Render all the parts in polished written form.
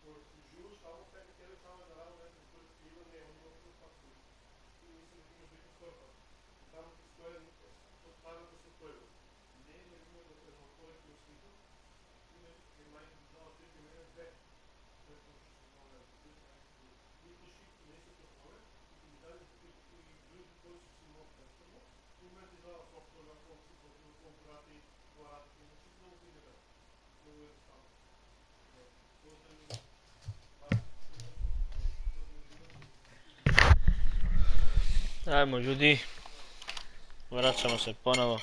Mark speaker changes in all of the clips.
Speaker 1: Ajmo ljudi, vraćamo se ponovo.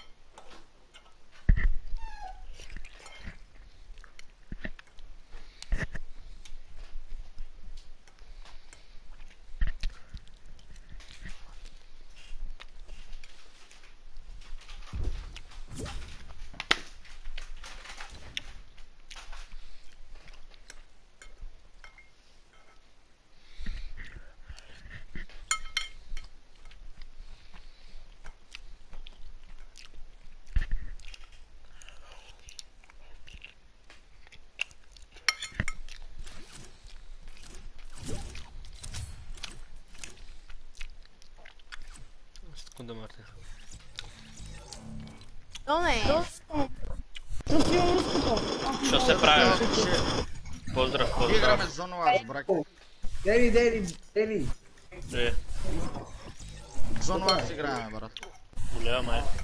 Speaker 1: Секунда, Мартин.
Speaker 2: Donev.
Speaker 1: Što se pravi? Pozdrav, pozdrav.
Speaker 3: Igrame zonu Ars, brake.
Speaker 4: Deli.
Speaker 1: Je.
Speaker 3: Zonu Ars igrame, brat.
Speaker 1: Veoma je.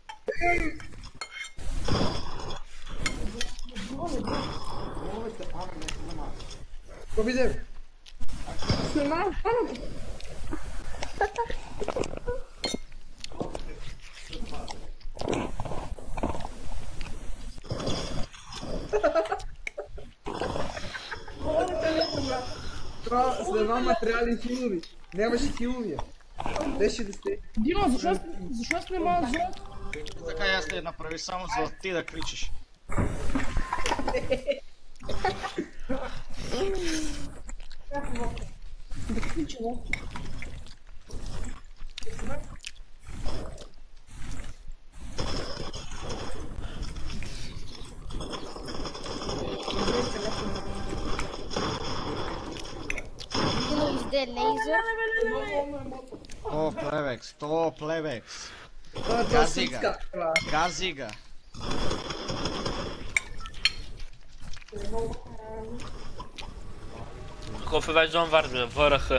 Speaker 4: Ko vidim? Снимам материали и хилови. Нямаше хилови. Беше да сте.
Speaker 5: Дима, защо снима зон?
Speaker 3: Така аз те направи само за ти да кричиш.
Speaker 5: Да кричи, да.
Speaker 2: Is there laser?
Speaker 3: Top Levex. Gazi ga.
Speaker 1: Of wij zo'n warme, vorige.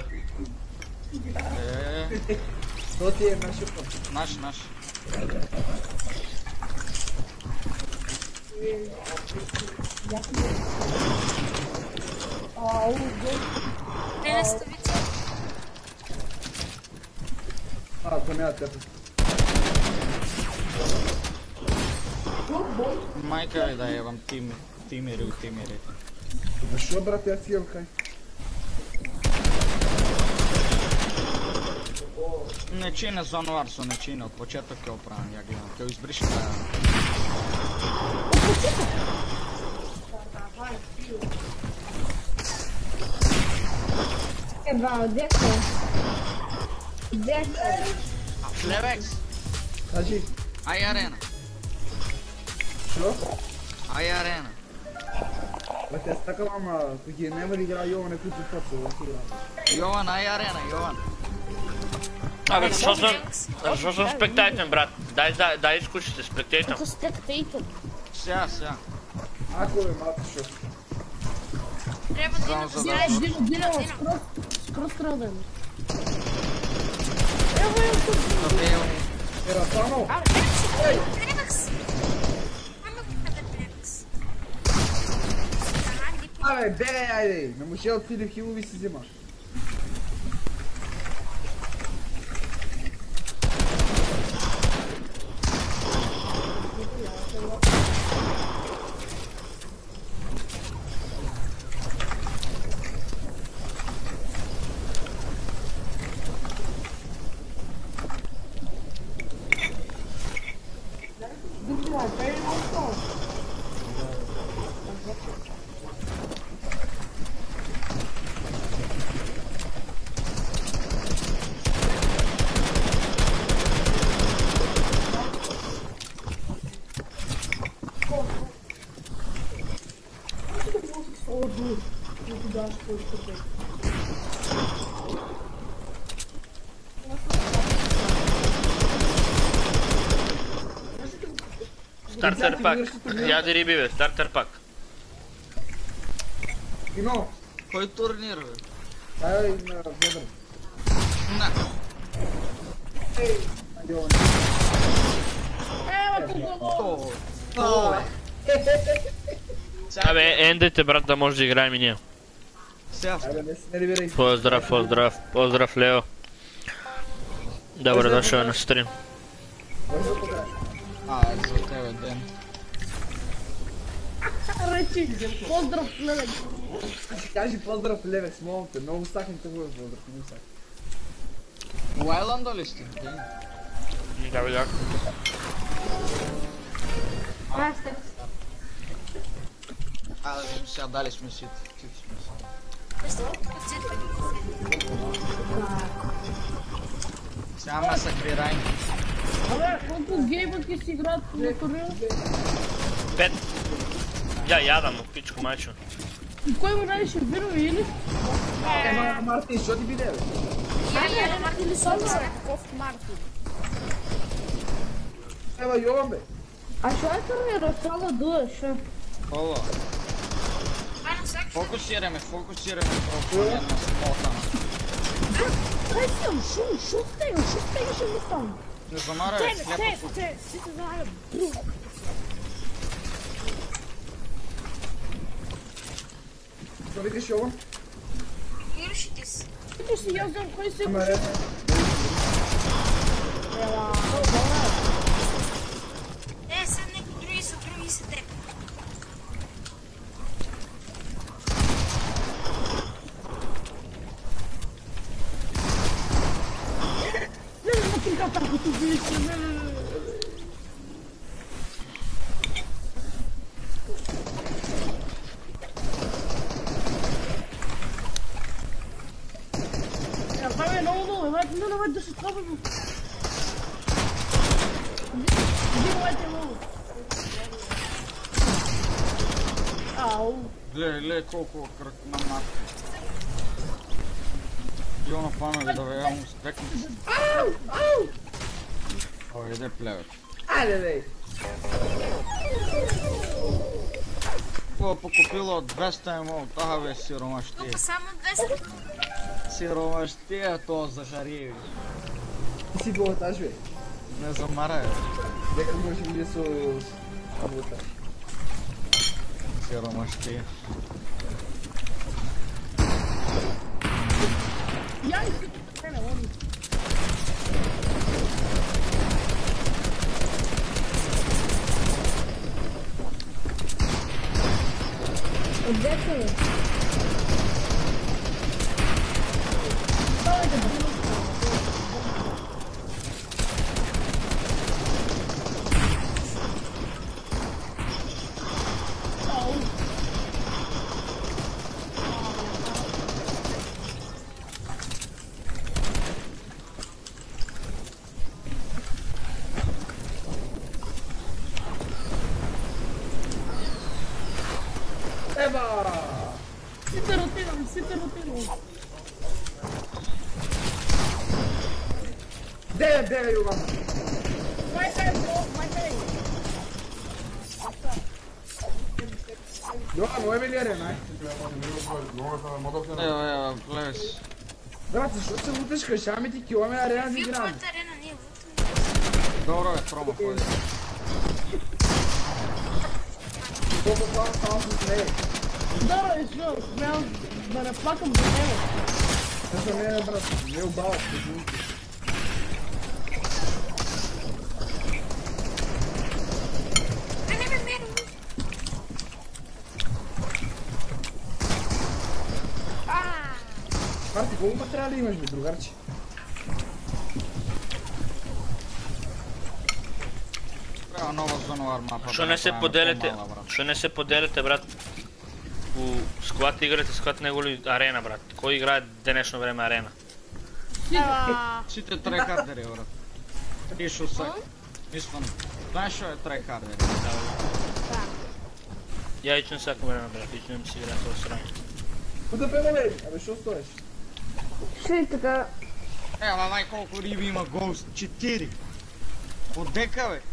Speaker 4: То ти е нашия път.
Speaker 3: Наш.
Speaker 4: Ако няма теб.
Speaker 3: Майка е да ебам тимери.
Speaker 4: Защо, брат, аз имам кай?
Speaker 3: Не чина зону Арсо, не чина, от почеток ќе оправам, ја гледам, ќе избриши тая.
Speaker 5: Еба, дето.
Speaker 3: Левекс!
Speaker 4: Кажи.
Speaker 3: Ай арена.
Speaker 4: Що?
Speaker 3: Ай арена.
Speaker 4: Брат, аз така, ама, ако ги няма да игра Йован, е които фото,
Speaker 3: Јован, ай арена, Јован.
Speaker 1: Абе, защо съм спектатен, брат? Дай изкушите, спектатен.
Speaker 5: Като спектатор.
Speaker 3: Сега.
Speaker 4: Ако е малко шо.
Speaker 2: Трябва да има
Speaker 5: Знаеш, Дима, скоро страдам. Ево,
Speaker 4: Ера, само!
Speaker 2: Ревекс! Ама къде Ревекс?
Speaker 4: Абе, бе, айде! На мушел ти хилови си взимаш.
Speaker 5: Zašto što te?
Speaker 1: Starter pak. Jaди ribive, starter pak.
Speaker 4: Kino,
Speaker 3: Koji turnir, bе?
Speaker 4: ajde na Vedar.
Speaker 3: Na.
Speaker 4: Ajde on.
Speaker 5: Evo tu golo!
Speaker 3: To.
Speaker 1: Абе, ендайте брат да може да играем и ние.
Speaker 3: Сега.
Speaker 4: Ajde, ne se nerviraj.
Speaker 1: Поздрав, поздрав, поздрав Лео. Добре дошъл на стрим.
Speaker 4: Bързо покрай.
Speaker 3: За тебе, Ден.
Speaker 5: Речи, поздрав, гледай!
Speaker 4: Кажи поздрав Левекс, молам те, много стахнем те бъде поздрав, не сак.
Speaker 3: У Айланда ли сте? Ден?
Speaker 1: Да, видях.
Speaker 3: Да видим сега, дали сме си. Сега ме съкрирай.
Speaker 5: Абе, колко геймъки си играят на турнира?
Speaker 1: 5. Я ядам, пичко майчо.
Speaker 5: И кой му найдеше Вино или?
Speaker 4: Ема, Мартин, що ти биде, бе?
Speaker 2: Я Мартин
Speaker 5: Само
Speaker 2: Коф Мартин.
Speaker 4: Ева, Йован, бе.
Speaker 5: А що е турнира? Става дуе, шо?
Speaker 3: Ова. Фокусираме, просто не на смотана.
Speaker 5: Ай съм, шо стега ще ми стане?
Speaker 3: Не замарай, слепо.
Speaker 5: Сите заедно.
Speaker 4: Що викаш, Йован?
Speaker 2: Юршите си.
Speaker 5: Ти си, я знам кой се
Speaker 4: Ама,
Speaker 5: пуша.
Speaker 2: Са някои други са теб.
Speaker 5: Не, не, трика тако, ти видиш, не. Давай, много, давай да се тръбваме. Давайте много. Ау.
Speaker 3: Гледай колко кръг на мат. Йона пана да бе, му спекнеш. Ой, иде плевет.
Speaker 4: Айде, бе.
Speaker 3: Какво покупила от 200 емо, тага бе сиромащия.
Speaker 2: Тук само 200.
Speaker 3: Сиромащия то Захариевич.
Speaker 4: Ти си болташ, бе.
Speaker 3: Не замарай.
Speaker 4: Дека може би со болташ.
Speaker 3: Сиромащия.
Speaker 5: Я и си, не, он. Отдете ли? Давайте, бъдем.
Speaker 4: Ева!
Speaker 5: Сите ротирам.
Speaker 4: Де, Йован?
Speaker 5: Май хай, бро, май хай.
Speaker 4: Йован, ноеме ли арена?
Speaker 3: Ева, плевес.
Speaker 4: Брат, защо се луташ, кажа ти киломе арена да
Speaker 2: Вие
Speaker 4: играем?
Speaker 2: твоята арена не е лутана.
Speaker 3: Добро бе, промо ходи.
Speaker 4: Колко план само с нея?
Speaker 5: Да, бе, смел да не плакам за него.
Speaker 4: Не за мене, брат, не обава, позволите.
Speaker 2: Не, меро.
Speaker 4: Марти, колко материали имаш, бе, другарче?
Speaker 3: Трябва нова зонуар мапа.
Speaker 1: Що не се поделите, брат? У склад играте, склад него ли арена, брат? Кой играе днешно време арена?
Speaker 3: Сите трайхардери, брат. Ти шусак. Мислам, знаеш що е трайхардери?
Speaker 1: Я лично всяко време, брат, лично ми си играе това срanje.
Speaker 4: Куда премалей? Абе, шо стоеш?
Speaker 5: Ще така.
Speaker 3: Ела, най колко риби има гост? 4. От дека, бе.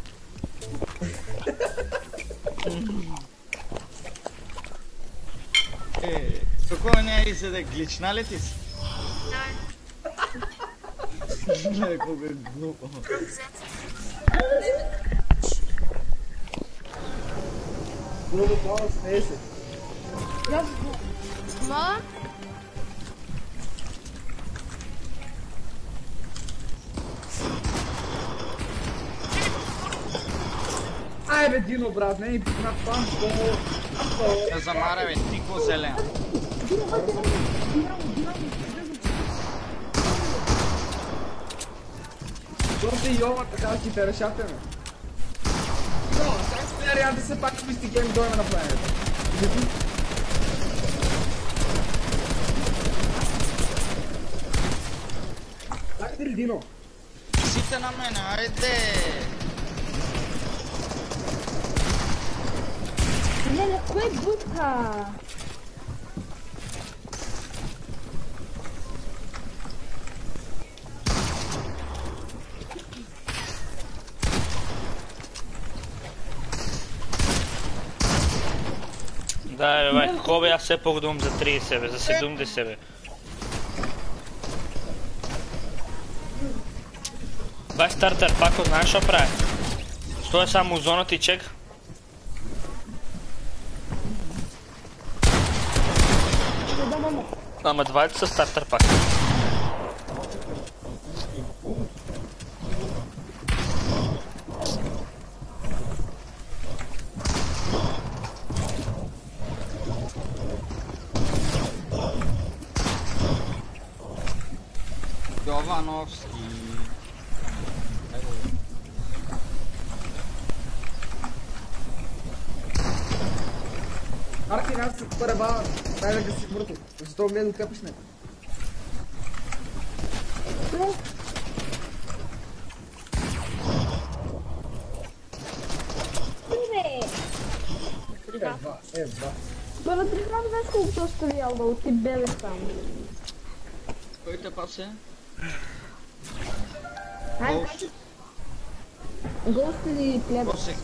Speaker 3: Тук не е се да глична ли ти си? Не, колко е глупо.
Speaker 4: Глупо, плава, смее се.
Speaker 2: Мала?
Speaker 4: Ай бе, Дино, брат, не ми пикна там,
Speaker 3: Не замаря, бе, тикво зелен.
Speaker 4: Защото и Йова така си те решате, ме. Но, сега ще вариант да се пак списти гейм дойме на планета. Так ли, Дино?
Speaker 3: Сите на мене, айде!
Speaker 5: Не, кое е будка?
Speaker 1: Да, бе, какво бе, аз все погодувам за 30, бе, за 70, бе. Бай стартер, пако, знаеш що прави? Стоя само в зоната и чек. Ама двайто са стартер пак.
Speaker 3: Jovanovski.
Speaker 4: Арки, аз се пареба, дай да ги си мъртво. Зато гледа къпиш него. Ева.
Speaker 5: Бе, не знам знаеш колко то стрелял, да от ти бебе там.
Speaker 3: Кой те пасе?
Speaker 5: Гост. Гост или плеб?
Speaker 3: Косек.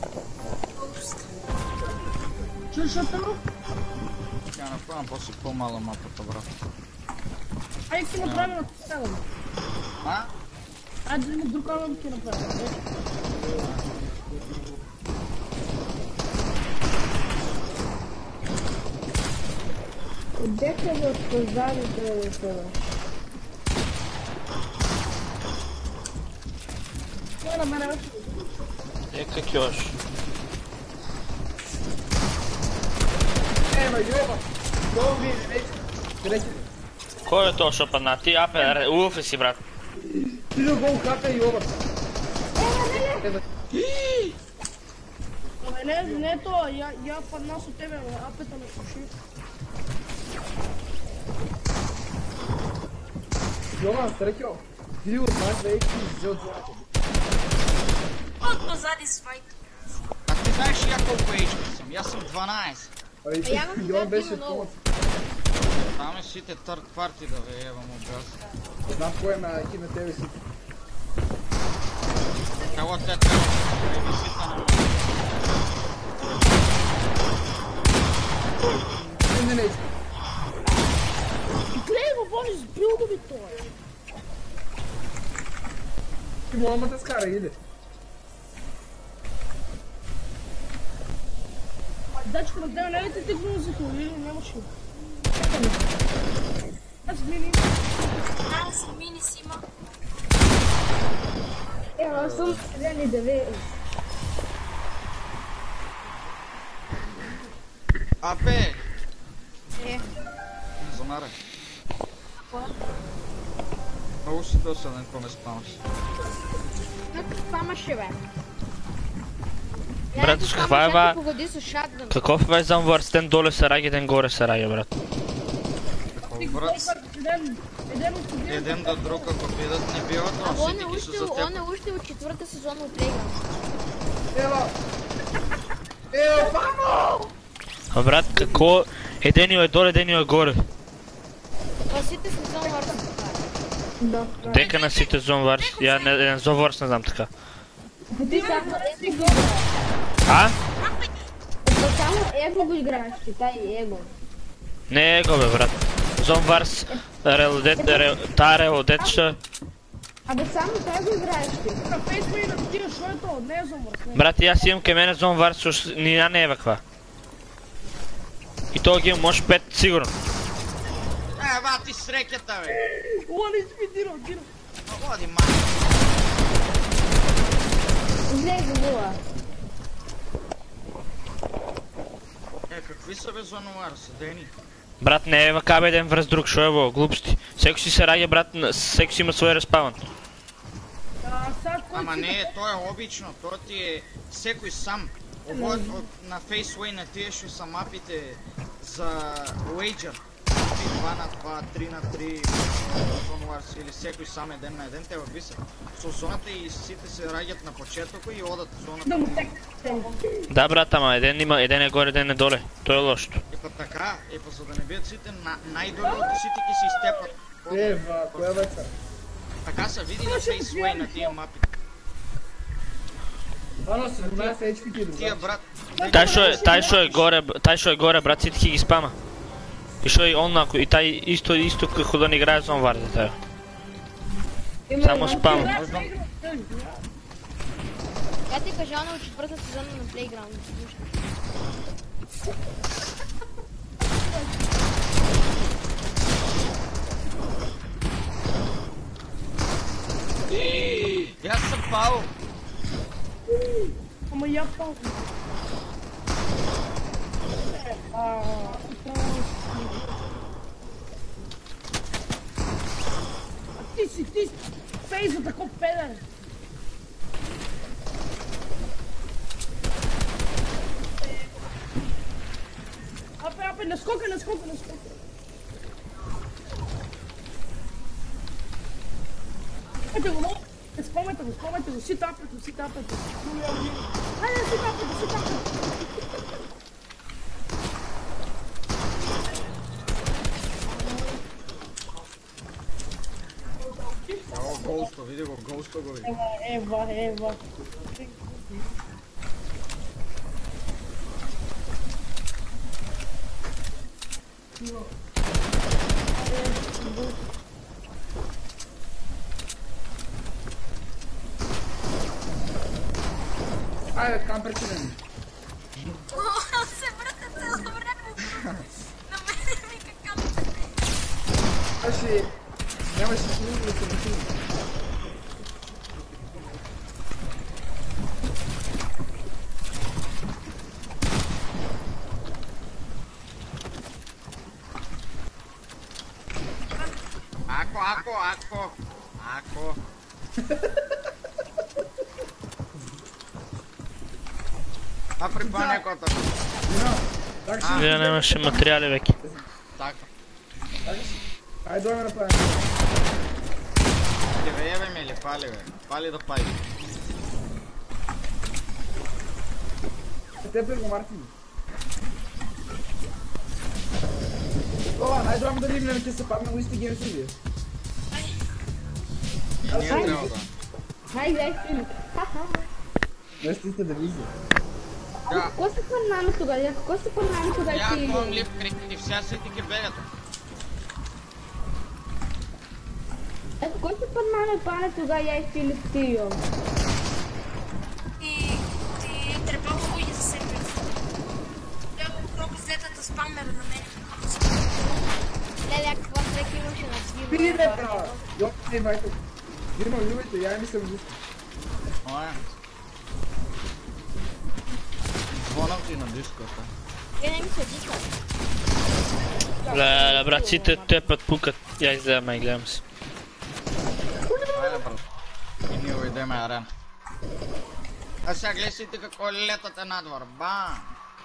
Speaker 5: Чушата?
Speaker 3: Ще направим после по-мала мапата, брат.
Speaker 5: Айде си направим на това.
Speaker 3: А?
Speaker 5: Айде да има друг албум ти направим. Дека да спазали да се... Кой на мене вече?
Speaker 1: Как još?
Speaker 4: Ема, Йова! Йова ми е вече.
Speaker 1: Кой е то шопана? Ти апе, уфе си брат.
Speaker 4: Ти да го хапе Йова.
Speaker 5: Не то, я паднал с тебе, апета ме слуши.
Speaker 4: Йова, срекьо. Ти го знаеш да е взел злато.
Speaker 2: От позади с файт.
Speaker 3: А ти знаеш я колко HP съм? Аз съм 12.
Speaker 4: Йова беше помощ.
Speaker 3: Там е сите third party да ве евам образ.
Speaker 4: Знам кой е на еки на тебе си.
Speaker 3: Кого те трябва да сите на мен?
Speaker 4: Не.
Speaker 5: Гледай го, води с билдови той.
Speaker 4: Ти мога да скара, иде.
Speaker 5: Дачка на тебе, не ли ти го за това, или нямаше? Аз мини.
Speaker 2: Аз мини си има.
Speaker 5: Аз съм рени деве.
Speaker 3: Абе!
Speaker 2: Е.
Speaker 3: Замарай. Много си досаден, ако ме спамаш.
Speaker 2: Как спамаше, бе?
Speaker 1: Брат, каква е ва...
Speaker 2: Погоди с шатган.
Speaker 1: Каков е замвърстен доле сараги, ден горе сараги, брат?
Speaker 3: Брат, един да друг, ако бидат не биват, но
Speaker 2: Он
Speaker 3: всички са за
Speaker 2: е
Speaker 3: теб.
Speaker 2: още от четвърта сезона от Лейган.
Speaker 4: Ева! Ева, фамо!
Speaker 1: А брат, какво... Еденио е доле, еденио е горе.
Speaker 2: Па сите сме зон варс.
Speaker 5: Да.
Speaker 1: Дека на сите зон варс. Ја не зон варс не знам така.
Speaker 5: Ти само его го играеш.
Speaker 1: А?
Speaker 5: Само его го играеш, ти тај его.
Speaker 1: Не е го бе брат. Зон варс, таа релодет што...
Speaker 5: Абе само тај го играеш ти.
Speaker 6: На Facebook и на тия, шо е то? Не е за мърс, не.
Speaker 1: Брат, јас имам ке мене зон варс, што ни ја не е ваква. И тоа ги имам може 5 сигурно.
Speaker 3: Ева ти среќата бе.
Speaker 6: Ова не си дирал.
Speaker 3: Оди май.
Speaker 5: Излезе нула.
Speaker 3: Какви са бе зонувар са, Дени?
Speaker 1: Брат, не е вака бе еден врз друг, шо е во, глупости. Секој си се раѓа, брат, секој си има свој респаун.
Speaker 3: Ама не, тоа е обично, тоа ти е секој сам. Ово на Faceway на тие што са мапите за Wager. 2 на 2, 3 на 3, зонуварс или секој сам еден на еден, те вакви се. Со зоната и сите се раѓат на почетоко и одат зоната.
Speaker 1: Да, брат, ама еден е горе, еден е доле. Тоа е лошото.
Speaker 3: Епа така, епа за да не бидат сите најдоле од сите ќе се изтепат.
Speaker 4: Ева, која беца?
Speaker 3: Така се види на Faceway на тие мапи.
Speaker 4: Ано се 17 HP ти
Speaker 3: Тие
Speaker 4: друга.
Speaker 3: брат,
Speaker 1: Тај што е горе, брат, сите ќе ги спама. И што е онако, и тај исто како да не играе зон вар за тај. Само спам.
Speaker 2: Я ти кажа на четвърта сезона на Playground.
Speaker 3: јас сум пал.
Speaker 6: Ама я пал. Ти си фейза таков педер. Апе, не скока. Ето го, спомете го, си тапето. Айде, си тапето.
Speaker 3: О, Гоусто, види го, Гоусто го види.
Speaker 6: Ева.
Speaker 4: Ајде, кампер ти неми.
Speaker 2: Се врата цело време. На мене ми какам.
Speaker 4: Аши, нямаше снимки да се мислим.
Speaker 3: Ако. А припане кота.
Speaker 4: Так си.
Speaker 1: Ја немаше материјали веќе.
Speaker 3: Така.
Speaker 4: Ајде дојме направим.
Speaker 3: Ќе ве ебеме или пали бе? Пали да пали.
Speaker 4: Те го Мартин. Ова, ајде дојме да ливнеме, ќе се падне у исти гейм си вие.
Speaker 3: Ние треба да.
Speaker 5: Хај, гледај Филип.
Speaker 4: Нещо сте да визи.
Speaker 5: Какво се пърнаме тогава? Какво се пърнаме тогава?
Speaker 3: Ја имам лив креатив, сега се ти ке бегат.
Speaker 5: Какво се пърнаме, пане, тогава я и Филип Тио?
Speaker 2: Ти трябва да го и за себе. Трябва да пробва следата спамера на мен.
Speaker 6: Леле, какво треки имаше на свима?
Speaker 4: Пиде, бра! Йо, не, майко. Дирма, любите, ја не съм виси.
Speaker 3: Оја. Звонам ти на дискота.
Speaker 6: Не ми се дика.
Speaker 1: Леле, брат, сите тепат, пукат. Ја изгледам и гледам се.
Speaker 3: Ајде, брат. И ние уидеме арена. А сега гледай сите како летате надвор. Бам!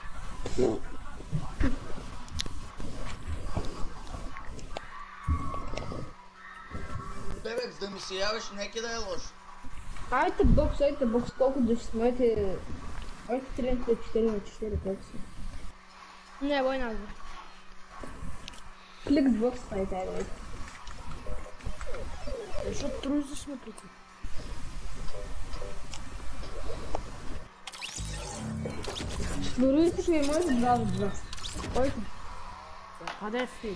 Speaker 3: Бебек, да ми се явиш, неки да е лошо.
Speaker 5: Айде бокс, колко да ще смети... Още 34 на 4 колко са?
Speaker 6: Не, бой назва.
Speaker 5: Xbox pa taj rod.
Speaker 6: Що трусиш ме пути?
Speaker 5: Шлюруйте ми може 2 в 2. Който?
Speaker 6: Къде е Фили?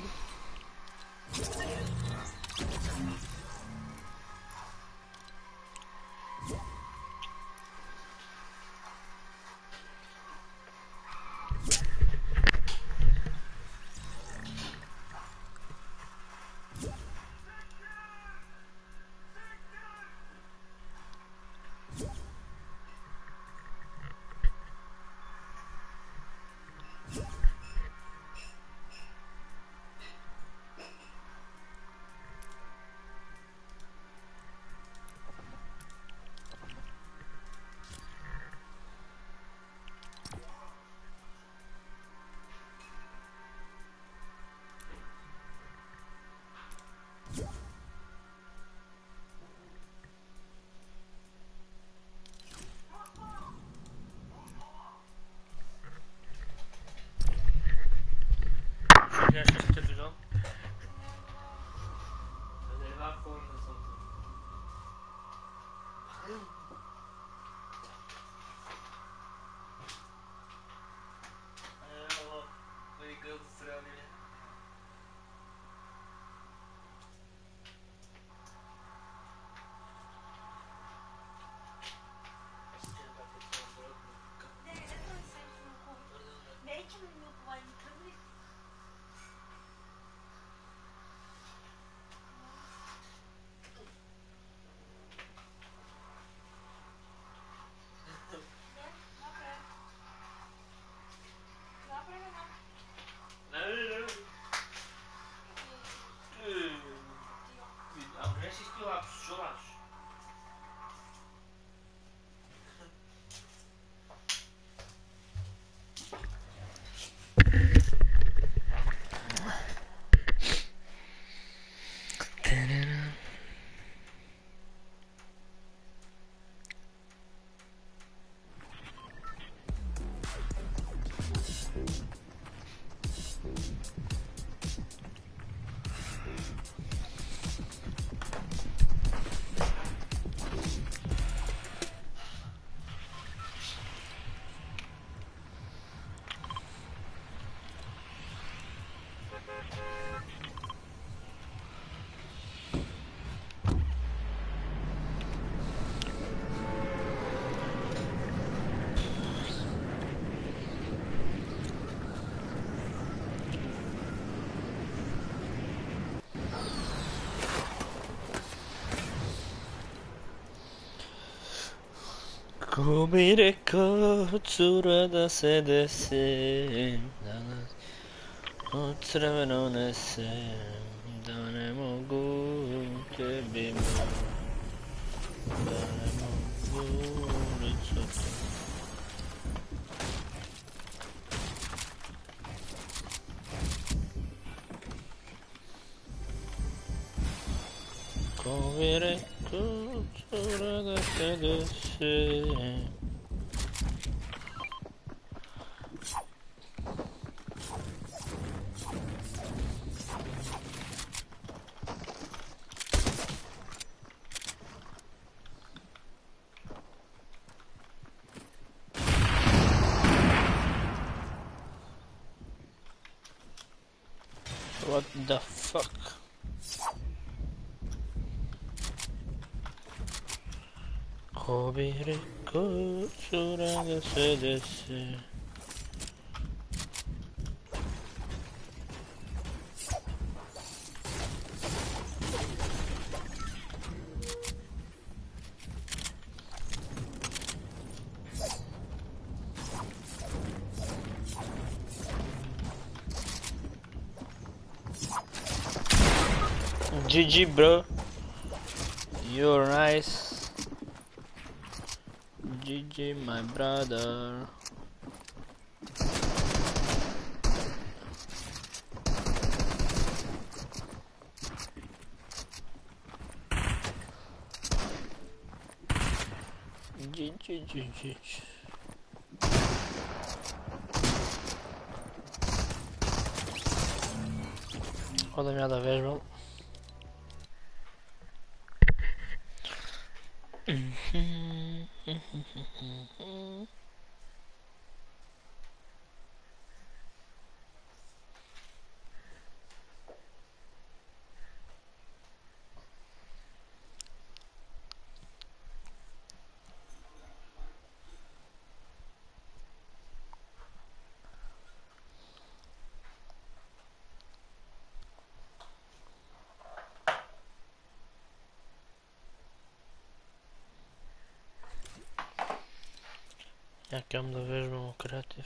Speaker 1: Ko bi rekao, cura da se desi, danas od crveno nese, da ne mogu tebi da ne mogu reći. Ko bi rekao, cura da se desi. What the fuck? Ko bi rekao, cura da se desi. GG, bro. You're nice. GG, my brother. GG. Odem ja da vežbam. Ja kam da vežbamo kreativ.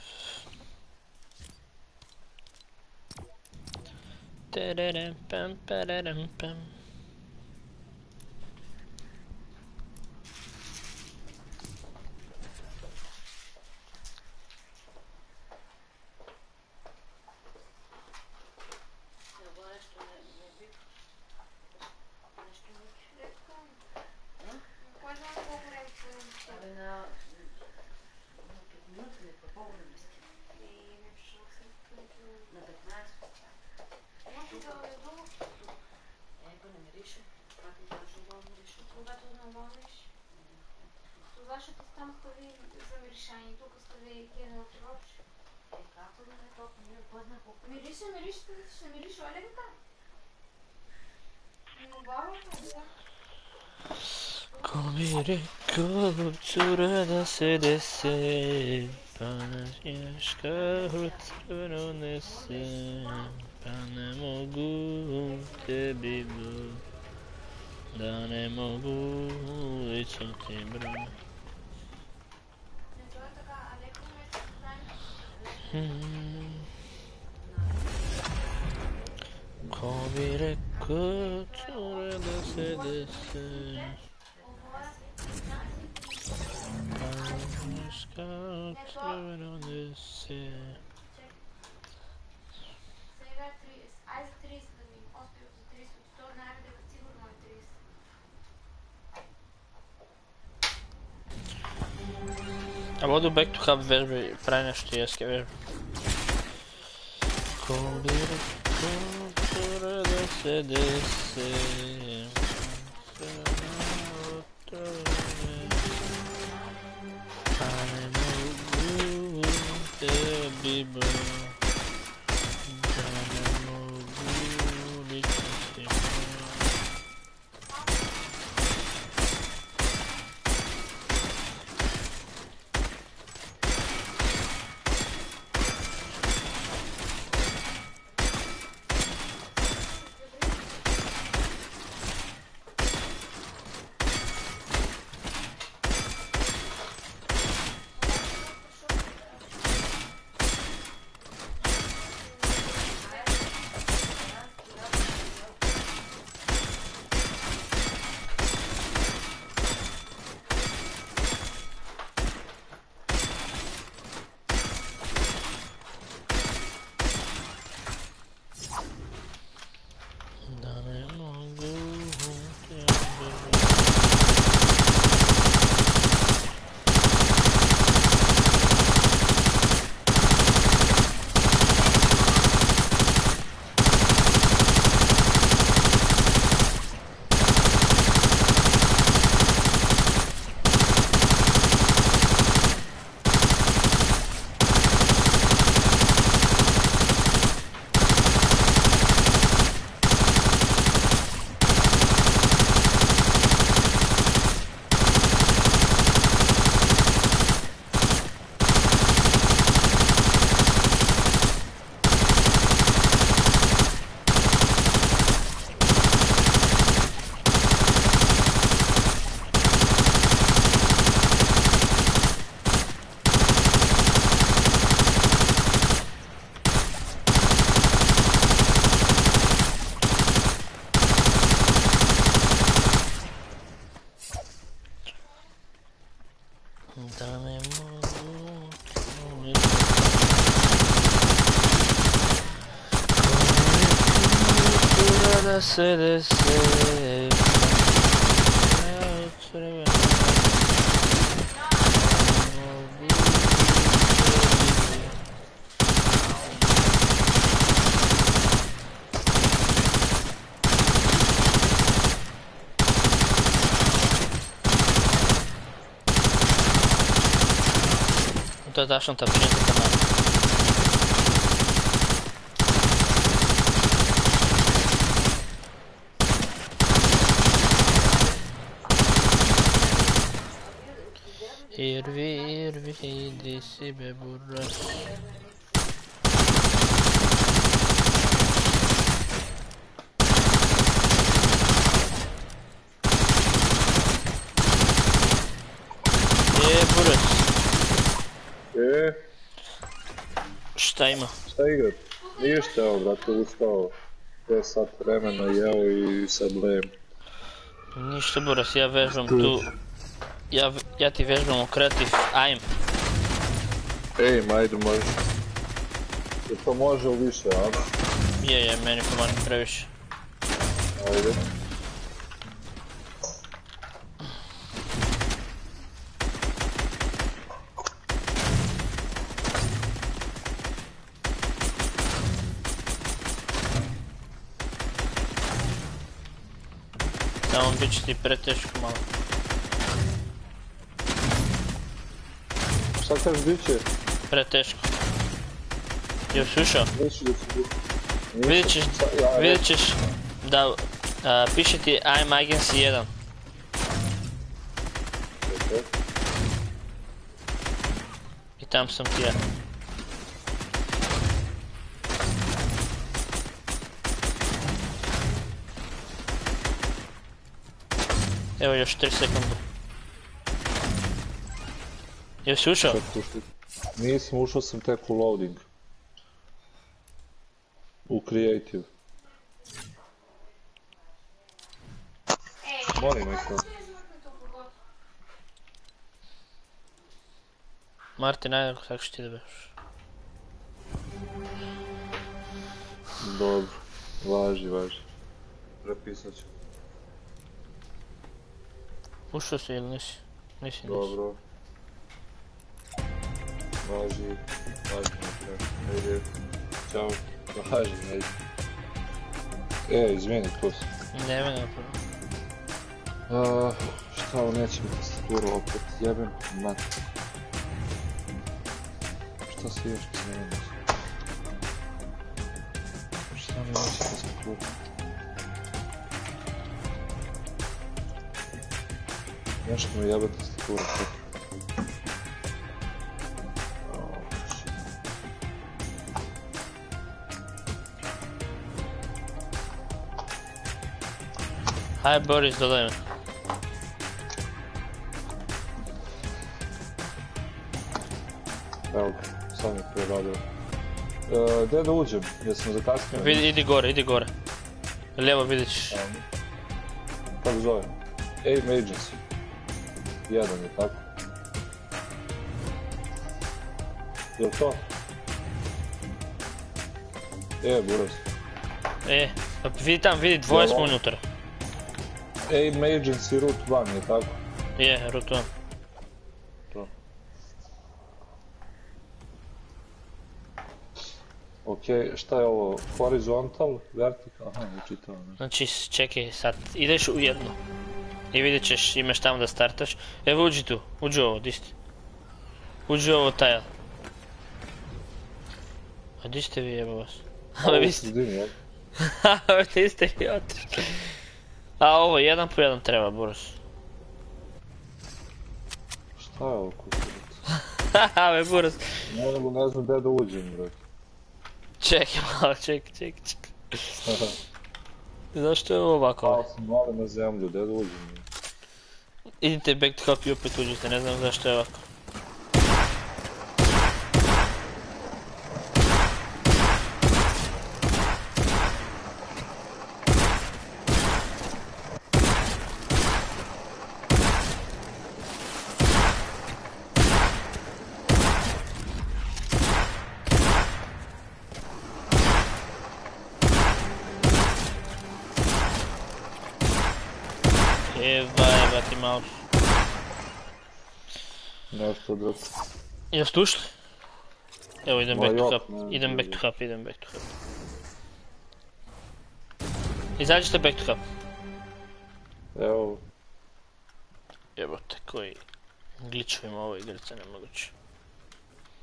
Speaker 1: Tererem pam parerem pam.
Speaker 2: Кой знае колко време ще
Speaker 6: Абе на 5 минути не по-повече мисля.
Speaker 2: не пиша се.
Speaker 6: На 15.
Speaker 2: Може да е долу,
Speaker 6: Го намериш. Пратим точно го намериш.
Speaker 2: когато намалиш. Това ще ти там стави замиришание, тук стави генератор.
Speaker 6: Както да не толкова не познах колко.
Speaker 2: Мирише, ще мириш оленка. Но баба сега.
Speaker 1: Kom i rekord cura da se dese, panaška hrucura nese, pa ne mogu tebi da ne mogu lično ti bro.
Speaker 2: Не това е така, а леко ме се знае.
Speaker 1: Kom i rekord cura da se dese, panaška hrucura nese.
Speaker 2: Сега 30, ай за 30 да ми остави за 30, от то знаем дека сигурно е 30.
Speaker 1: Abo do back to hub vežbi, pravi nešto jeske vežbi. Kobir kultura da se dese, pa ne mogu tebi bro, da ne mogu lično ti bro. Da ne mogu tebe se dese, Sad dašam ta prijenta kanala. Irvi, di si be burras. Burras. Šta ima?
Speaker 7: Šta igrat? Ništa, evo brate, ustao. 5 sat vremena jeo i sad lejem.
Speaker 1: Ništa Buras, ja vežbam tu. Ja ti vežbam u kreativ, ajm.
Speaker 7: Ej, ajde može. Je to može u više, a?
Speaker 1: Je, meni pomani previše.
Speaker 7: Ajde.
Speaker 1: Samo bit će ti preteško malo.
Speaker 7: Šta kažeš bit će?
Speaker 1: Preteško. Jel slušao?
Speaker 7: Neću da će biti.
Speaker 1: Vidjet ćeš da piše ti I'm Agency 1.
Speaker 7: Ok.
Speaker 1: I tam sam ti ja. Evo još 3 sekunde. Jesi ušao?
Speaker 7: Nisam, ušao sam tek u loading. U creative. Molim neko.
Speaker 1: Martin, ajde kako ću ti da bežeš.
Speaker 7: Dobro, važi. Prepisat ću.
Speaker 1: Ušao si ili nisi? Nisi.
Speaker 7: Dobro. Važi naprijed. Ajde. Ćao. Važi, ajde. Izvini, kurs.
Speaker 1: Ne mene napravo.
Speaker 7: Šta ovo neće mi tastaturu opet, jebem mat. Šta se još izmenilo? Šta mi neće tastaturu? Nešto mi jebe tastatura, čekaj.
Speaker 1: Hajde Boris, dodaj me.
Speaker 7: Evo, sam je preradio. Gdje da uđem? Jesam zakasnio?
Speaker 1: Idi gore. Lijevo vidjet ćeš.
Speaker 7: Kako zove? Aim Agency. Jedan je tako. Jel to? Buraz.
Speaker 1: Pa vidi dvoje smo unutra.
Speaker 7: Aim Agency Route 1 je tako?
Speaker 1: Je, Route 1.
Speaker 7: To. Ok, šta je ovo? Horizontal? Vertical? Aha, ne čitao.
Speaker 1: Znači, čekaj sad, ideš u jedno. I vidjet ćeš, imaš tamo da startaš. Evo uđi tu, uđi ovo, di ste? Uđi ovo tile. A di ste vi jebo vas?
Speaker 7: Ovo u sredini, jel?
Speaker 1: Haha, ti ste vi otišli. A ovo, 1 po 1 treba, Boris.
Speaker 7: Šta je ovo kukurica?
Speaker 1: Haha, Boris.
Speaker 7: Ne znam gdje da uđem, brate.
Speaker 1: Čekaj malo, čekaj. Zašto je ovo ovako?
Speaker 7: Pao sam malo na zemlju, gdje da uđem?
Speaker 1: Idite back to hop i opet uđite, ne znam zašto je ovako. Jebati mouse.
Speaker 7: Nešto drugo.
Speaker 1: Jeste ušli? Evo idem back to hop, idem back to hop. Izađite back to hop.
Speaker 7: Evo.
Speaker 1: Jebote, koji glitchovi ima ovo igrice, nemoguće.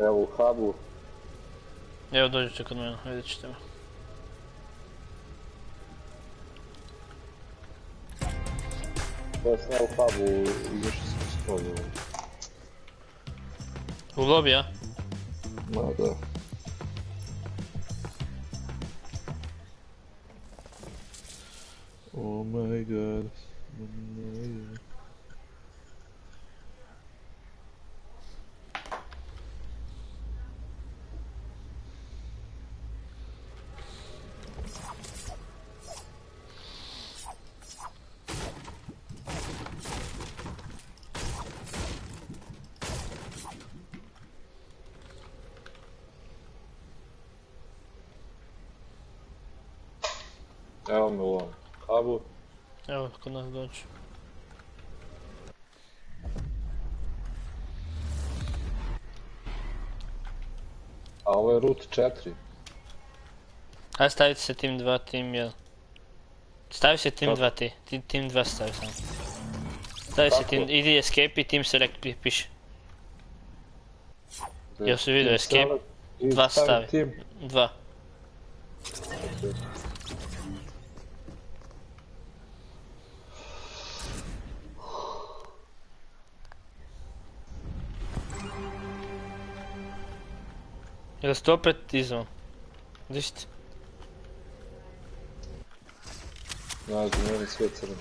Speaker 7: Evo u hubu.
Speaker 1: Evo dođite kod mene, vidjet ćete me.
Speaker 7: Ja sam ja u hubu, izašao sam s polju.
Speaker 1: U lobby, a?
Speaker 7: Ma da. Oh my god. Oh my god. Evo me u ovom hubu.
Speaker 1: Evo, kod nas dođu.
Speaker 7: A ovo je route 4.
Speaker 1: Ajde stavite se tim 2, tim 1. Stavi se tim 2 ti, tim 2 stavi samo. Stavi se tim, idi escape i tim select piše. Jel si vidio escape? 2 stavi. 2. Jel ste opet izvan? Gdje ste?
Speaker 7: Ne znam, meni sve crno.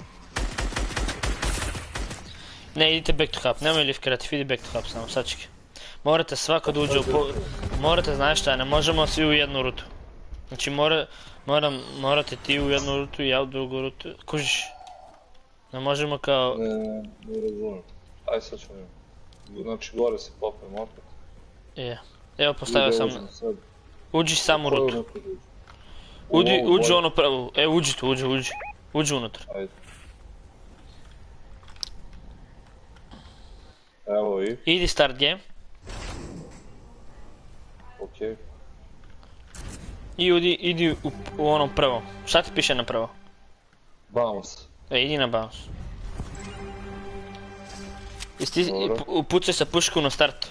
Speaker 1: Ne, idite back to hub, nemoj lift kreativ, idi back to hub samo, sad čekaj. Morate svako da uđe u morate, znaš šta, ne možemo svi u jednu rutu. Znači morate ti u jednu rutu i ja u drugu rutu, kužiš? Ne možemo kao...
Speaker 7: Ne razumijem. Aj sad ćemo imati. Znači gore se popnem opet.
Speaker 1: Je. Evo postavio sam... Uđi sam u rutu. Uđi ono pravo, uđi tu, uđi. Uđi unutra.
Speaker 7: Ajde. Evo i...
Speaker 1: Idi start game.
Speaker 7: Okej.
Speaker 1: I idi u onom prvom. Šta ti piše na prvo?
Speaker 7: Bounce.
Speaker 1: Idi na bounce. Upucaj sa pušku na startu.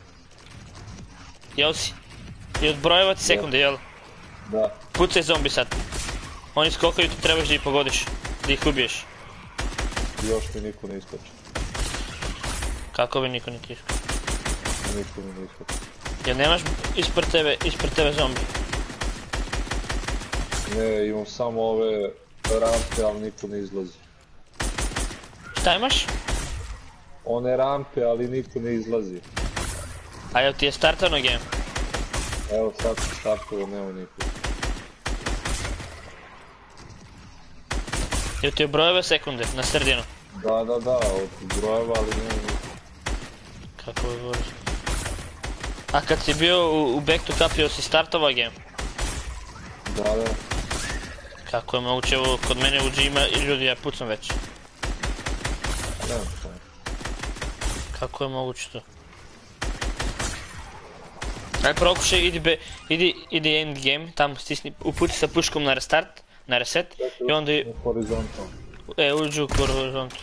Speaker 1: Jel si? I odbrojevati sekunde, jel?
Speaker 7: Da.
Speaker 1: Pucaj zombi sad. Oni skokaju, ti trebaš da ih pogodiš. Da ih ubiješ.
Speaker 7: Još mi niko ne iskoči.
Speaker 1: Kako bi niko ne ti iskoči?
Speaker 7: Niko mi ne iskoči.
Speaker 1: Jel nemaš ispred tebe zombi?
Speaker 7: Ne, imam samo ove rampe, ali niko ne izlazi.
Speaker 1: Šta imaš?
Speaker 7: One rampe, ali niko ne izlazi.
Speaker 1: A jel ti je startano game?
Speaker 7: Evo sad sam startovo, nema niko.
Speaker 1: Jel ti je brojeve sekunde na sredinu?
Speaker 7: Da, od brojeva, ali nema niko.
Speaker 1: Kako je govoriš? A kad si bio u back to cup, jel si startovao game?
Speaker 7: Da.
Speaker 1: Kako je moguće, evo kod mene u G-ima i ljudi, ja pucam već.
Speaker 7: Nemam šta.
Speaker 1: Kako je moguće to? Aj prokušaj, idi end game, tamo stisni, upuci sa puškom na restart, na reset i onda...
Speaker 7: Horizontalno.
Speaker 1: Uđi u horizontu.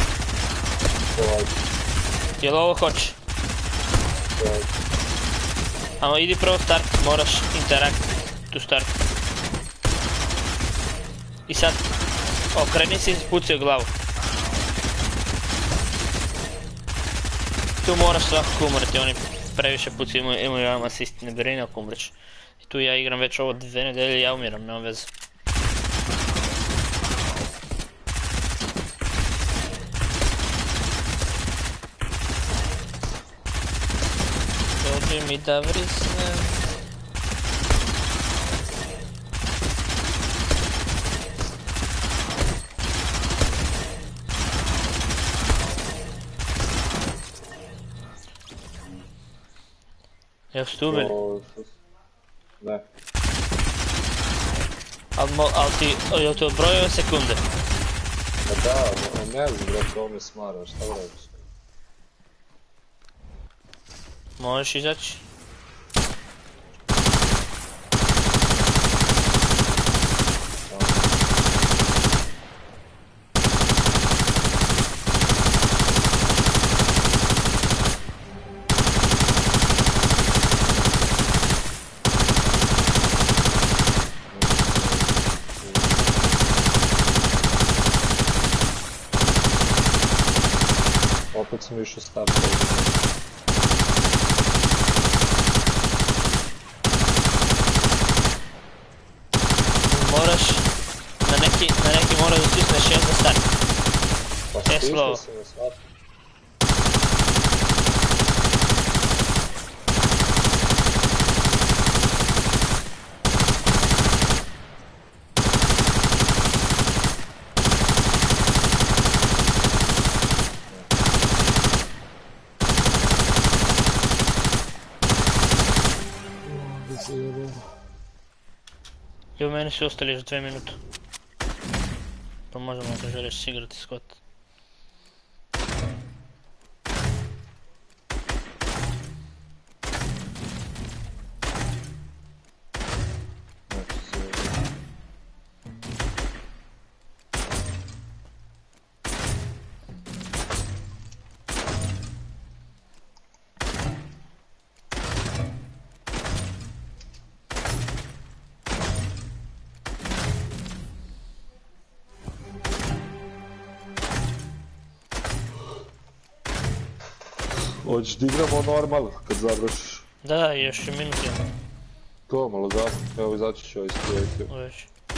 Speaker 1: Jel ovo hoće? Amo idi prvo start, moraš interact to start. I sad, okreni se i puci u glavu. Tu moraš svakako umreti, oni previše puci imaju jedan asist, ne brini ako umreš. I tu ja igram već ovo 2 nedelje i ja umiram, nema veze. Dođi mi da vrisnem. Jel ste ubili?
Speaker 7: Ne.
Speaker 1: Al ti, jel ti odbrojio sekunde?
Speaker 7: Pa da, ne znam brate, ovo me smara, šta radiš?
Speaker 1: Možeš izaći?
Speaker 7: opet sam išao stav.
Speaker 1: Moraš, na neki moraš da stisneš jedan start.
Speaker 7: Pa
Speaker 1: slow.
Speaker 7: stisnuo sam na svaku.
Speaker 1: I u meni su ostali još 2 minute. Pa možemo ako želiš igrati Scott.
Speaker 7: Hoćeš da igramo normal kad završiš.
Speaker 1: Da, još je minut jedan.
Speaker 7: To malo završi, evo izaći ću ovaj strijeti.
Speaker 1: Već.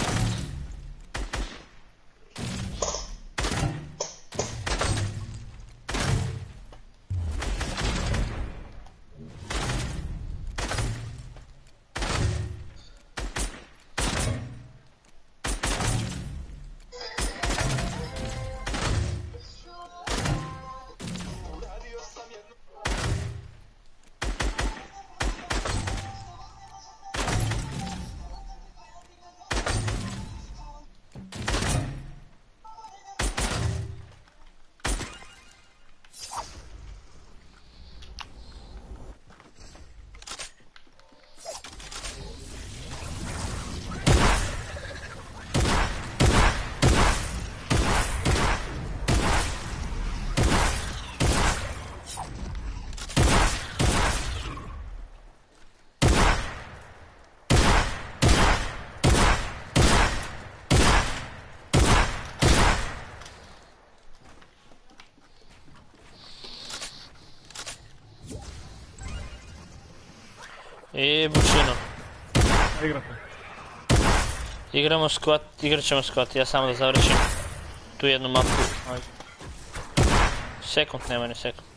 Speaker 1: I bušino.
Speaker 4: Igrate.
Speaker 1: Igrat ćemo squat, ja samo da završim tu jednu mapu.
Speaker 4: Ajde.
Speaker 1: Sekund, nema ni sekund.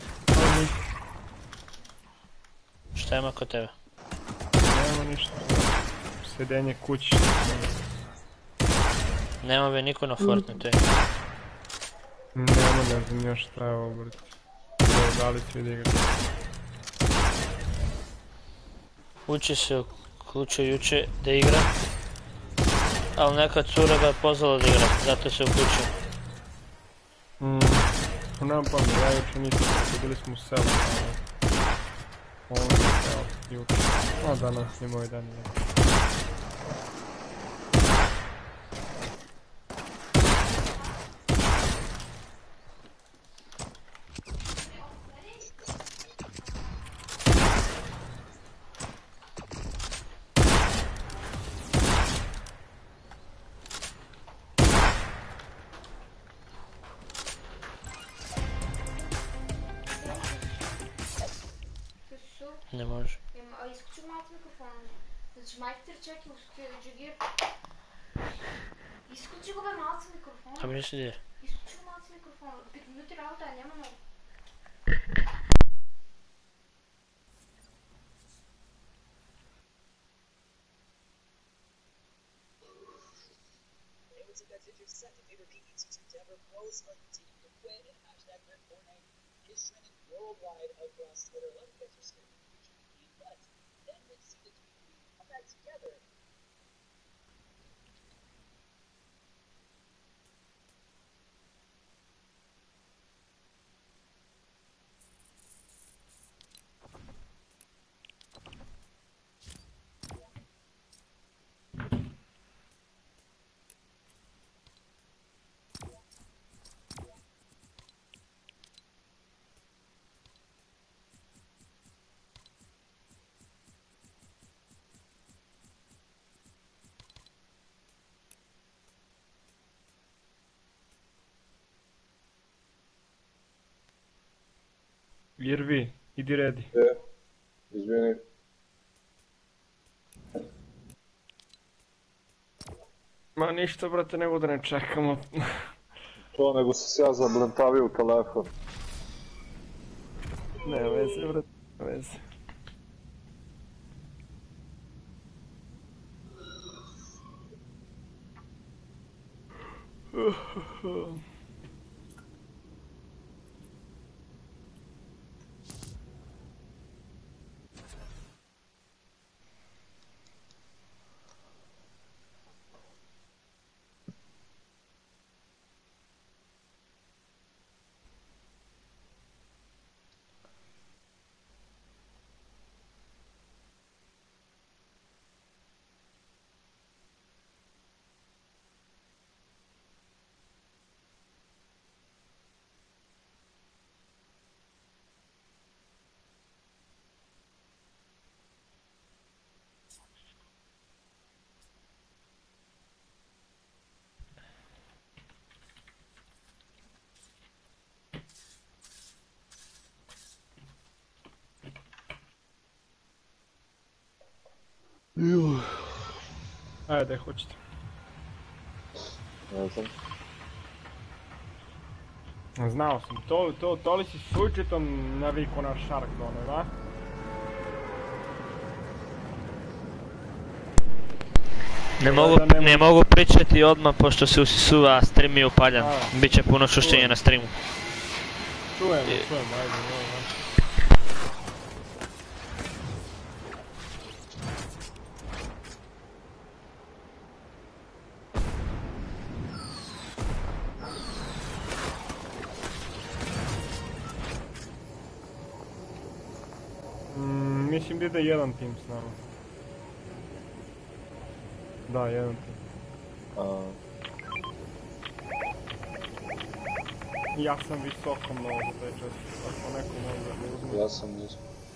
Speaker 1: Šta ima kod tebe?
Speaker 4: Nema ništa. Sjedenje kući.
Speaker 1: Nema be niko na Fortnite.
Speaker 4: Nema, ne znam još šta je ovo, brate. Da li svi da igrati.
Speaker 1: Uči se uključio juče da igra, ali neka cura ga je pozvala da igra, zato se uključio.
Speaker 4: Nemam pojma, ja juče nisam, bili smo u selu. Ovo je selo, juče. O, danas je moj dan.
Speaker 1: Ne može.
Speaker 2: Изключи малко микрофона. Значи майстер чак и успя да джагир. Изключи го бе малко микрофона.
Speaker 1: Ами не седи.
Speaker 2: Изключи го малко микрофона. 5 минути работа, няма много.
Speaker 8: Worldwide across Twitter. Let me get your skin. But then we see the tweet come back together.
Speaker 4: Irvi, idi redi.
Speaker 7: Izvini.
Speaker 4: Ma ništa, brate, nego da ne čekamo.
Speaker 7: To, nego si se ja zablentavio u telefon.
Speaker 4: Ne veze, brate, ne veze. Ajde, hoćete.
Speaker 7: Ne znam.
Speaker 4: Znao sam, to li si s Ujčitom naviku na Shark Donev, da?
Speaker 1: Ne mogu pričati odmah pošto se usisuva, stream je upaljan. Biće puno šuštenja na streamu.
Speaker 4: Čujem, ajde. Mislim da ide jedan tim s nama. Da, jedan tim. Ja sam visoko mnogo za taj čas, ako neko može da uzme.
Speaker 7: Ja sam nisko.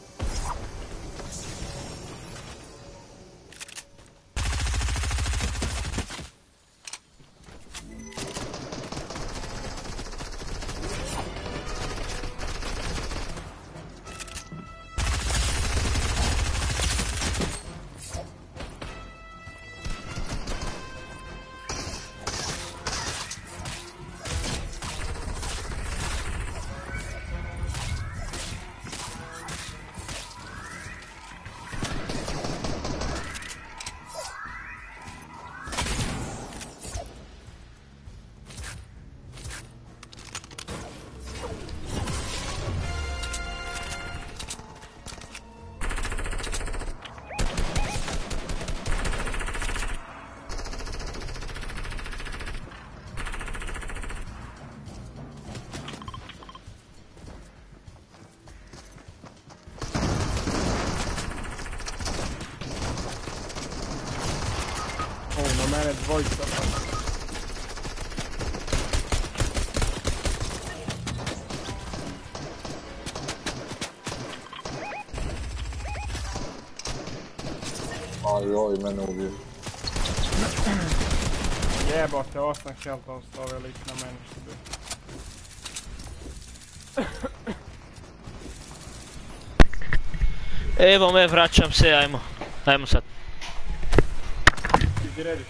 Speaker 7: Na mene dvojica. Ajoj, mene ubije.
Speaker 4: Jebote, 8 health ostao lik na mene što bi.
Speaker 1: Evo me, vraćam se, ajmo sad.
Speaker 4: Idi rediš.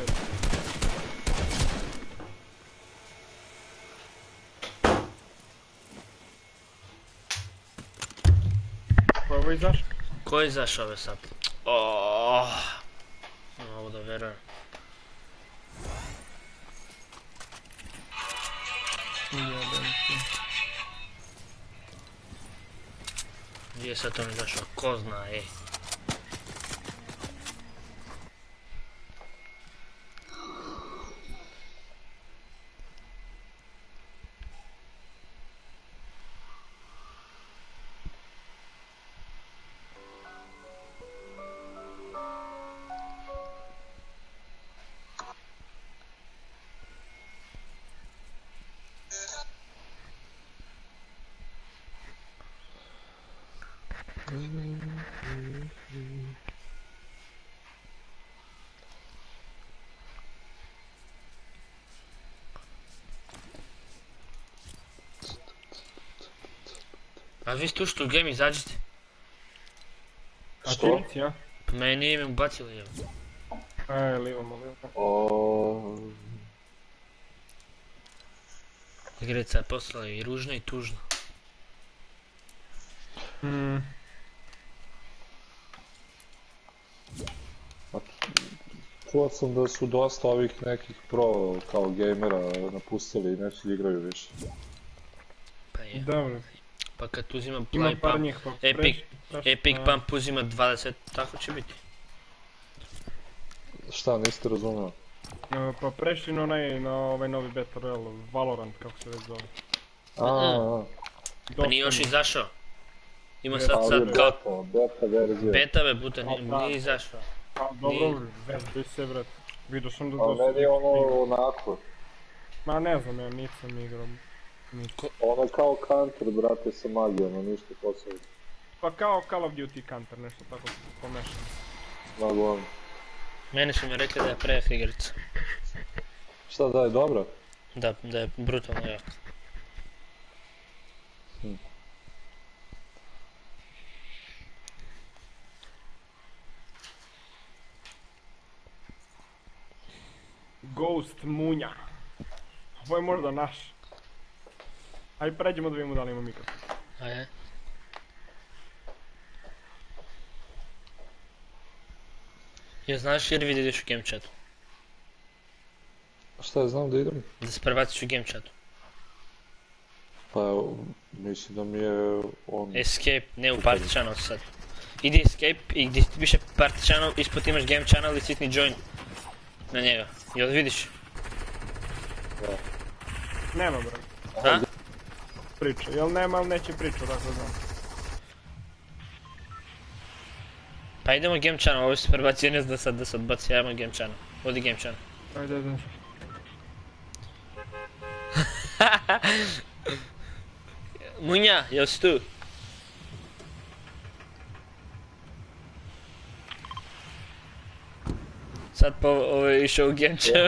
Speaker 4: Ko je ovo izašao?
Speaker 1: Ko je izašao ove sad? Ne mogu da verujem. Gdje je sad on izašao? Ko zna, A vi ste ušli u game, izađite.
Speaker 4: A ti nisi, ja?
Speaker 1: Pa meni nije me ubacili, evo.
Speaker 4: Lijevo.
Speaker 1: Igrica je poslala i ružno i tužno.
Speaker 7: Čuo sam da su dosta ovih nekih pro kao gamera napustili i neće igraju više.
Speaker 1: Pa je.
Speaker 4: Dobro.
Speaker 1: Pa kad uzima
Speaker 4: Ima
Speaker 1: play
Speaker 4: par
Speaker 1: pump,
Speaker 4: njih pa
Speaker 1: Epic pump uzima 20, tako će biti.
Speaker 7: Šta, niste razumeli?
Speaker 4: Pa prešli na ovaj novi Battle Royale, Valorant kako se već zove.
Speaker 1: Pa nije još izašao. Ima
Speaker 7: Ali
Speaker 1: sad kao...
Speaker 7: beta verzija.
Speaker 1: Beta be, puta, nije izašao.
Speaker 4: Pa dobro, već se vrat. Vidio sam da
Speaker 7: Ali meni je ono onako.
Speaker 4: Ma ne znam, ja nisam igrao.
Speaker 7: Ono kao Counter, brate, sa magijama, ništa posebno.
Speaker 4: Pa kao Call of Duty Counter, nešto tako pomešano.
Speaker 7: Nagovam.
Speaker 1: Meni su mi rekli da je prejak igrica.
Speaker 7: Šta, da je dobra?
Speaker 1: Da je brutalno jak.
Speaker 4: Ghost Munja. Ovo je možda naš. Ajde pređemo da vidimo da li ima mikrofon.
Speaker 1: Ajde. Ja znaš jer vidi ideš u game chatu?
Speaker 7: Šta ja znam da idem?
Speaker 1: Da se prebaciš u game chatu.
Speaker 7: Pa mislim da mi je on...
Speaker 1: Escape, ne u party channel sad. Idi escape i gdje ti piše party channel, ispod imaš game channel i sitni join na njega. Jel vidiš?
Speaker 7: Da.
Speaker 4: Nema bro.
Speaker 1: Ha?
Speaker 4: Priča, jel nema, ali neće priča, tako znam.
Speaker 1: Pa idemo game channel, ovo se prebacio, ne znam sad da se odbaci, ajmo game channel. Odi game channel.
Speaker 4: Ajde.
Speaker 1: Munja, jel si tu? Sad po ovo je išao u game channel.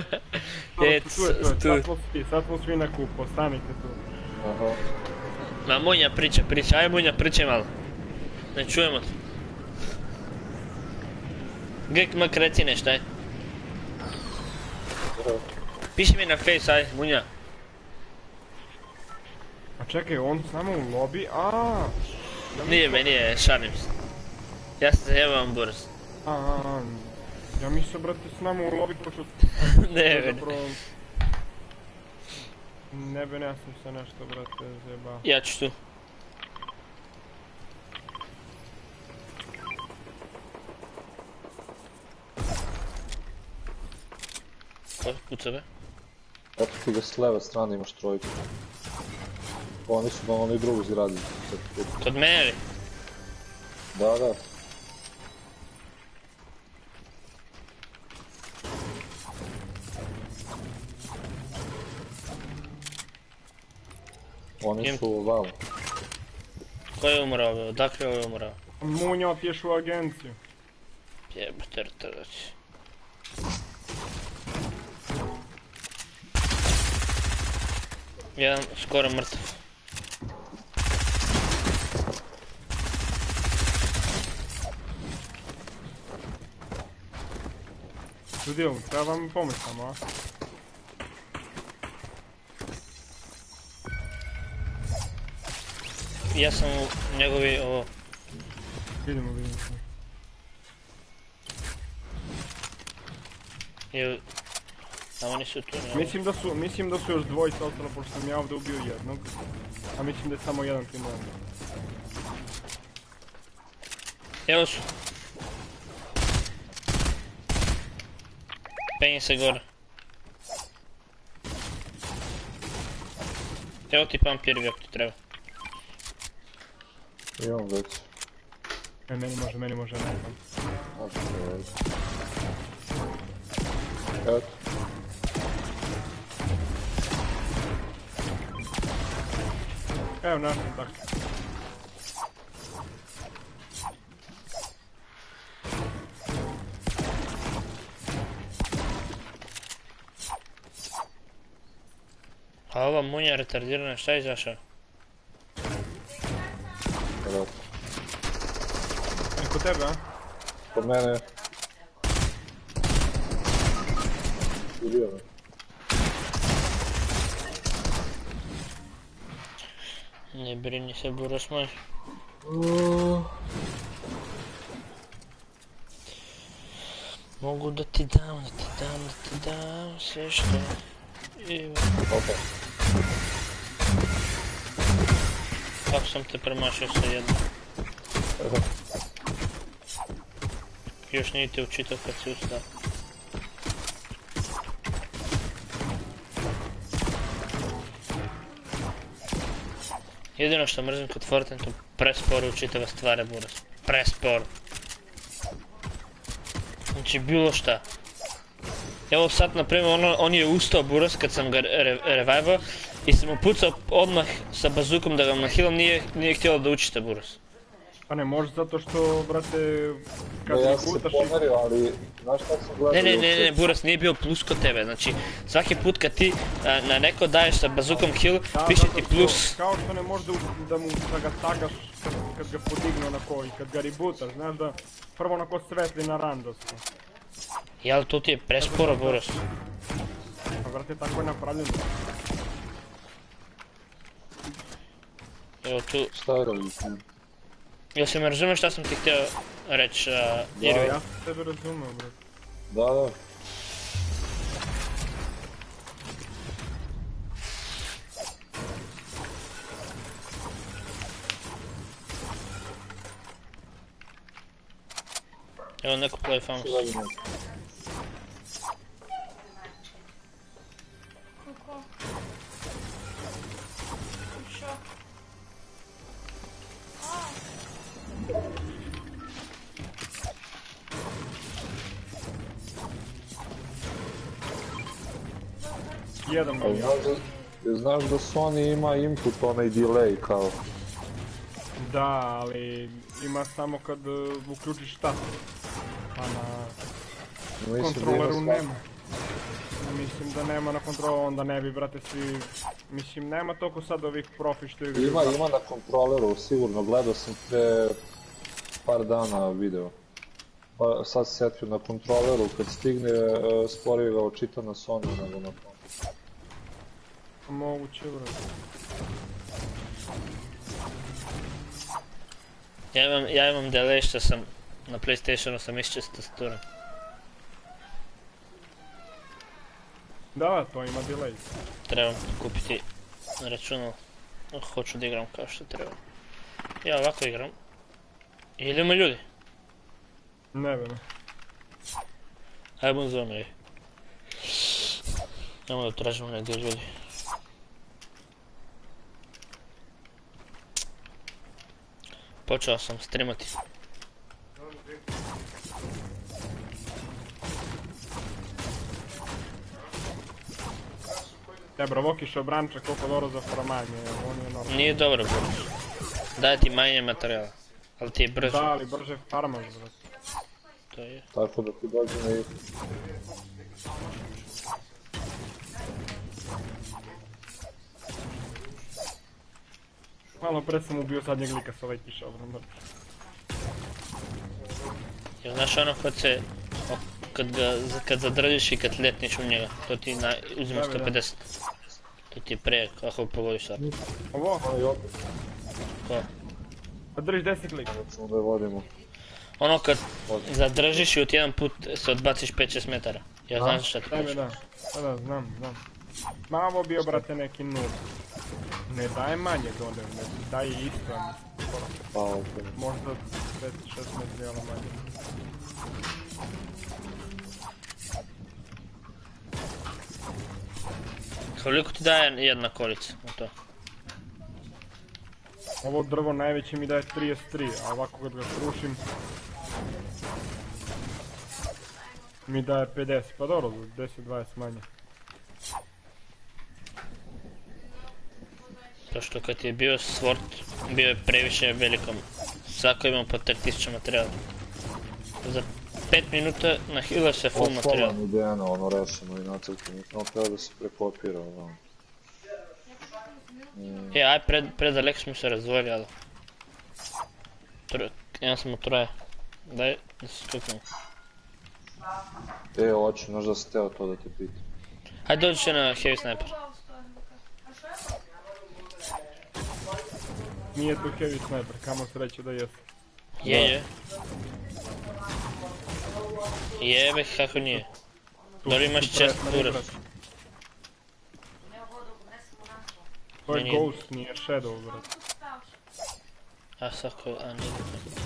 Speaker 4: Sad smo svi na kupu, ostanite tu.
Speaker 7: Aha.
Speaker 1: Ma Munja priča, aj Munja pričaj malo. Ne čujemo te. Greg mak reci nešto, aj. Piši mi na face, aj Munja.
Speaker 4: A čekaj, on s nama u lobby, aaa.
Speaker 1: Nije, šalim se. Ja se zajebavam brz.
Speaker 4: Ja mislim, brate, s nama u lobby pošto...
Speaker 1: Ne.
Speaker 4: Ne bi, ja sam se nešto, brate, zjebao.
Speaker 1: Ja ću tu. Kuca be?
Speaker 7: Eto ti ga s leve strane imaš trojku. Oni su na onoj drugoj zgradi.
Speaker 1: Kod mene li?
Speaker 7: Da. Oni su ovamo.
Speaker 1: Ko je umrao? Odakle je umrao?
Speaker 4: Munja otiješu u agenciju.
Speaker 1: Jebate rtadaći. Jedan skoro mrtav.
Speaker 4: Ljudi, treba vam pomoć samo, a?
Speaker 1: Ja sam u njegovi ovo...
Speaker 4: Vidimo.
Speaker 1: A oni su tu, ne?
Speaker 4: Mislim da su još dvojica ostalo, pošto sam ja ovdje ubio jednog. A mislim da je samo jedan tim ovdje.
Speaker 1: Evo su. Penji se gore. Evo ti pampir ako ti treba.
Speaker 7: Imam već.
Speaker 4: Meni može nekam.
Speaker 7: Eto.
Speaker 4: Evo našem tako.
Speaker 1: A ova munja retardirana, šta je izašao?
Speaker 4: tebe, a?
Speaker 7: Kod mene. Ubio me.
Speaker 1: Ne brini se, Buras moj. Mogu da ti dam sve što... Evo.
Speaker 7: Opa.
Speaker 1: Kako sam te premašio sa jednom. Još nije te učitao kad si ustao. Jedino što mrzim kod Fortnite, presporo učitava stvari, Buras. Presporo. Znači bilo šta. Evo sad, na primjer, on je ustao, Buras, kad sam ga revivao i sam mu pucao odmah sa bazukom da ga nahilom, nije htjelo da učite, Buras.
Speaker 4: Pa ne, možda zato što, brate, kad
Speaker 7: Ja
Speaker 4: mi
Speaker 7: sam se
Speaker 4: putaš
Speaker 7: pomerio, ali znaš kako sam gledao
Speaker 1: Ne, Buras, nije bio plus kod tebe, znači svaki put kad ti na neko daješ sa bazukom kill, piše ti plus.
Speaker 4: Kao što ne možda da ga tagaš kad ga podigne onako i kad ga rebootaš, znaš da prvo onako svetli na randostu.
Speaker 1: Jel, to ti je presporo, Buras.
Speaker 4: Pa brate, tako je napravljeno.
Speaker 1: Evo tu,
Speaker 7: Šta je raditi?
Speaker 1: jel se me razumeš šta sam ti htio reći, Irvi?
Speaker 4: Ja tebe razumem, brate.
Speaker 7: Da.
Speaker 1: Evo neko play fams.
Speaker 2: Kako? Šo?
Speaker 4: Jedan
Speaker 7: Ali
Speaker 4: milion.
Speaker 7: znaš da Sony ima input, onaj delay kao.
Speaker 4: Da, ali ima samo kad uključiš tast. A na
Speaker 7: Mislim da
Speaker 4: kontroleru
Speaker 7: ima
Speaker 4: nema. Mislim da nema na kontrolu, onda ne bi, brate, svi... Mislim, nema toliko sad ovih profi što igraju.
Speaker 7: Ima na kontroleru, sigurno, gledao sam pre par dana video. Pa sad se sjetio na kontroleru, kad stigne sporije ga očita na Sony nego na tom.
Speaker 4: Moguće, brate.
Speaker 1: Ja imam delay što sam na PlayStationu sam išće s tastaturom.
Speaker 4: Da, to ima delay.
Speaker 1: Trebam kupiti računalo. Hoću da igram kao što treba. Ja ovako igram. Ili ima ljudi?
Speaker 4: Ne be me.
Speaker 1: Ajmo za me. Ajmo da tražimo negdje ljudi. Počeo sam streamati.
Speaker 4: Bro, Vokiš obranča koliko dobro za farmanje, on je normalno.
Speaker 1: Nije dobro, bro. Daje ti manje materijala. Ali ti je brzo.
Speaker 4: Da, ali brže farmaš, brate.
Speaker 1: To je.
Speaker 7: Tako da ti dođe na igru.
Speaker 4: Malo pre sam ubio zadnjeg lika s ovaj kišobran, brate.
Speaker 1: Jer znaš ono kad zadržiš i kad letniš u njega, to ti uzima 150. To ti je pre, kako pogodiš sad.
Speaker 4: Ovo?
Speaker 1: Ko?
Speaker 4: Pa držiš 10 lika.
Speaker 7: Samo da je vodimo.
Speaker 1: Ono kad zadržiš i od jedan put se odbaciš 5-6 metara. Ja znam šta ti kažeš.
Speaker 4: Da, znam. Ma ovo bio, brate, neki nul. Ne daje manje Donev, ne daje isto,
Speaker 7: Pa, okej.
Speaker 4: možda 5-6 materijala manje.
Speaker 1: Koliko ti daje jedna kolica u to?
Speaker 4: Ovo drvo najveće mi daje 33, a ovako kad ga krušim mi daje 50, pa dobro, 10-20 manje.
Speaker 1: To što kad je bio Sword, bio je previše velikom. Svako ima po 3000 materijala. Za 5 minuta nahila se full materijal.
Speaker 7: Ovo idejano, ono rešeno i nacrtano, samo treba da se prekopira, ono.
Speaker 1: Aj predaleko smo se razdvojili, ali... Jedan smo troje. Daj, da se stuknem.
Speaker 7: Hoću, možda sam teo to da te pitam.
Speaker 1: Hajde dođi na heavy sniper.
Speaker 4: Nije to heavy sniper, kamo sreće da jesu.
Speaker 1: Je. Jebe, kako nije. Dobro imaš chest durac.
Speaker 4: To je Ghost, nije Shadow, brat.
Speaker 1: A sako, a nije.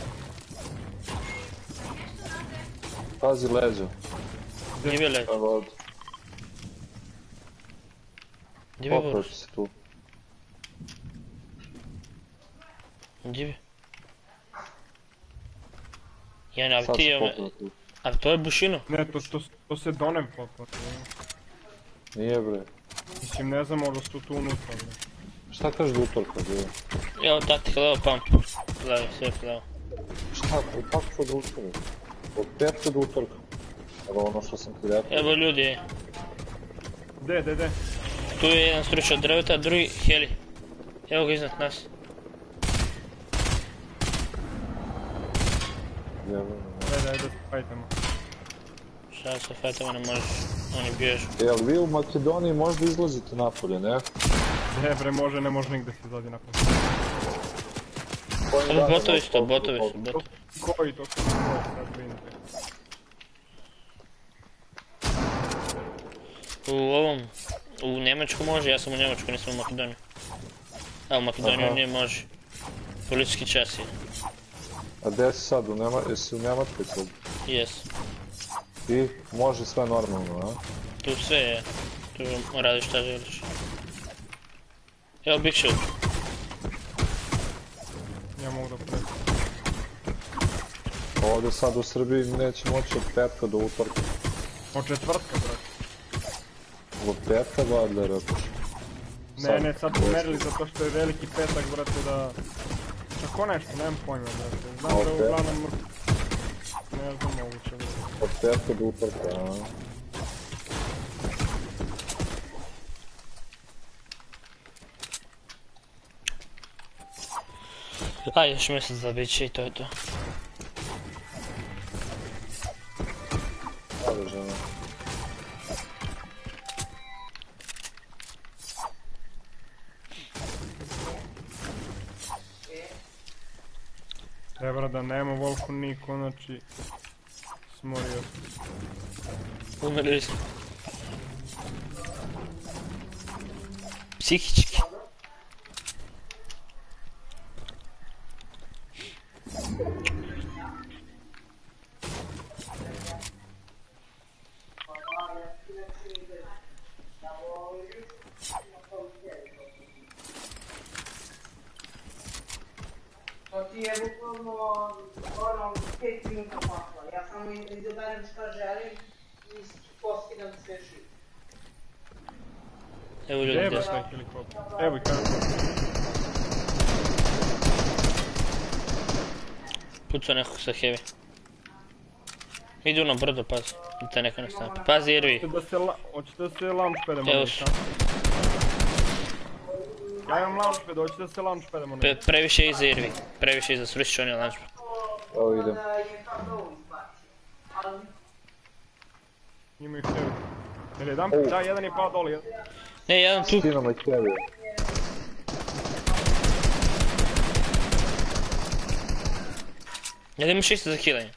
Speaker 7: Pazi leđa.
Speaker 1: Gdje bi leđa?
Speaker 7: Evo ovdje.
Speaker 1: Gdje bi
Speaker 7: Poprat
Speaker 1: Boris?
Speaker 7: si tu.
Speaker 1: Gdje bi? Jan, a
Speaker 7: Sad
Speaker 1: ti
Speaker 7: si
Speaker 1: je...
Speaker 7: poprat tu.
Speaker 1: A to je bušino?
Speaker 4: Ne, to se Donev popao.
Speaker 7: Nije bre.
Speaker 4: Mislim, ne znam, možda su tu unutra, bre.
Speaker 7: Šta kažeš da utorka bilo?
Speaker 1: Evo taktika, levo pump. Levo, sve levo.
Speaker 7: Šta, kako ću da utorim? Od petka do utorka. Evo ono što sam ti rekao.
Speaker 1: Evo ljudi,
Speaker 4: De.
Speaker 1: tu je jedan struč od drveta, drugi heli. Evo ga iznad nas.
Speaker 4: Ajde, se fajtamo.
Speaker 1: Šta se fajtamo, ne možeš, oni bježu.
Speaker 7: Jel vi u Makedoniji možda izlazite napolje, ne?
Speaker 4: De, bre, može, ne može nigde se izlazi napolje.
Speaker 1: Botovi su to, botovi su.
Speaker 4: Koji to su koji sad brinite?
Speaker 1: U Njemačku može, ja sam u Njemačku, nisam u Makedoniju. A u Makedoniju nije može. Policijski čas je.
Speaker 7: A gdje si sad, jesi u Njemačkoj sad?
Speaker 1: Jes.
Speaker 7: I može sve normalno, a?
Speaker 1: Tu sve je. Tu radiš šta želiš. Evo Big Shield.
Speaker 4: Ja mogu da pretim.
Speaker 7: Ovdje sad u Srbiji neće moći od petka do utorka.
Speaker 4: Od četvrtka, brate.
Speaker 7: Od petka valjda rekaš.
Speaker 4: Ne, sad pomerili zato što je veliki petak, brate, da... Tako nešto, nemam pojma, brate. Znam da je uglavnom... Ne znam moguće, brate.
Speaker 7: Od petka do utorka, a?
Speaker 1: A još mjesec da bit će i to je to.
Speaker 7: Sada žena.
Speaker 4: Treba da nema volku niko, znači... Smorio.
Speaker 1: Umirili smo. Psihički.
Speaker 6: To ti je bukvalno ono 5 minuta posla. Ja samo izaberem šta želim i poskidam sve šit.
Speaker 1: Evo ljudi,
Speaker 4: Gdje je
Speaker 1: gdje
Speaker 4: baš
Speaker 1: smo?
Speaker 4: taj helikopter? Evo i kako.
Speaker 1: Pucao nekog sa heavy. Idu na brdo, pazi. Da te neko ne snapi. Pazi Irvi.
Speaker 4: Hoćete da se launchpademo
Speaker 1: Evo
Speaker 4: nešto? Ja imam launchpad, hoćete da se launchpademo nešto?
Speaker 1: Previše iza Irvi. Previše iza, srušit će oni launchpad.
Speaker 7: Evo idem.
Speaker 6: Da je kako izbacio. Ali
Speaker 4: Ima ih heavy. Jel jedan? Da, jedan je pao dole.
Speaker 1: Ne, jedan tu.
Speaker 7: Skino me heavy.
Speaker 1: Ja da imaš isto za healanje.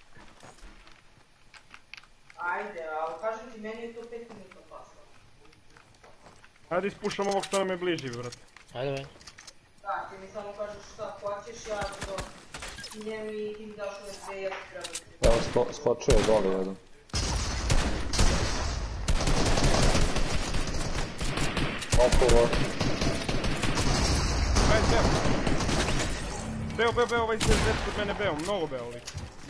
Speaker 6: ajde, ali kažem ti, meni je to 5 minuta posla.
Speaker 4: Ajde ispušam ovog što nam je bliži, brate.
Speaker 1: Ajde, ajde.
Speaker 6: Da, ti mi samo kažeš šta hoćeš, ja to skinem i ti mi daš ove dve, ja ti treba ti.
Speaker 7: Evo skočio je dole jedan. Oporo.
Speaker 4: Ajde, Beo, ovaj se zet kod mene Beo, mnogo Beo lik.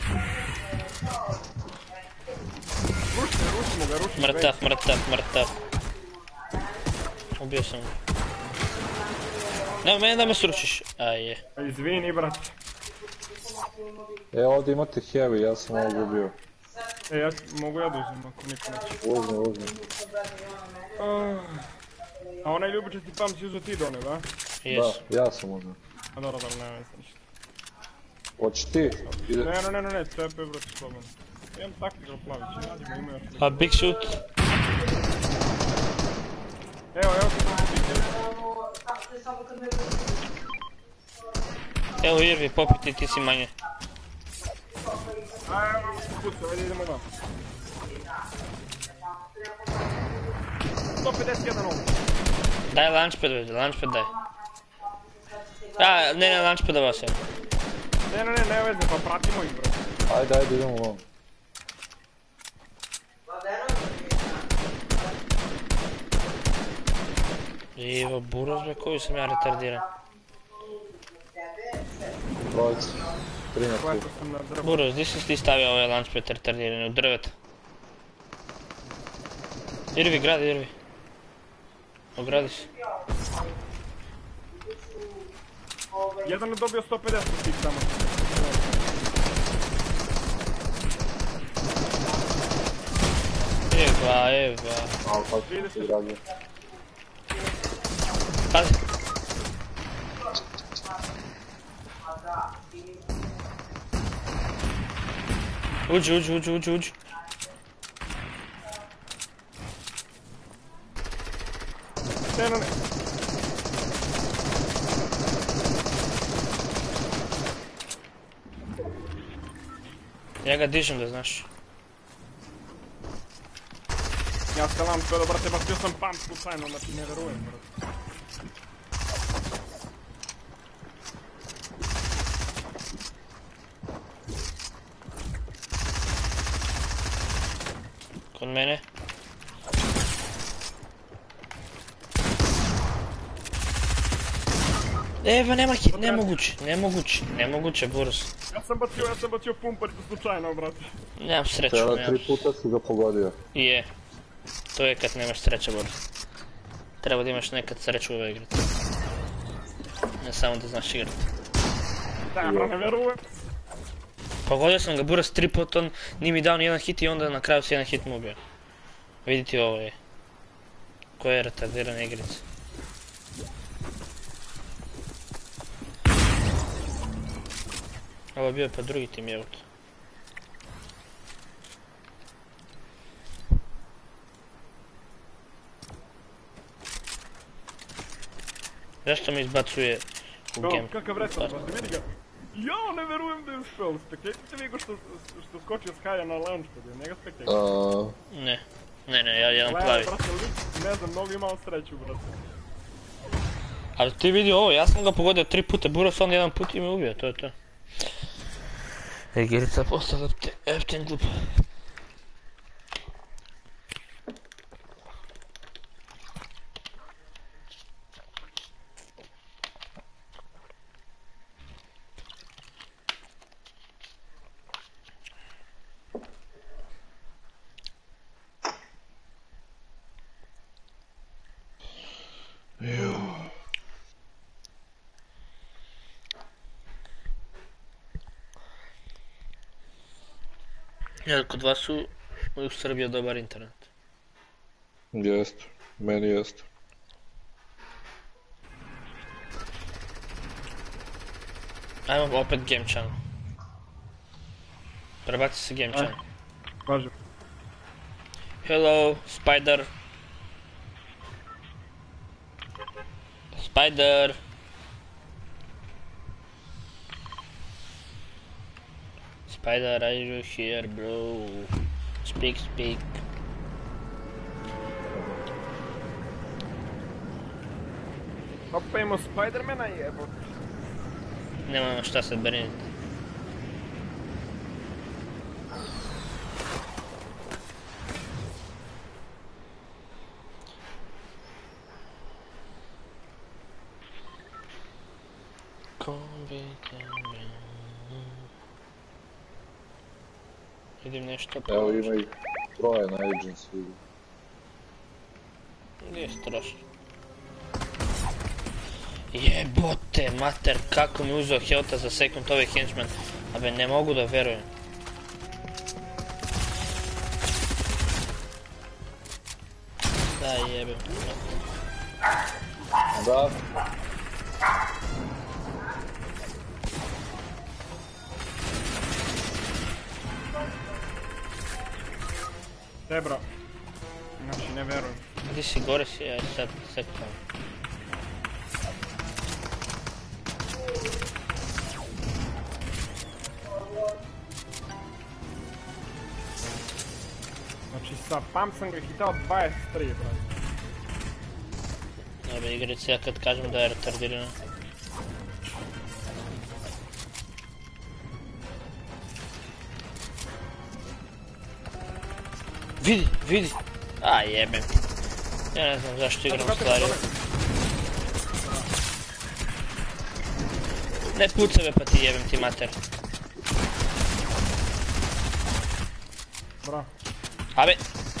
Speaker 4: Rušimo ga,
Speaker 1: Mrtav. Ubio sam ga. Nema mene da me sručiš. Aj je.
Speaker 4: Izvini, brate.
Speaker 7: Ovdje imate heavy, ja sam ovog ubio.
Speaker 4: Mogu ja da uzmem ako niko neće.
Speaker 7: Uzmi.
Speaker 4: A onaj ljubičasti pam si uzeo ti Donev, a?
Speaker 1: Jes.
Speaker 7: Da, ja sam uzmio.
Speaker 4: A dobro, nema veze ništa.
Speaker 7: Hoćeš ti?
Speaker 4: Ne, CP brate slobodno. Imam taktikal plavić, nađi ga, ima još
Speaker 1: A big shoot.
Speaker 4: Evo
Speaker 1: Evo Irvi, popiti, ti si manje.
Speaker 4: Ajmo, pucu, ajde idemo dan. 151 ovo.
Speaker 1: Daj launchpad, već, launchpad daj. Ne, launchpada vas je.
Speaker 4: Ne veze, pa pratimo ih brate.
Speaker 7: Ajde, idemo vam.
Speaker 1: Evo, buraz me, koju sam ja retardiran.
Speaker 7: Trojica. 3 na 3.
Speaker 1: Buraz, gdje si ti stavio ovaj launchpad retardiran? U drveta. Irvi, gradi, Irvi. Ogradi se.
Speaker 4: Jedan je dobio 150 tih samo.
Speaker 1: Eva.
Speaker 7: Pa ti dragi.
Speaker 1: Pazi. Uđi.
Speaker 4: Ne.
Speaker 1: Ja ga dižem da znaš.
Speaker 4: Ja skalam sve do brate, bacio sam pump slučajno, znači ne verujem brate.
Speaker 1: Kod mene. Eva, nema hit, nemoguće, buraz.
Speaker 4: Ja sam bacio pumparicu slučajno, brate.
Speaker 1: Nemam sreću,
Speaker 7: Cijela 3 puta si ga pogodio.
Speaker 1: Je. To je kad nemaš sreće, buraz. Treba da imaš nekad sreću u ovoj igri. Ne samo da znaš igrati.
Speaker 4: Da, bro, ne verujem.
Speaker 1: Pogodio sam ga, buraz, 3 puta, on nije mi dao ni jedan hit i onda na kraju se jedan hit mu ubio. Vidite ovo je. Koja je retardirana igrica. Ovo je bio pa drugi tim je auto. Zašto me izbacuje u game?
Speaker 4: Kakav retar, brate, vidi ga. Ja ne verujem da je uspeo, spektajte vi go što skočio s haja na launchpad, njega spektajte.
Speaker 1: Ne, ja jedan plavi.
Speaker 4: Brate, ne znam, mnogo imao sreću, brate.
Speaker 1: Ali ti vidi ovo, ja sam ga pogodio 3 puta, buraz on jedan put i me ubio, to je to. Igrica postala eftin glup. Jel kod vas u Srbiji dobar internet?
Speaker 7: Jest, meni jest.
Speaker 1: Ajmo opet game channel. Prebaci se game channel.
Speaker 4: Može.
Speaker 1: Hello, Spider. Spider. Spider, are you here, bro? Speak.
Speaker 4: Opa, imamo Spidermana jebot.
Speaker 1: Nemamo šta sad briniti. Vidim nešto pa...
Speaker 7: Evo ima ih troje na agency.
Speaker 1: Nije strašno. Jebote, mater, kako mi uzeo healtha za sekund ovaj henchman. Abe, ne mogu da verujem. Da jebem.
Speaker 7: Da.
Speaker 4: Debro. Znači, ne verujem.
Speaker 1: Gdje si, gore si, aj sad sektam.
Speaker 4: Znači, sa pump sam ga hitao 23, brate.
Speaker 1: Dobro, igrice, ja kad kažem da je retardirano. Vidi, vidi! A jebem ti. Ja ne znam zašto igram stvari. Ne pucaj me pa ti jebem ti mater.
Speaker 4: Bra.
Speaker 1: Abe!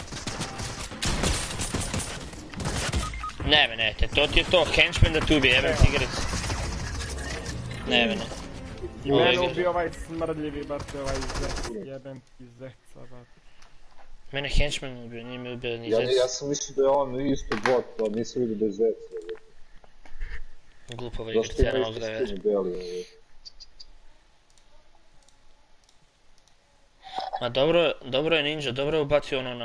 Speaker 1: Ne, to ti je to, henchman da ti ubije, jebem ti igrice. Ne.
Speaker 4: I mene ubio ovaj smrdljivi, brate, ovaj zec, jebem ti zeca, brate.
Speaker 1: Mene henchman ubio, nije mi ubio ni zec.
Speaker 7: Ja sam mislio da je on isto bot, pa nisam vidio da je zec.
Speaker 1: Glupova igrica, ja ne mogu da je vežem. Ma dobro je Ninja, dobro je ubacio ono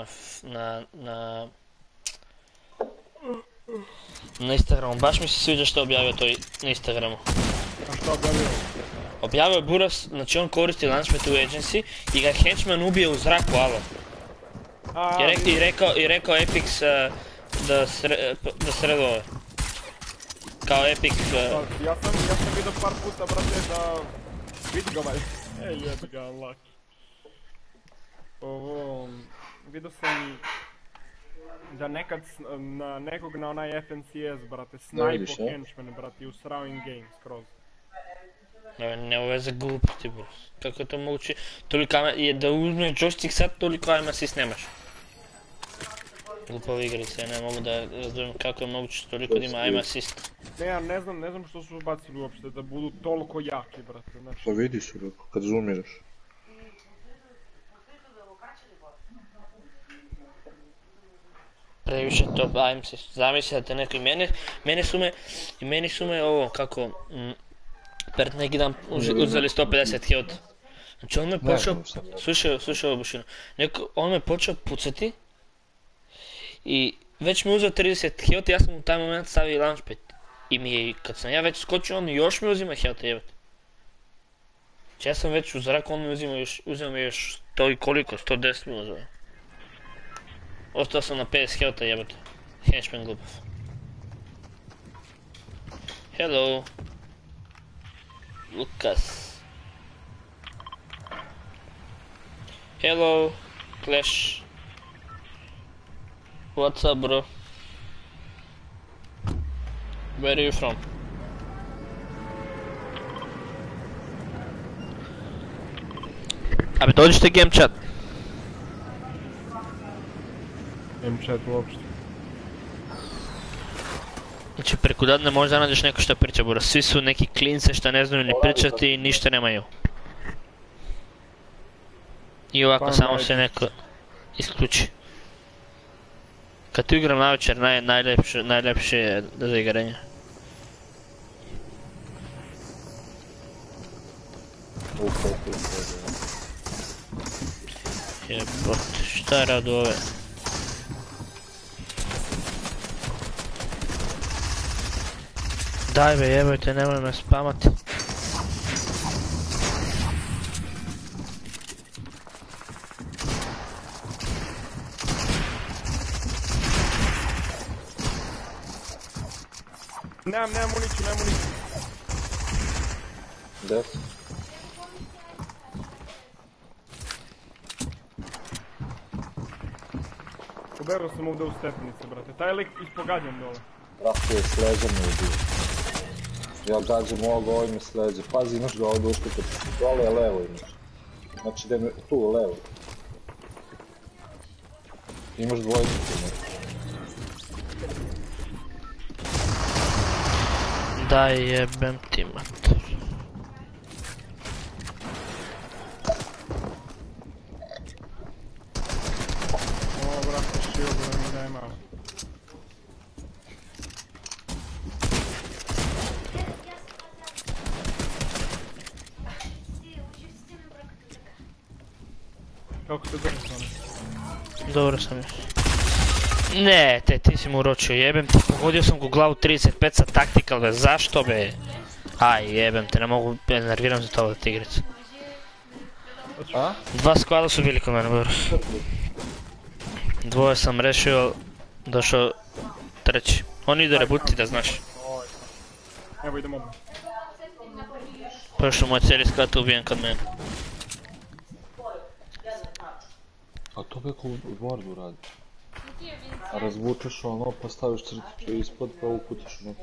Speaker 1: na Instagramu, baš mi se sviđa što je objavio to na Instagramu.
Speaker 4: A što objavio?
Speaker 1: Objavio je Buras, znači on koristi launchpad u agency i ga henchman ubije u zraku, alo. I rekao Epics da sredo ove. Kao Epic...
Speaker 4: Ja sam vidio par puta, brate, da... Vidi ga ovaj. Jebi ga, lak. Ovo... Vidio sam... Da nekad na nekog na onaj FNCS, brate, snajpo henchman, brate, i usrao in game skroz.
Speaker 1: Ne uveze gluposti, bro. Kako je to moguće? Toliko je da uzme joystick sad, toliko aim assist nemaš. Glupove igrice, ja ne mogu da razumijem kako je moguće toliko da ima aim assist.
Speaker 4: Ne, ja ne znam što su ubacili uopšte, da budu toliko jaki, brate, znači...
Speaker 7: Pa vidi se, kad zoomiraš.
Speaker 1: Previše top aim assist, zamisli da te neko i meni su me ovo, kako... Pred neki dan uzeli 150 health. Znači on me počeo... Slušaj ovo bušinu. On me počeo pucati. I već mi uzeo 30 health, ja sam u taj moment stavio launchpad. I mi je, kad sam ja već skočio, on još mi uzima health, jebate. Znači ja sam već u zraku, on mi uzeo mi još 100 i koliko, 110 mi uzeo. Ostao sam na 50 health, jebate. Henchman glupav. Hello. Lucas. Hello, Clash. What's up, bro? Where are you from? Abe, dođite game chat.
Speaker 4: Game chat uopšte.
Speaker 1: Znači preko dadne možda nađeš neko što priča, bro. Svi su neki klince što ne znaju ni pričati i ništa nemaju. I ovako samo se neko isključi. Kad tu igram navečer, najljepše je za igranje. Jebote, šta radu ove? Daj be, jebojte, nemoj me spamati.
Speaker 4: Nemam municiju.
Speaker 7: Gdje?
Speaker 4: Uberao sam ovdje u stepenice, brate. Taj lik ispogađam dole.
Speaker 7: Brate, je sleđa me ubio. Ja gađam ovog, ovo ime sleđa. Pazi, imaš ga ovdje uspite. Dole je levo imaš. Znači, tu levo. Imaš dvojku tu.
Speaker 1: Daj jebem ti mater.
Speaker 4: Ovo brate shield da mi daj malo. Kako se drži s onim?
Speaker 1: Dobro sam još. Ne, ti si mu uročio, jebem ti, pogodio sam go glavu 35 sa taktikal, be, zašto be? Aj, jebem te, ne mogu, nerviram se to od tigrica.
Speaker 7: A?
Speaker 1: 2 skvada su bili kod mene, dobro. 2 sam rešio, došao 3. On ide rebuti da znaš.
Speaker 4: Evo idemo odmah.
Speaker 1: Prošao moj cijeli skvat ubijen kod mene.
Speaker 7: A to kako u Wordu radi? A razvučeš ono, pa staviš crtiće ispod, pa ukucaš ono.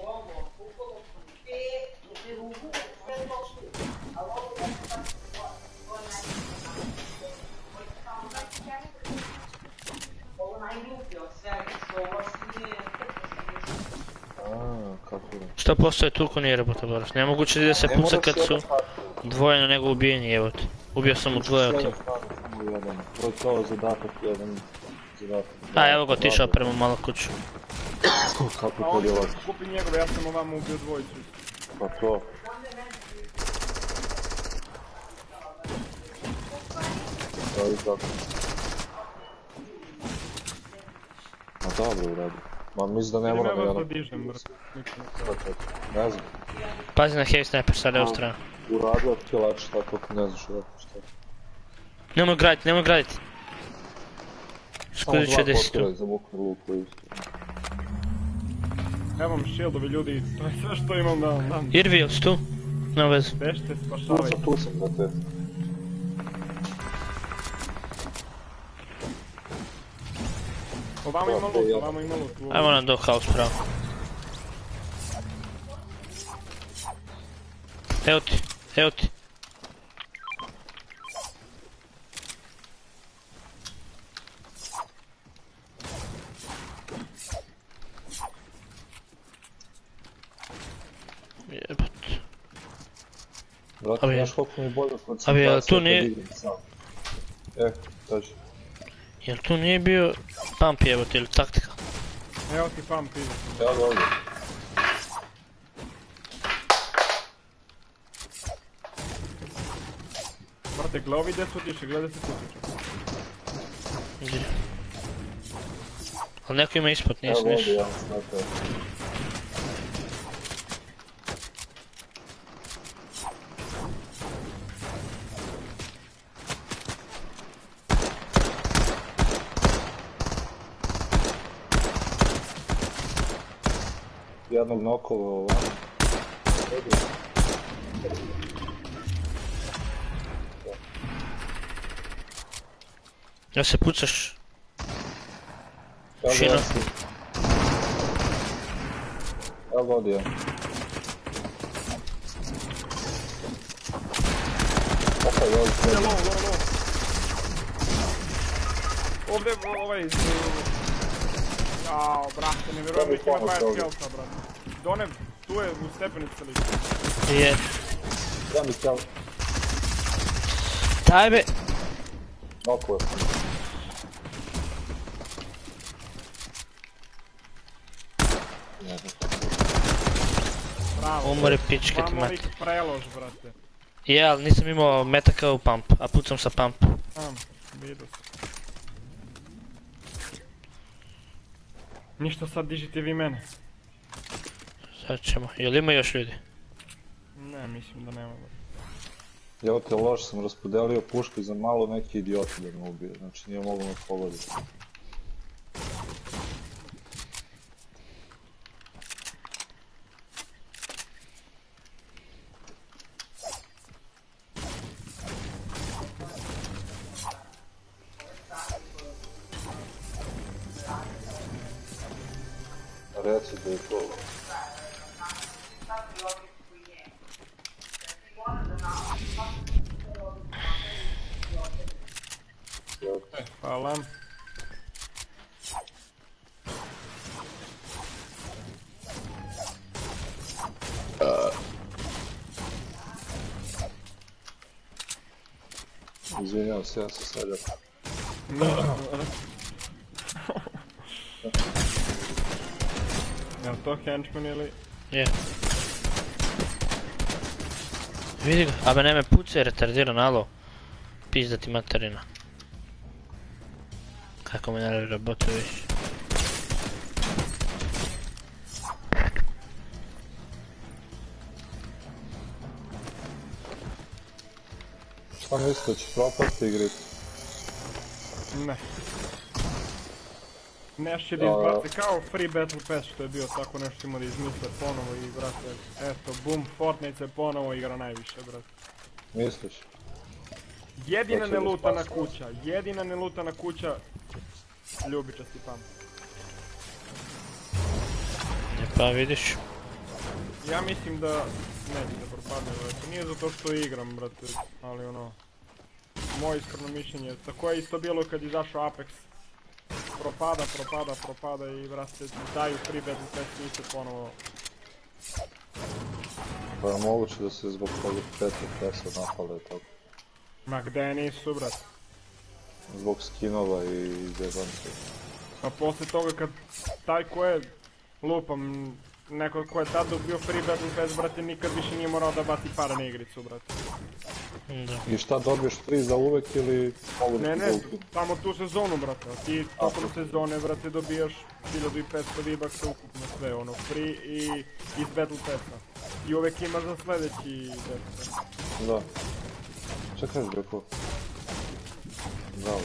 Speaker 7: Kako je?
Speaker 1: Što postoje toliko nije rebota, Boris. Nemoguće da se puca kad su dvoje na nego ubijeni, evo te. Ubio sam u dvoje od tim.
Speaker 7: To je zadatak, jedan zadatak.
Speaker 1: A evo ga otišao prema malo kuću.
Speaker 7: Kako
Speaker 4: A
Speaker 7: to
Speaker 4: on
Speaker 7: djela?
Speaker 4: kupi njegove, ja sam ovamo ubio dvojicu.
Speaker 7: Pa to. To je tako. Ma dobro uradi. Ma mislim da ne moram
Speaker 4: Ja
Speaker 7: jedan.
Speaker 4: vas dižem, brate.
Speaker 7: Ne znam.
Speaker 1: Pazi na heavy sniper, sad evo strana.
Speaker 7: Uradio ti je lakše tako ako ne znaš uradi šta.
Speaker 1: Nemoj graditi, nemoj graditi. Skudit će desiti tu.
Speaker 7: Za mokru luku isto.
Speaker 4: Evo mi shieldovi ljudi, to je sve što imam da vam dam.
Speaker 1: Irvi, jel si tu? Nema veze.
Speaker 4: Bežite, spašavajte.
Speaker 7: Tu sam za te.
Speaker 4: Ovamo ima loot, ovamo ima loot.
Speaker 1: Ajmo na doghouse pravo. Evo ti, evo ti. Jebot.
Speaker 7: Brate,
Speaker 1: Abi,
Speaker 7: znaš koliko mi je bolje
Speaker 1: Abi, jel tu
Speaker 7: koncentracija
Speaker 1: nije-
Speaker 7: kad igram sam. Tači.
Speaker 1: Jel tu nije bio pump jebot ili taktika?
Speaker 4: Evo ti pump ide.
Speaker 7: Evo ga ovdje.
Speaker 4: Brate, gle ovi gdje su otišli, gledaj se kućiče.
Speaker 1: Gdje? Ali neko ima ispod, nije
Speaker 7: Evo
Speaker 1: se niš.
Speaker 7: ovdje, ja znate. Jednog nokova ovamo.
Speaker 1: Ja se pucaš.
Speaker 7: Evo
Speaker 1: Šino.
Speaker 7: ga jesi. Evo ga ovdje. Opaj, evo
Speaker 4: Gdje
Speaker 7: ga.
Speaker 4: low. Ovdje ovaj... Jao, brate, ne vjerujem da ih ima 20 healtha, brate. Donev, tu je u stepenici liči.
Speaker 1: Je.
Speaker 7: Ja mi htjel.
Speaker 1: Daj be.
Speaker 7: Nokova sam. Ne znam.
Speaker 4: Bravo.
Speaker 1: Umore pičke ti
Speaker 4: Vamo
Speaker 1: mati.
Speaker 4: lik prelož, brate.
Speaker 1: Je, ali nisam imao metaka u pump, a pucam sa pump.
Speaker 4: Vidio sam. Ništa, sad dižite vi mene.
Speaker 1: Sad ćemo. Jel ima još ljudi?
Speaker 4: Ne, mislim da nema.
Speaker 7: Evo te loš sam raspodelio puške za malo neki idioti da me ubije, znači nije mogu me pogoditi. Reci da je to.
Speaker 4: Hvala.
Speaker 7: Izvinjam se, ja se sređam.
Speaker 4: Jel to henchman ili?
Speaker 1: Je. Vidi ga, a ne me puca je retardiran, alo. Pizda ti materina. Kako me nervira botu više.
Speaker 7: Šta mislite da će propasti igrit?
Speaker 4: Ne. Nešto će da izbace kao Free Battle Pass što je bio, tako nešto ima da izmisle ponovo i brate, eto, boom, Fortnite se ponovo igra najviše, brate.
Speaker 7: Misliš?
Speaker 4: Jedina nelutana kuća, ljubičasti pam.
Speaker 1: Pa vidiš.
Speaker 4: Ja mislim da ne bi da propadne, brate, nije zato što igram, brate, ali ono, moje iskreno mišljenje, tako je isto bilo kad izašao Apex. Propada i brate, daju Free Battle Pass i se ponovo.
Speaker 7: Pa je moguće da se zbog toga petog pesa napale tako.
Speaker 4: Ma gde nisu, brate?
Speaker 7: Zbog skinova i zebance.
Speaker 4: Pa poslije toga kad taj ko je, lupam, neko ko je tad dobio Free Battle Pass, brate, nikad više nije morao da baci pare na igricu, brate.
Speaker 1: Da.
Speaker 7: I šta dobiješ free za uvek ili mogu da ti
Speaker 4: Ne,
Speaker 7: kupi?
Speaker 4: samo tu sezonu, brate, a ti tokom sezone, brate, dobijaš 1500 V-Bucks ukupno sve, ono, free i iz Battle Passa. I uvek ima za sljedeći Battle Pass.
Speaker 7: Da. Šta kažeš, Breko? Bravo.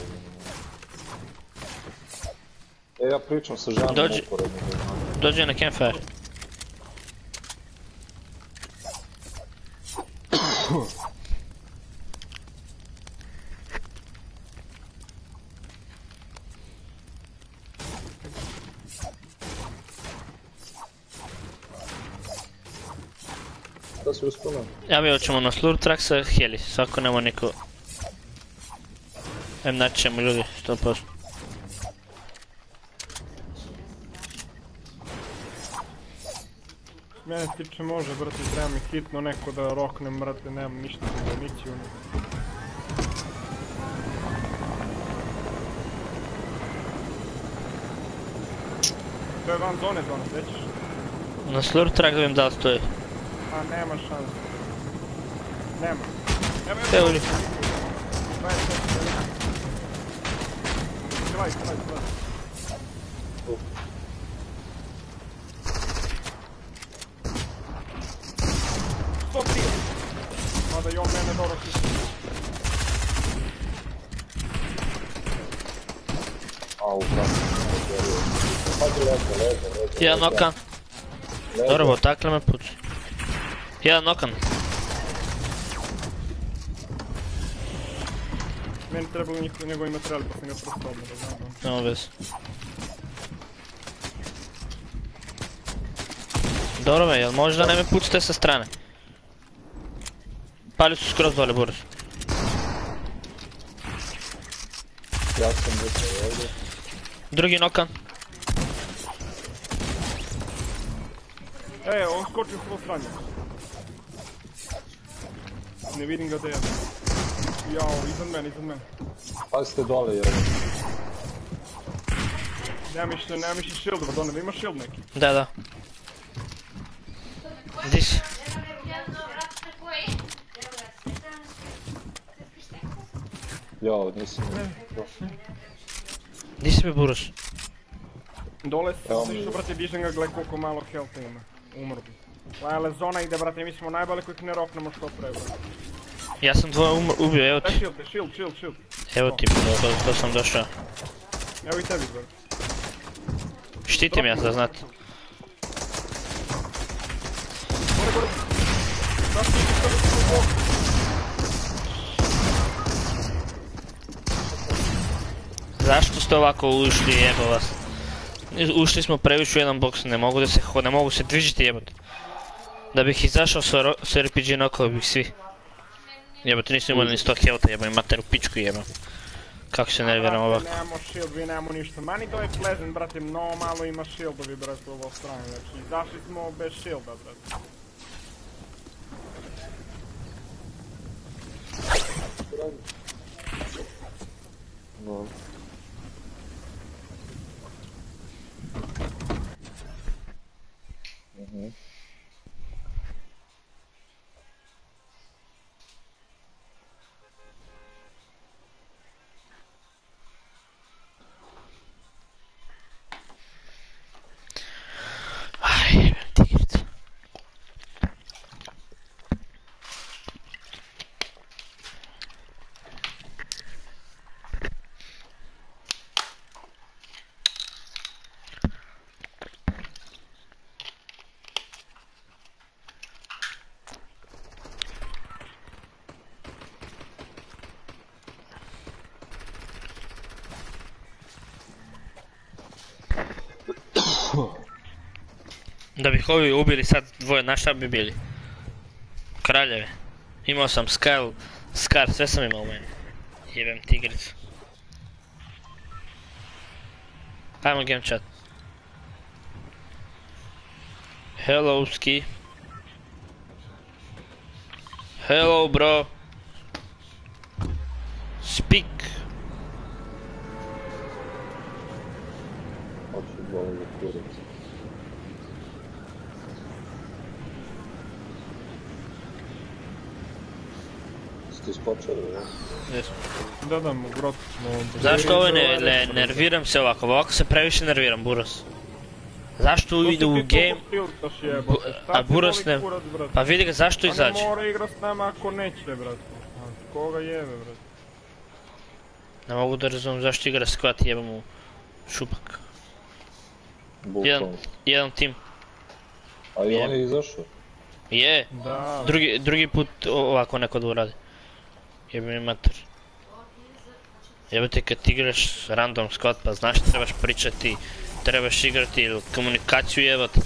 Speaker 7: Ja pričam sa ženom uporedno.
Speaker 1: Dođi na campfire.
Speaker 7: Šta si uspjela?
Speaker 1: Ja bi hoćemo na slur track sa heli, svako nema niko. Naći ćemo ljudi, 100%.
Speaker 4: Mene tiče može, brate, treba mi hitno neko da roknem, brate, nemam ništa za municiju. To je van zone, sećaš?
Speaker 1: Na slur track da vidim da li stoji.
Speaker 4: A, nema šanse. Nema.
Speaker 1: Evo li.
Speaker 4: Svaj. Stop ti! Mada i on mene dobro si.
Speaker 7: Au, kako.
Speaker 1: Jedan nokan. Dobro, takle me puci. Jedan nokan.
Speaker 4: Meni trebalo njegovi materijali pa sam ga prosto odmah, da znam.
Speaker 1: Nema veze. Dobro me, jel možda ne me pucite sa strane? Pali su skroz dole, Boris.
Speaker 7: Ja sam bukao ovdje.
Speaker 1: Drugi nokan.
Speaker 4: On skočio s ovo stranje. Ne vidim ga da je. Jao, iznad mene.
Speaker 7: Pazite dole, jer...
Speaker 4: Nemam više shield, Donev, imaš shield neki?
Speaker 1: Da. Gdje si?
Speaker 7: Jao, nisam...
Speaker 1: Gdje si be, Boris?
Speaker 4: Dole sam išao, brate, dižem ga, gled koliko malo health ima. Umro bi. Ale zona ide, brate, mi smo najbolji kojih ne roknemo što pre, brate.
Speaker 1: Ja sam dvoje ubio, evo ti.
Speaker 4: Shield.
Speaker 1: Evo ti, to sam došao.
Speaker 4: Evo i tebi, brate.
Speaker 1: Štitim ja, da znate.
Speaker 4: Gore.
Speaker 1: Zašto ste ovako ušli, jebo vas? Ušli smo previše u jedan boks, ne mogu se dvižiti, jebote. Da bih izašao s RPG nokao bih svi. Jebote, nisu imali ni 100 healtha, jebam, mater u pičku, jebam. Kako se nerviram ovako.
Speaker 4: Brate, nemamo shield, vi nemamo ništa. Mani to je pleasant, brate, mnogo malo ima shieldovi, brate, u ovo strane. Znači, izašli smo bez shielda, brate.
Speaker 7: No.
Speaker 1: Da bih ovi ubili sad dvoje, na šta bi bili? Kraljeve. Imao sam Scar, sve sam imao u meni. Jebem tigricu. Ajmo game chat. Hello ski. Hello bro. Speak.
Speaker 7: Hoću dole za kurac. Ste iskočili, ne?
Speaker 1: Jesmo.
Speaker 4: Da, grot smo...
Speaker 1: Zašto ovo ne nerviram se ovako se previše nerviram, Buros. Zašto ide u game... A Buros ne... Pa vidi ga zašto izađe.
Speaker 4: Pa ne mora igrat s nama ako neće, brate. Koga jebe, brate.
Speaker 1: Ne mogu da razumijem zašto igra skvat, jebe mu šupak. Jedan tim.
Speaker 7: A i on je izašao?
Speaker 1: Je. Drugi put ovako neko da uradi. Jebe mi mater. Jebate kad igraš random squad pa znaš trebaš pričati, trebaš igrati ili komunikaciju jebati.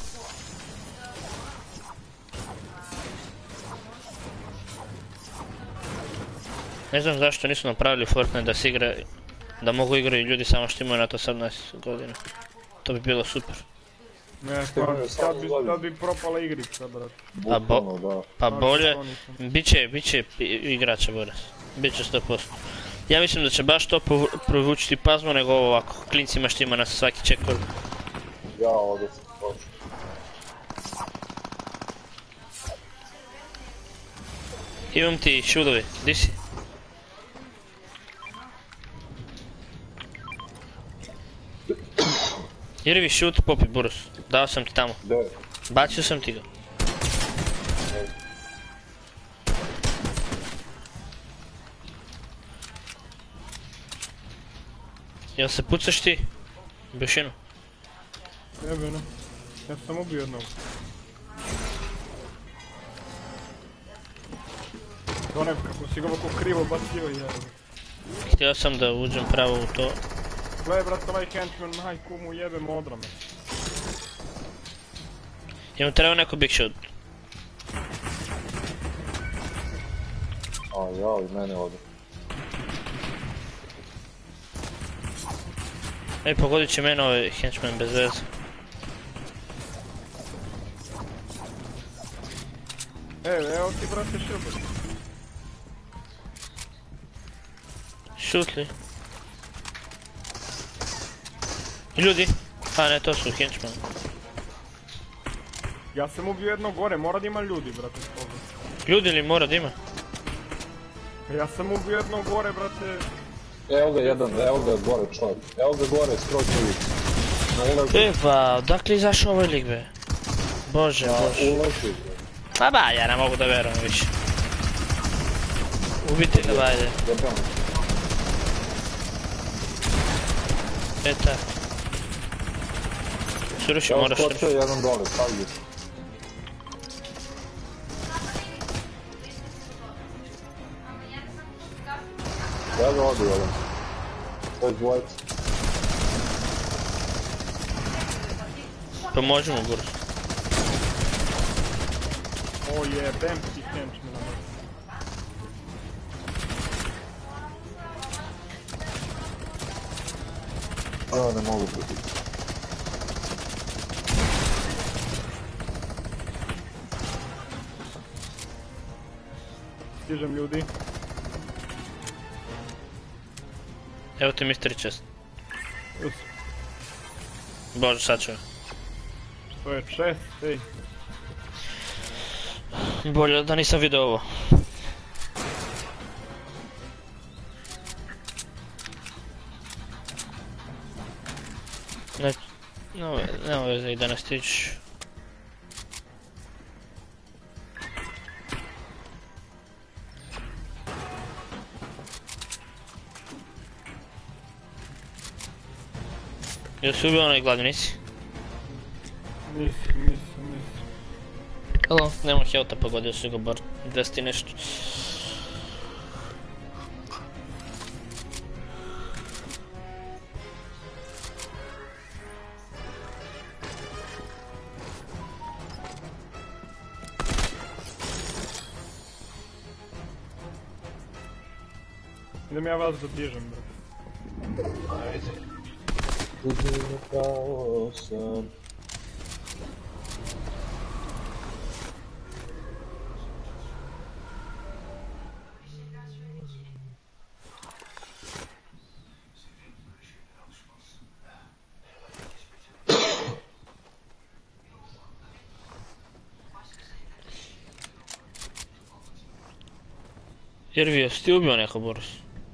Speaker 1: Ne znam zašto nisu napravili Fortnite da se igra, da mogu igrati ljudi samo što imaju na to 18 godina. To bi bilo super.
Speaker 4: Ne, tad bi propala igrica, brate.
Speaker 1: Pa bolje, bit će igrača Boris, bit će 100%. Ja mislim da će baš to provučiti pazmo nego ovo ovako, klincima štima na svaki checkpoint.
Speaker 7: Ja ovdje sam počeo.
Speaker 1: Imam ti šudovi, di si? Irvi šut popi Boris, dao sam ti tamo. Bacio sam ti ga. Jel se pucaš ti? Bešinu?
Speaker 4: Jebe ne, ja sam ubio jednog. Donev, kako si ga ovako krivo bacio, jebe.
Speaker 1: Htio sam da uđem pravo u to.
Speaker 4: Gledaj brat, ovaj henchman, majku mu jebem odrame.
Speaker 1: Imam treba neko big shot.
Speaker 7: A jao, i mene ovdje.
Speaker 1: Ej, pogodit će mene ovaj henchman bez veze.
Speaker 4: Evo ti brate šubat.
Speaker 1: Šutli. Ljudi. A ne, to su henchman.
Speaker 4: Ja sam ubio jednog gore, mora da ima ljudi, brate, spoga.
Speaker 1: Ljudi li mora da ima?
Speaker 4: Ja sam ubio jednog gore, brate.
Speaker 7: Evo ga jedan, evo ga gore čovjek. Evo ga gore, skroz uvijek.
Speaker 1: Pa, odakle izašao ovaj lik be? Bože.
Speaker 7: Ulazi.
Speaker 1: Pa ba, ja ne mogu da verujem više. Ubiti ga, bajde. Eta. Suruši, moraš
Speaker 7: Evo skočio jedan dole, stavlji. Evo ga ovdje jedan. To je dvojica.
Speaker 1: Pomožemo, Boris.
Speaker 4: O jebem ti henchmana.
Speaker 7: Evo ne mogu biti.
Speaker 4: Stižem ljudi.
Speaker 1: Evo ti mystery chest.
Speaker 4: Us.
Speaker 1: Bože, sad ću.
Speaker 4: To je chest, ej.
Speaker 1: Bolje da nisam vidio ovo. Nema veze i da ne stići. Jel si ubio onaj gladni, nisi?
Speaker 4: Nisam.
Speaker 1: Hello, nema helta, pogodio si ga bar 200 i nešto.
Speaker 4: Idem ja vas dobižem, bro.
Speaker 7: Ajde. Budimo kao sam.
Speaker 1: Irvi, jesi ti ubio neko, Boris?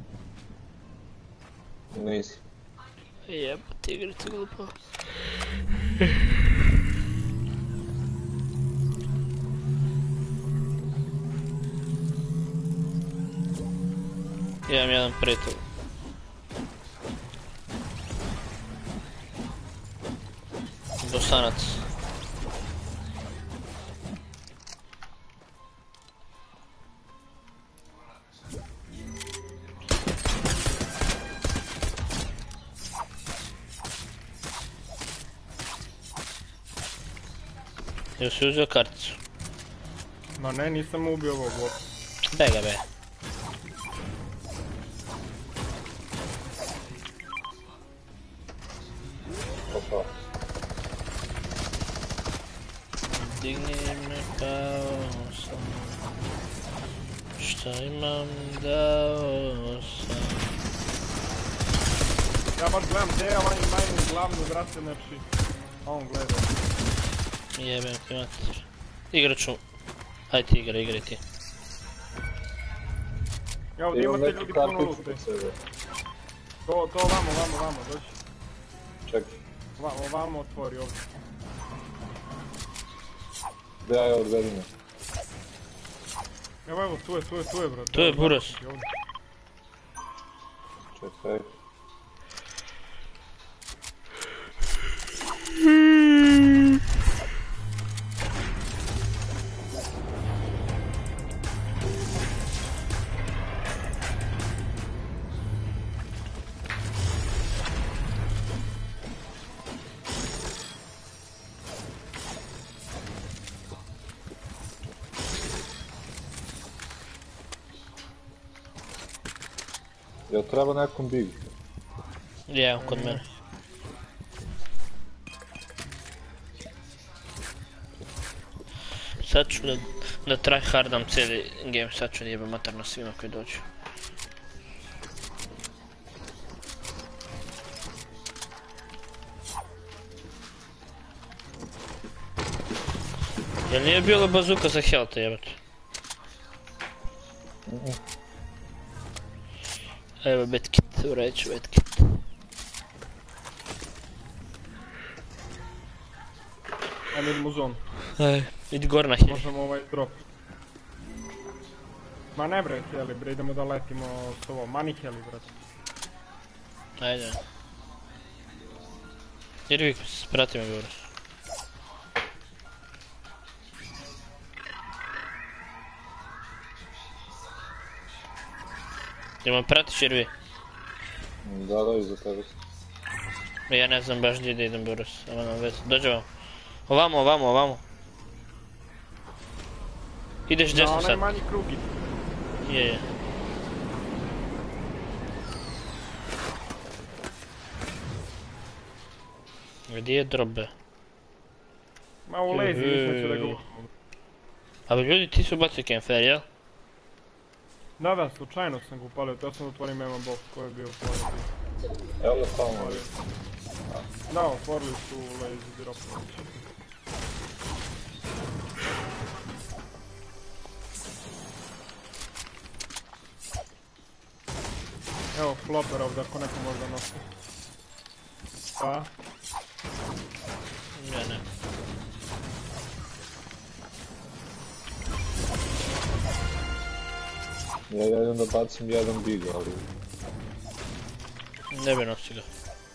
Speaker 7: Nisi.
Speaker 1: Jebate, igrice glupo. Imam jedan prijatelj. Bosanac. Jel si uzeo karticu?
Speaker 4: Ma ne, nisam ubio ovog bossa.
Speaker 1: Bega be.
Speaker 7: Opa.
Speaker 1: Digni me kao sam. Šta imam dao sam.
Speaker 4: Ja baš gledam gdje je ovaj majmun glavni, brate, znači... A on gleda.
Speaker 1: Jebem ti mater. Igrat ću. Hajde ti igraj ti.
Speaker 4: Ja ovdje
Speaker 7: Imam
Speaker 4: imate
Speaker 7: neku
Speaker 4: ljudi puno
Speaker 7: karticu
Speaker 4: lute.
Speaker 7: kod sebe.
Speaker 4: To ovamo, dođi.
Speaker 7: Čekaj.
Speaker 4: Ovamo otvori ovdje.
Speaker 7: Da je odvedi me.
Speaker 4: Evo, tu je, bro.
Speaker 1: Tu je Buras.
Speaker 7: Čekaj. Jel treba nekom big?
Speaker 1: Je, kod mene. Sad ću da tryhardam cijeli game, sad ću da jebam mater na svima koji dođu. Jel nije bilo bazuka za health, jebate? Evo medkit, uradit ću medkit.
Speaker 4: Ajde idemo u zonu.
Speaker 1: Idi gore na heal.
Speaker 4: Možemo ovaj drop. Ma ne bre, heli bre, idemo da letimo s ovo. Mani heli, brate.
Speaker 1: Ajde. Irvik, sprati me Boris. Jel me pratiš Irvi?
Speaker 7: Da, iza tebe sam.
Speaker 1: Ja ne znam baš gdje da idem Boris, samo nam već. Dođe vam. Ovamo. Ideš desno
Speaker 4: Na
Speaker 1: sad.
Speaker 4: onaj manji krug ide.
Speaker 1: Je. Gdje je drop be?
Speaker 4: Ma u lazy, mislim ću da ga uzmemo.
Speaker 1: Ali ljudi, ti su bacili campfire, jel?
Speaker 4: Da, slučajno sam ga upalio, to sam otvorim MMA box koji je bio upalio.
Speaker 7: Evo ga tamo.
Speaker 4: Da, otvorili su lazy drop. Evo flopper ovdje ako neko možda nosi. Pa?
Speaker 1: Ne.
Speaker 7: Ja idem da bacim jedan big, ali...
Speaker 1: Ne bi nosi ga.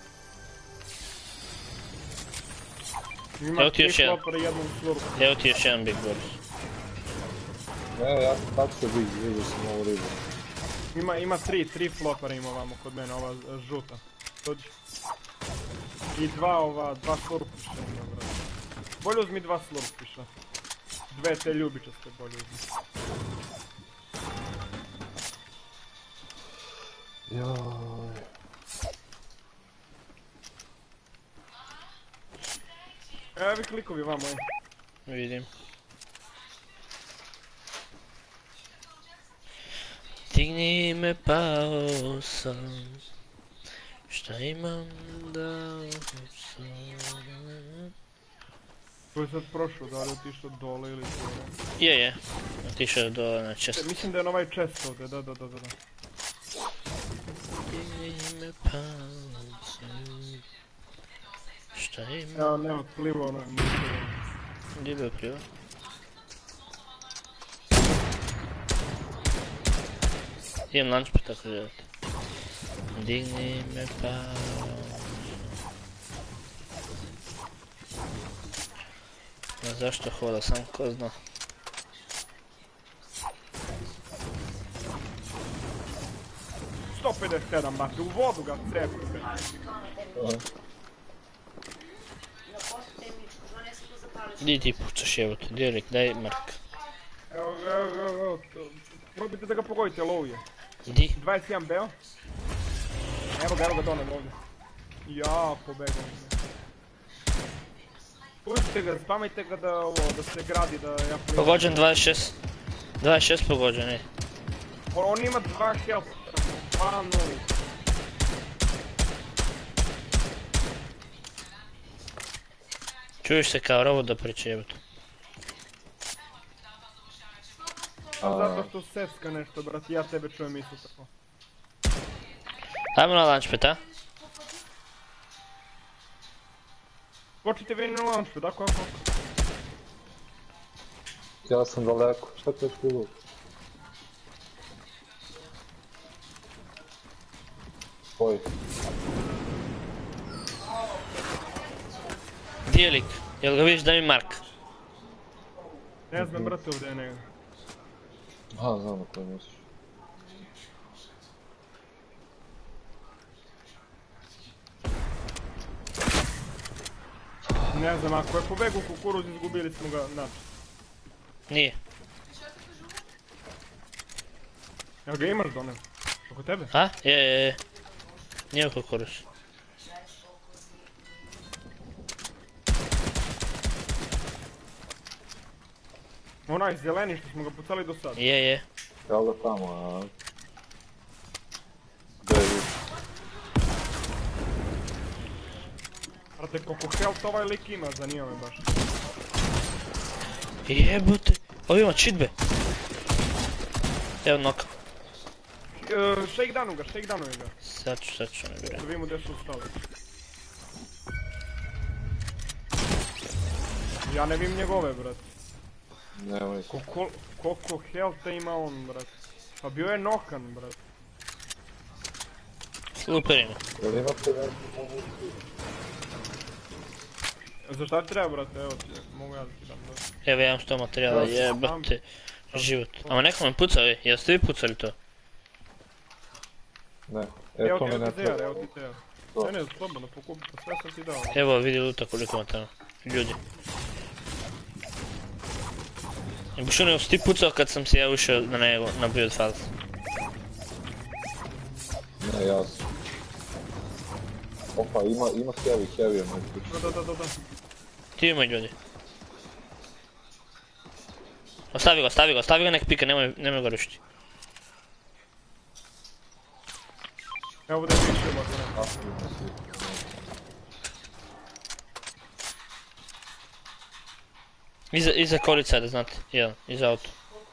Speaker 4: Ima
Speaker 1: Evo ti još
Speaker 4: 3
Speaker 1: jedan.
Speaker 4: flopera i jednu slurku.
Speaker 1: Evo ti još jedan big Boris.
Speaker 7: Ne, ja sam bacio big, vidio sam ovu ribu.
Speaker 4: Ima 3 flopera ima ovamo kod mene, ova žuta. Dođi. I dva slurpiša ima, brate. Bolje uzmi 2 slurpiša. 2 te ljubičaste bolje uzmi.
Speaker 7: Joj.
Speaker 4: Evo vi klikovi vamo,
Speaker 1: Vidim. Digni me pao sam, šta imam dao sam.
Speaker 4: To je sad prošlo, da li je otišao dole ili gore?
Speaker 1: Je. Otišao do na čest.
Speaker 4: Mislim da je na ovaj chest ovdje, da.
Speaker 1: Digni me pao sam, šta imam...
Speaker 4: Evo, nema plivo, ono,
Speaker 1: Gdje je bio plivo? Imam lunchpad tako želite. Digni me pao. Ne zašto hoda sam, ko zna.
Speaker 4: $157, brate, u vodu ga cepi.
Speaker 1: Di ti pucaš evote, Direk, daj Mark.
Speaker 4: Evo, probajte da ga pogodite, low je.
Speaker 1: Di?
Speaker 4: 21 beo. Evo ga Donev ovdje. Ja, pobegam. Pustite ga, spamajte ga da se gradi, da ja plivam.
Speaker 1: Pogođen 26. 26 pogođen, je.
Speaker 4: On ima 2 health, 2 novi.
Speaker 1: Čuješ se kao robot da priča jebote.
Speaker 4: Zato što secka nešto, brat, ja tebe čujem isto tako.
Speaker 1: Ajmo na lunchpad, a?
Speaker 4: Skočite vi na launchpad, da, kako?
Speaker 7: Ja sam daleko, šta te čulo? Oj.
Speaker 1: Gdje je lik? Jel ga vidiš da mi Mark?
Speaker 4: Ne znam, brate, ovdje je negdje.
Speaker 7: Aha, znam na kojem misliš.
Speaker 4: Ne znam, ako je pobegu kukuruz, izgubili smo ga, znači.
Speaker 1: Nije.
Speaker 4: Evo ga imaš, Donev? Oko tebe?
Speaker 1: A? Je. Nije oko kukuruz.
Speaker 4: Onaj zeleni što smo ga pucali do sada.
Speaker 1: Je.
Speaker 7: Jel da tamo, a? Gdje je više?
Speaker 4: Brate, koliko health ovaj lik ima, zanima me baš.
Speaker 1: Jebote. Ovo ima cheatbe. Evo knock.
Speaker 4: Shakedownu ga.
Speaker 1: Sad ću ne vjerujem.
Speaker 4: Da vidimo gdje su ostali. Ja ne vidim njegove, brat.
Speaker 7: Nemoj.
Speaker 4: Koliko healtha ima on, brat. Pa bio je nokan, brat.
Speaker 1: Super ima.
Speaker 7: Jel imate neku municiju?
Speaker 4: Za šta ti treba, brate? Evo ti, mogu ja da ti dam, brat.
Speaker 1: Evo ja imam 100 materijala, jebate. Život. Ama neko me pucao, jeste vi pucali to?
Speaker 7: Ne,
Speaker 4: Evo
Speaker 7: to
Speaker 4: ti
Speaker 7: mi ne
Speaker 4: teja,
Speaker 7: treba.
Speaker 4: Ne, slobodno, pokupi, pa sve sam ti dao.
Speaker 1: Evo vidi luta koliko ima tamo. Ljudi. I baš ono si ti pucao kad sam se ja ušao na njegu, na build files.
Speaker 7: Ne, jasno. Opa, ima heavy je moj.
Speaker 4: Da.
Speaker 1: Ti imaj ljudi. Ostavi ga nek pika, nemoj ga rušiti.
Speaker 4: Evo ovdje je više ovako.
Speaker 1: Iza kolica da znate, jedan, iza auto.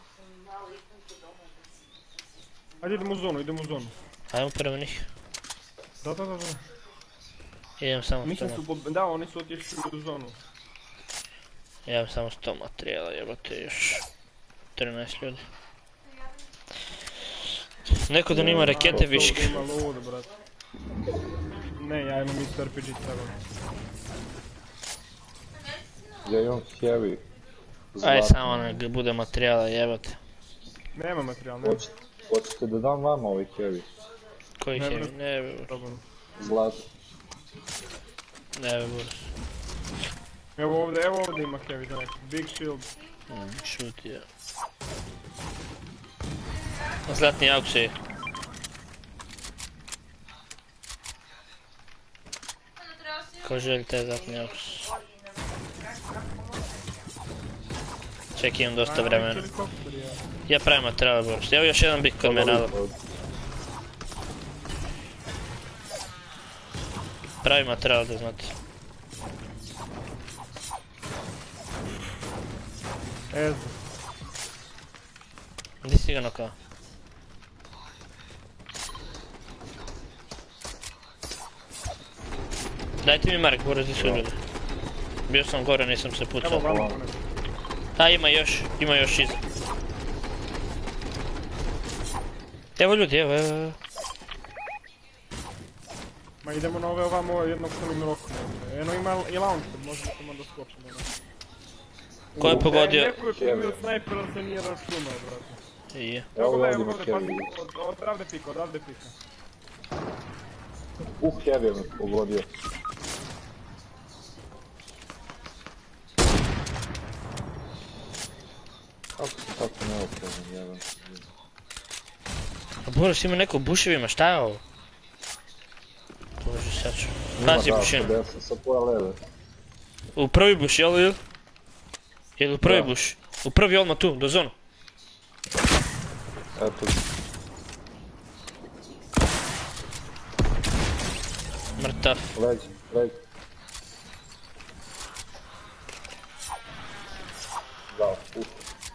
Speaker 4: Ajde idemo u zonu.
Speaker 1: Ajmo prema njih.
Speaker 4: Da.
Speaker 1: Idem samo
Speaker 4: Mislim
Speaker 1: 100
Speaker 4: su, da, oni su otišli u zonu.
Speaker 1: imam samo 100 materijala, jebate još 13 ljudi. Neko da nima rakete viške.
Speaker 4: Ima load, brat. Ne, ja imam isto RPG 7.
Speaker 7: Ja imam heavy.
Speaker 1: Aj samo nek bude materijala, jebate.
Speaker 4: Nema materijal, nema.
Speaker 7: Hoćete da dam vama ovaj heavy?
Speaker 1: Koji
Speaker 4: Ne,
Speaker 1: heavy? Ne bi
Speaker 4: Slobodno.
Speaker 7: Zlato.
Speaker 1: Ne bi bilo.
Speaker 4: Evo ovdje ima heavy za neko. Big shield.
Speaker 1: Šuti, ja. Zlatni auksije. Ko želj te zapnje. Čekaj, imam dosta vremena. Ja pravim materijal, Boris. Evo još jedan bik koji me nadal. Pravi materijal, da znate. Gdje si ga nokao? Dajte mi Mark, Boris, gdje su ljudi? Bio sam gore, nisam se pucao. A, ima još iza. Evo ljudi, evo.
Speaker 4: Ma idemo na ove ovamo jednog samim rokom. Eno ima i launcher, možemo samo da skočimo.
Speaker 1: Ko je pogodio?
Speaker 4: Neko je primio snajper, ali se nije računao, brate.
Speaker 1: Ije.
Speaker 4: Evo gledaj, odavde pika.
Speaker 7: Heavy me pogodio. Kako se tako neoprezan, jedan.
Speaker 1: A Boris ima neko u buševima, šta je ovo? Bože, sad ću. Pazi bušinu.
Speaker 7: Ima da, sa poja leve.
Speaker 1: U prvi buš, jel ili? Jel u prvi buš? U prvi odmah tu, do zonu.
Speaker 7: Eto.
Speaker 1: Mrtav.
Speaker 7: Leđ. Da, pusti.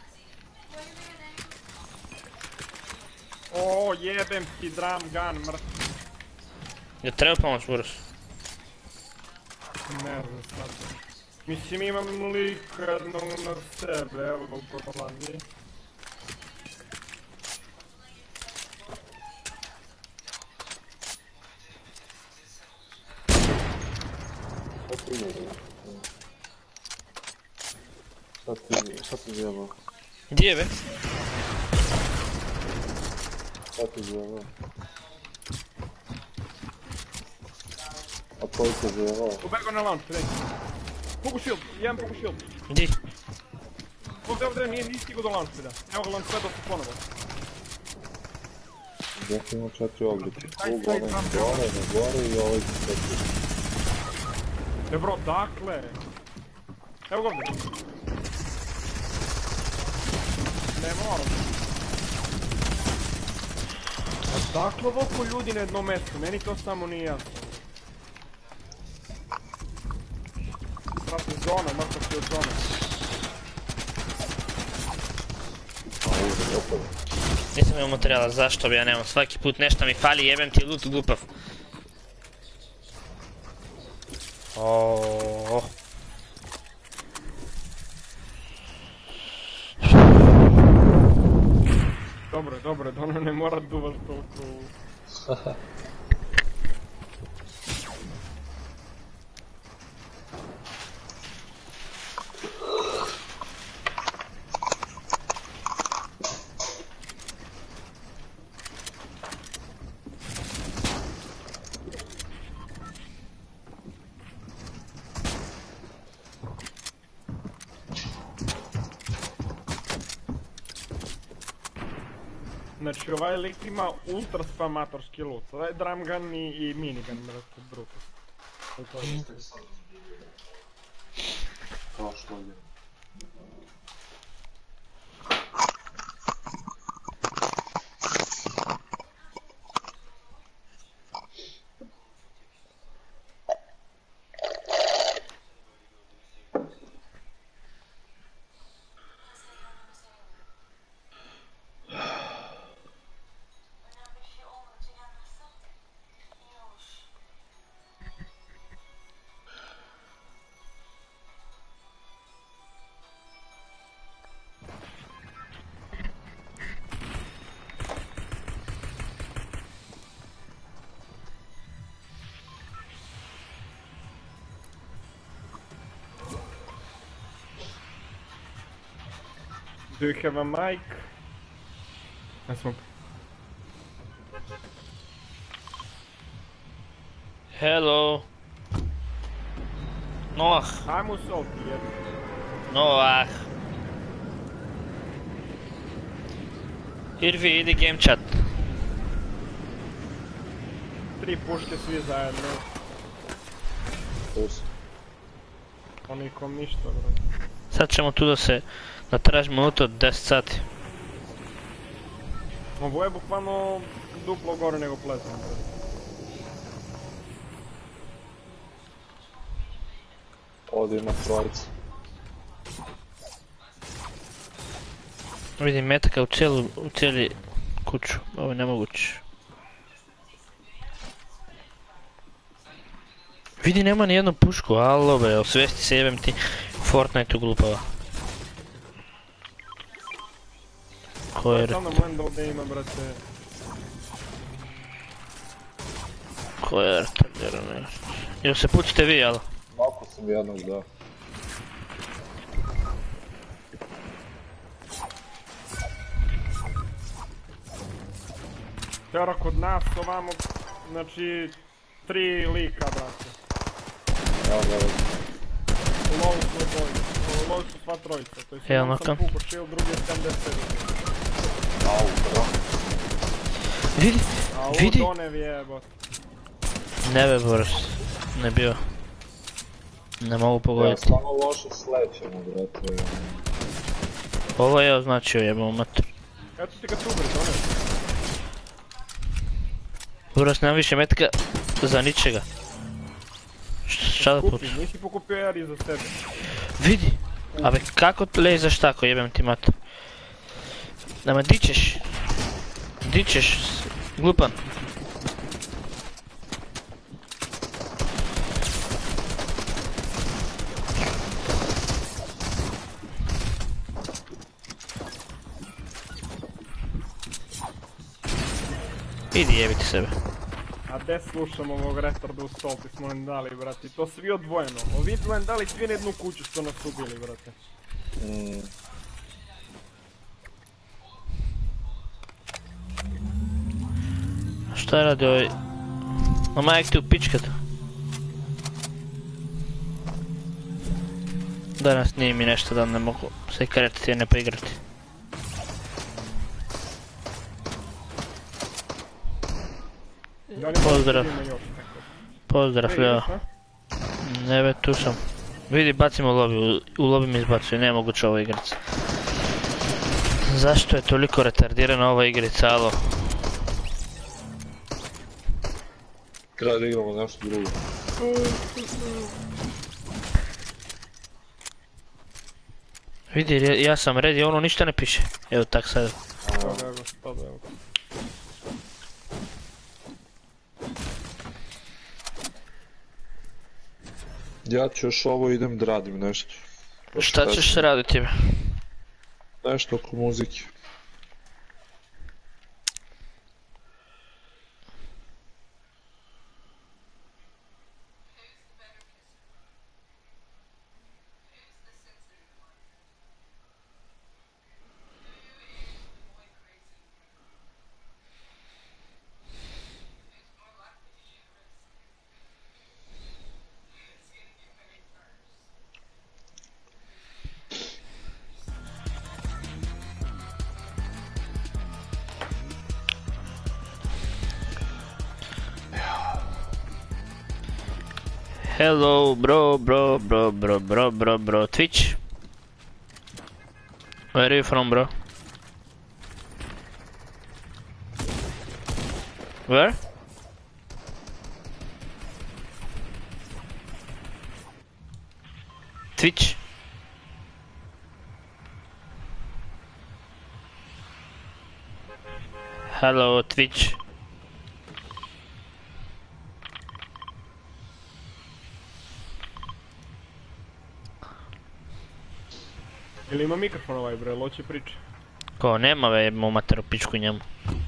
Speaker 4: O, jebem ti drum gun, mrtav.
Speaker 1: Je treba pomoć, Boris?
Speaker 4: Ne znam sad. Mislim imam lik jednog na sebe, evo ga u Holandiji.
Speaker 7: Šta ti zjebao?
Speaker 1: Gdje je be?
Speaker 7: Šta ti zjebao? A koji te zjebao?
Speaker 4: Ubego na launch, daj. Pogu shield, jedan pogu shield.
Speaker 1: Gdje?
Speaker 4: Ovdje, nije stigao do launch da. Evo ga launch sada su ponovo.
Speaker 7: Gdje imamo 4 oblike? Gore i ovaj četiri.
Speaker 4: Bro, dakle. Evo ga ovdje. Ne moram. Dakle, ovako ljudi na jednom mjestu, meni to samo nije jasno. Prati zona, mrtav si od zone.
Speaker 1: Nisam imao materijala, zašto bi ja nemam? Svaki put nešto mi fali, jebem ti loot glupav. Oooo.
Speaker 4: Dobro, Dono ne mora duvaš toliko. Znači ovaj lik ima ultra spamatorski loot, ovaj drum gun i minigun, brate, brutus.
Speaker 7: Kao što je.
Speaker 4: Do you have a mic?
Speaker 1: Hello. Noah.
Speaker 4: Ajmo solti, jedno.
Speaker 1: Noah. Irvi, idi game chat.
Speaker 4: 3 puške svi zajedno.
Speaker 7: Tu sam.
Speaker 4: Pa nikom ništa, brate.
Speaker 1: Sad ćemo tu da tražimo minutu od 10 sati.
Speaker 4: Ovo je bukvalno duplo gore nego plezno, brate.
Speaker 7: Ovdje ima trojica.
Speaker 1: Vidim metaka u cijeli kuću, ovo je nemoguće. Vidi, nema ni jednu pušku, alo bre, osvijesti se, jebem ti Fortnite-u glupava. Ko je...
Speaker 4: Samo mlenda ovdje ima, brate.
Speaker 1: Ko je retardirano? Jel se pucite vi, jel?
Speaker 7: Mako sam jednog, da.
Speaker 4: Teora kod nas ovamo, znači, 3 lika, brate.
Speaker 7: Evo ga već.
Speaker 4: U lovu su obojice, u lovu su sva trojica, to je jedan sam pukao shield, drugi je 75.
Speaker 7: Au, bro.
Speaker 1: Vidi, vidi!
Speaker 4: A u Donev je jebot.
Speaker 1: Ne be brz, ne bio. Ne mogu
Speaker 7: Ja
Speaker 1: pogoditi.
Speaker 7: samo loše slećemo, brate.
Speaker 1: Ovo je označio, jebamo mater.
Speaker 4: Eto ti ga tu bre, Donev.
Speaker 1: Uros, nemam više metka za ničega. Šta da pucu?
Speaker 4: Nisi pokupio Eri za sebe.
Speaker 1: Vidi! A be kako lezaš tako, jebem ti mater. Nama, di ćeš? Di ćeš, glupan? Idi jebiti sebe.
Speaker 4: A gdje slušam ovog retarda u stolpi smo nam dali, brati, to svi odvojeno. Ovi smo nam dali svi na jednu kuću što nas ubili, brate.
Speaker 1: Šta radi ovaj? Mama, jak ti upičkat? Danas nije mi nešto da ne mogu se kretati i ne poigrati. Pozdrav. Pozdrav, Leo. Ne be, tu sam. Vidi, bacimo u lobby, u lobby mi izbacuju, nemoguće ovo igrica. Zašto je toliko retardirana ova igrica, alo?
Speaker 7: Treba da igramo nešto drugo.
Speaker 1: Vidi, ja sam ready, ono ništa ne piše. Evo tak sad.
Speaker 7: Ja ću još ovo idem da radim nešto.
Speaker 1: Šta ćeš raditi?
Speaker 7: Nešto oko muzike.
Speaker 1: Hello, bro, Twitch? Where are you from, bro? Where? Twitch? Hello, Twitch.
Speaker 4: Ili ima mikrofon ovaj bre, loće priče.
Speaker 1: Ko, nema ve, mu materu pičku njemu.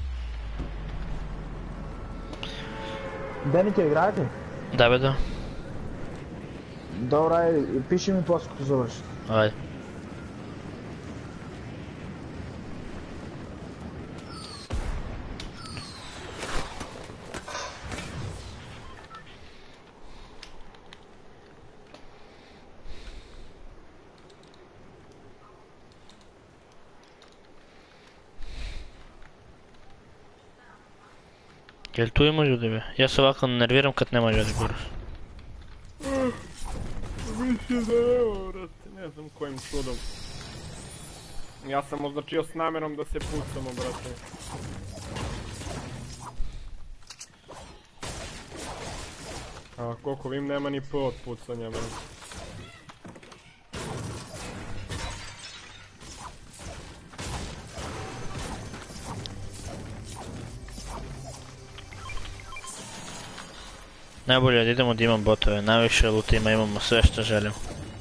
Speaker 9: Deni te igrati?
Speaker 1: Da be da.
Speaker 9: Dobro, ajde, piši mi poslije ko zoveš.
Speaker 1: Ajde. Jel tu ima ljudi be? Ja se ovako nerviram kad nema ljudi, Boris.
Speaker 4: Mislim da evo, brate, ne znam kojim čudom. Ja sam označio s namjerom da se pucamo, brate. A koliko vim nema ni po od pucanja, brate.
Speaker 1: Najbolje je da idemo da imam botove, najviše lutima, imamo sve što želimo.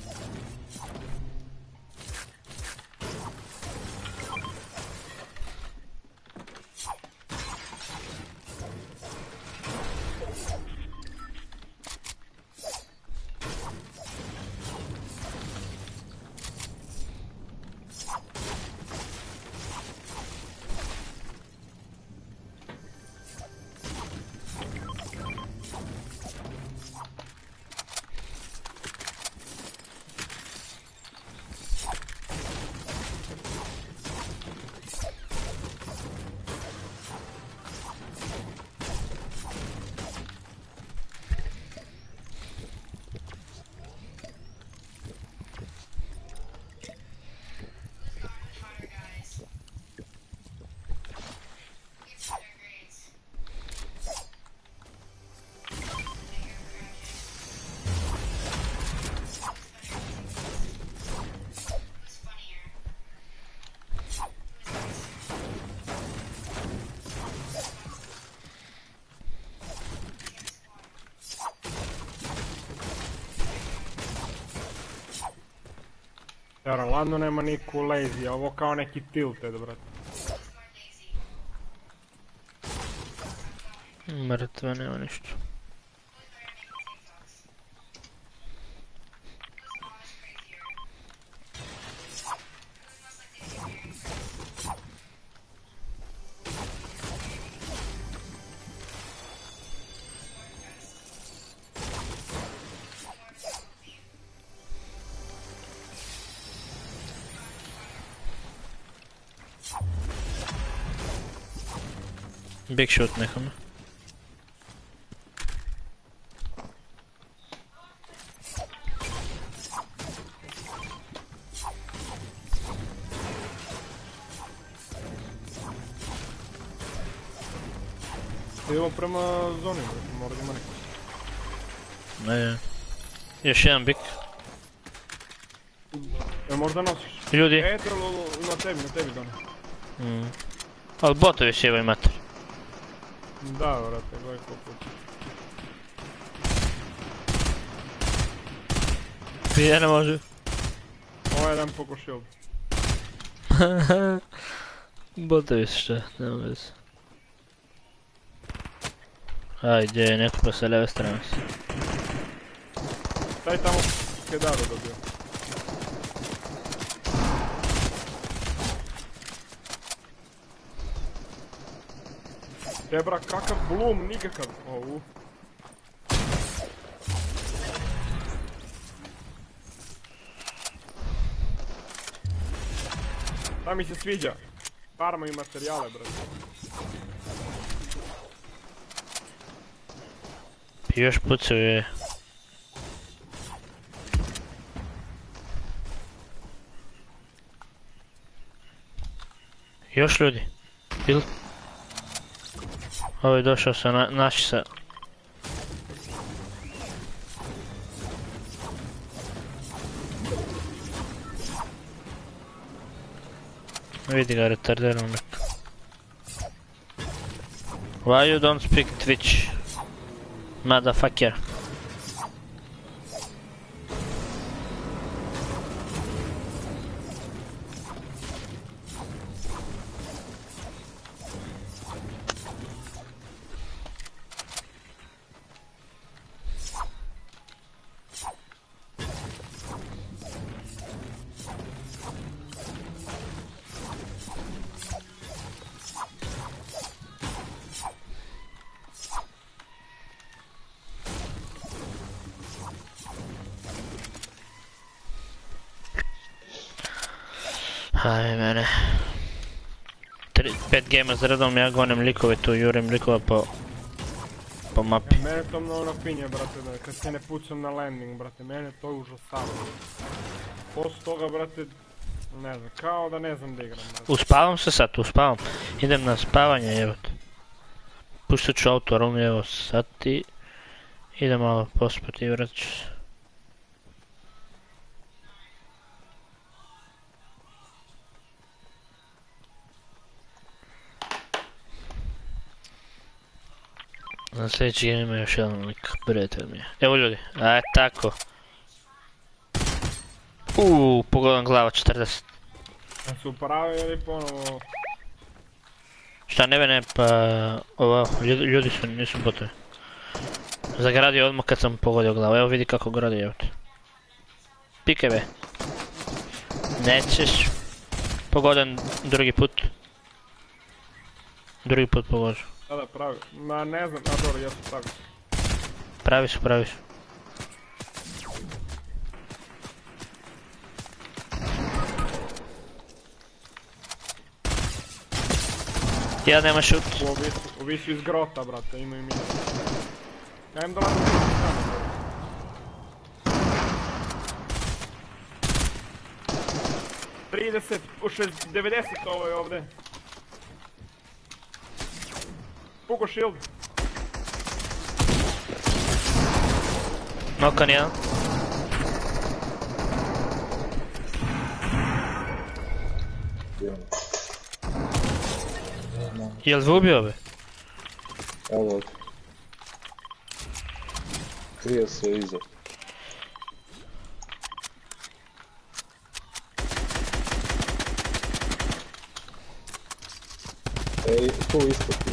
Speaker 4: Jaran, ladno nema niku lazy, a ovo kao neki tilted, brate.
Speaker 1: Mrtva, nema ništa. Big shot nekome.
Speaker 4: Idemo prema zoni, mora da ima neko.
Speaker 1: Ne. Još jedan big.
Speaker 4: Možda nosiš?
Speaker 1: Ljudi.
Speaker 4: Na tebi Donev.
Speaker 1: Ali botovi sjebaju mater.
Speaker 4: Da, vrate, gledaj koliko.
Speaker 1: Prije ne može.
Speaker 4: Ovo je jedan poko shield.
Speaker 1: Botovi su šta, nema veze. Ajde, neko pa sa leve strane si.
Speaker 4: Taj tamo kedaru dobio. Debra, kakav bloom, nikakav. Da mi se sviđa. Farma i materijale, brate.
Speaker 1: Još pucaju je. Još ljudi. Ili? Ovo je došao sa naši sa... Vidi ga retarderom neko. Why you don't speak Twitch? Motherfucker. Aj mene. 5 gema za redom, ja gonem likove tu, jurim likova po po mapi.
Speaker 4: Mene to mnogo napinje, brate, da kad se ne pucam na landing, brate, mene to užasava. Poslije toga, brate, ne znam, kao da ne znam da igram, brate.
Speaker 1: Uspavam se sad, uspavam. Idem na spavanje, jebote. Pustit ću auto, rum, evo sad ti. Idem malo pospati i vratit ću se. Na sljedeći game ima još jedan lik, prijatelj mi je. Evo ljudi, aj tako. Pogodan glava 40.
Speaker 4: Da su upravi ili ponovo...
Speaker 1: Šta ne, pa... ljudi su, nisu botovi. Zagradio odmah kad sam pogodio glavu, evo vidi kako gradi, evo te. Pike be. Nećeš. Pogodan drugi put. Drugi put pogođu.
Speaker 4: Da, pravi. Ma ne znam, dobro, jesu pravi.
Speaker 1: Pravi su. Ja nema šut.
Speaker 4: Ovi su iz grota, brate, imaju minus. Ja im dolazim u stranu, brate. U 90 ovo je ovdje. Pugo shield.
Speaker 1: Nokan jedan. Jel zubio be?
Speaker 7: Evo. Krije se iza. Ej, tu isto ti.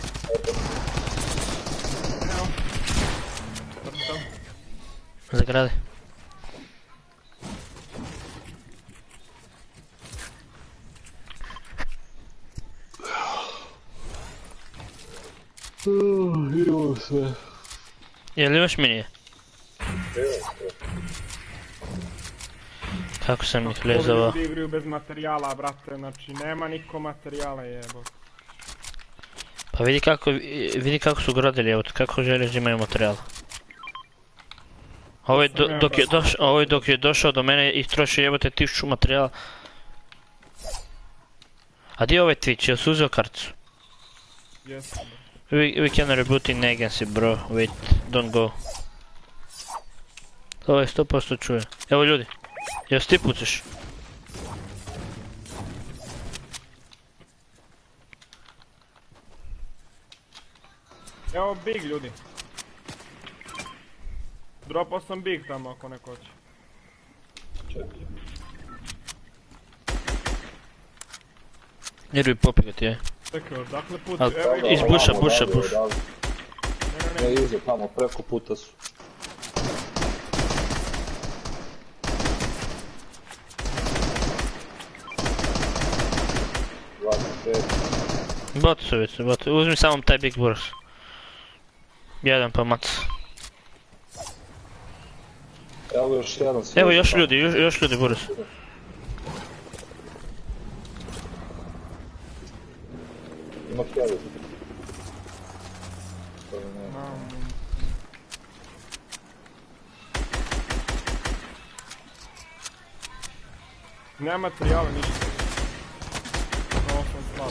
Speaker 1: Zagradi.
Speaker 7: Idemo sve.
Speaker 1: Jel imaš minije? Kako sam ih lezao?
Speaker 4: Ovi ljudi igraju bez materijala, brate, znači nema niko materijala, jebo.
Speaker 1: Pa vidi kako su gradili, evo kako želiš da imaju materijala. Ovo je dok je došao do mene i trošio jebote 1000 materijala. A di je ovaj Twitch, jel su uzeo karticu?
Speaker 4: Yes.
Speaker 1: We can reboot in agency bro, wait, don't go. Ovo je 100% čuje. Evo ljudi, jel ti pucaš?
Speaker 4: Evo big ljudi. Dropao sam big tamo ako neko hoće.
Speaker 7: Čekaj.
Speaker 1: Jer bi popigati, je.
Speaker 4: Čekaj, dakle put,
Speaker 1: Al,
Speaker 4: evo ih.
Speaker 1: iz buša.
Speaker 7: Ne iza, tamo, preko puta su.
Speaker 1: Botovice, uzmi samo taj big burst. Jedan pa mac.
Speaker 7: Evo još jedan sve.
Speaker 1: Evo još ljudi burst.
Speaker 7: Ima kjeli.
Speaker 4: Nema materijala ništa. Ovo sam slab.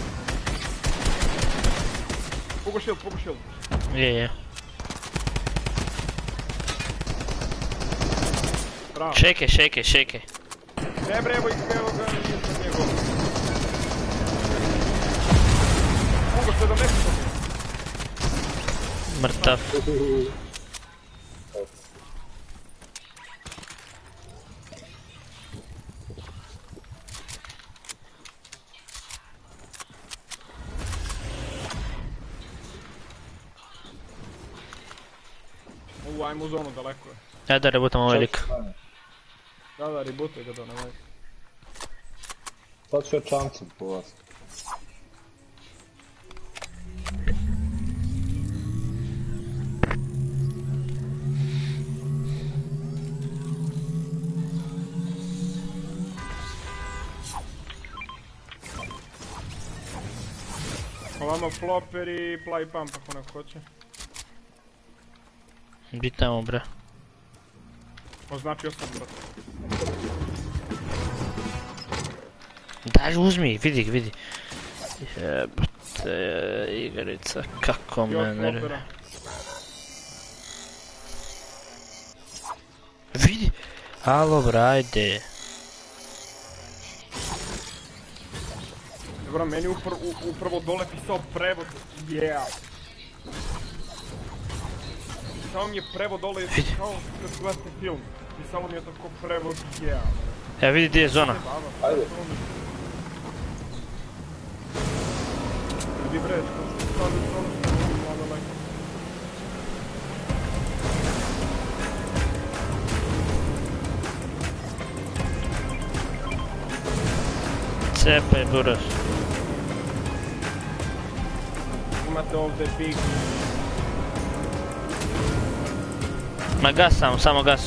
Speaker 4: Pugo shield.
Speaker 1: Je.
Speaker 4: Bravo.
Speaker 1: Šeke.
Speaker 4: Ne bre, evo ga, nisam njegov. Pugo 70.
Speaker 1: Mrtav.
Speaker 4: Ajmo u zonu, daleko je.
Speaker 1: Ajde da rebootam ovaj lik.
Speaker 4: Da, rebootuj ga to, nemoj.
Speaker 7: Sad ću ja čamcem po vas.
Speaker 4: Ovamo flopper i play pump ako neko hoće.
Speaker 1: Bi tamo, bre.
Speaker 4: Označio sam, brate.
Speaker 1: Daj, uzmi, vidi, vidi. Jebote, igrica, kako
Speaker 4: Još
Speaker 1: me nervira.
Speaker 4: flopera.
Speaker 1: Vidi. Alo, bra, ajde.
Speaker 4: Dobro, meni upravo dole pisao prevod. Yeah. Pisao mi je prevod dole, kao kad gledate film. Pisalo mi je tako prevod, yeah.
Speaker 1: Evo vidi gdje je zona.
Speaker 7: Ajde.
Speaker 4: Vidi bre, što se stavlja zonu, malo lako.
Speaker 1: Cepaj, buras.
Speaker 4: Imate ovdje big...
Speaker 1: Ma gas samo gas.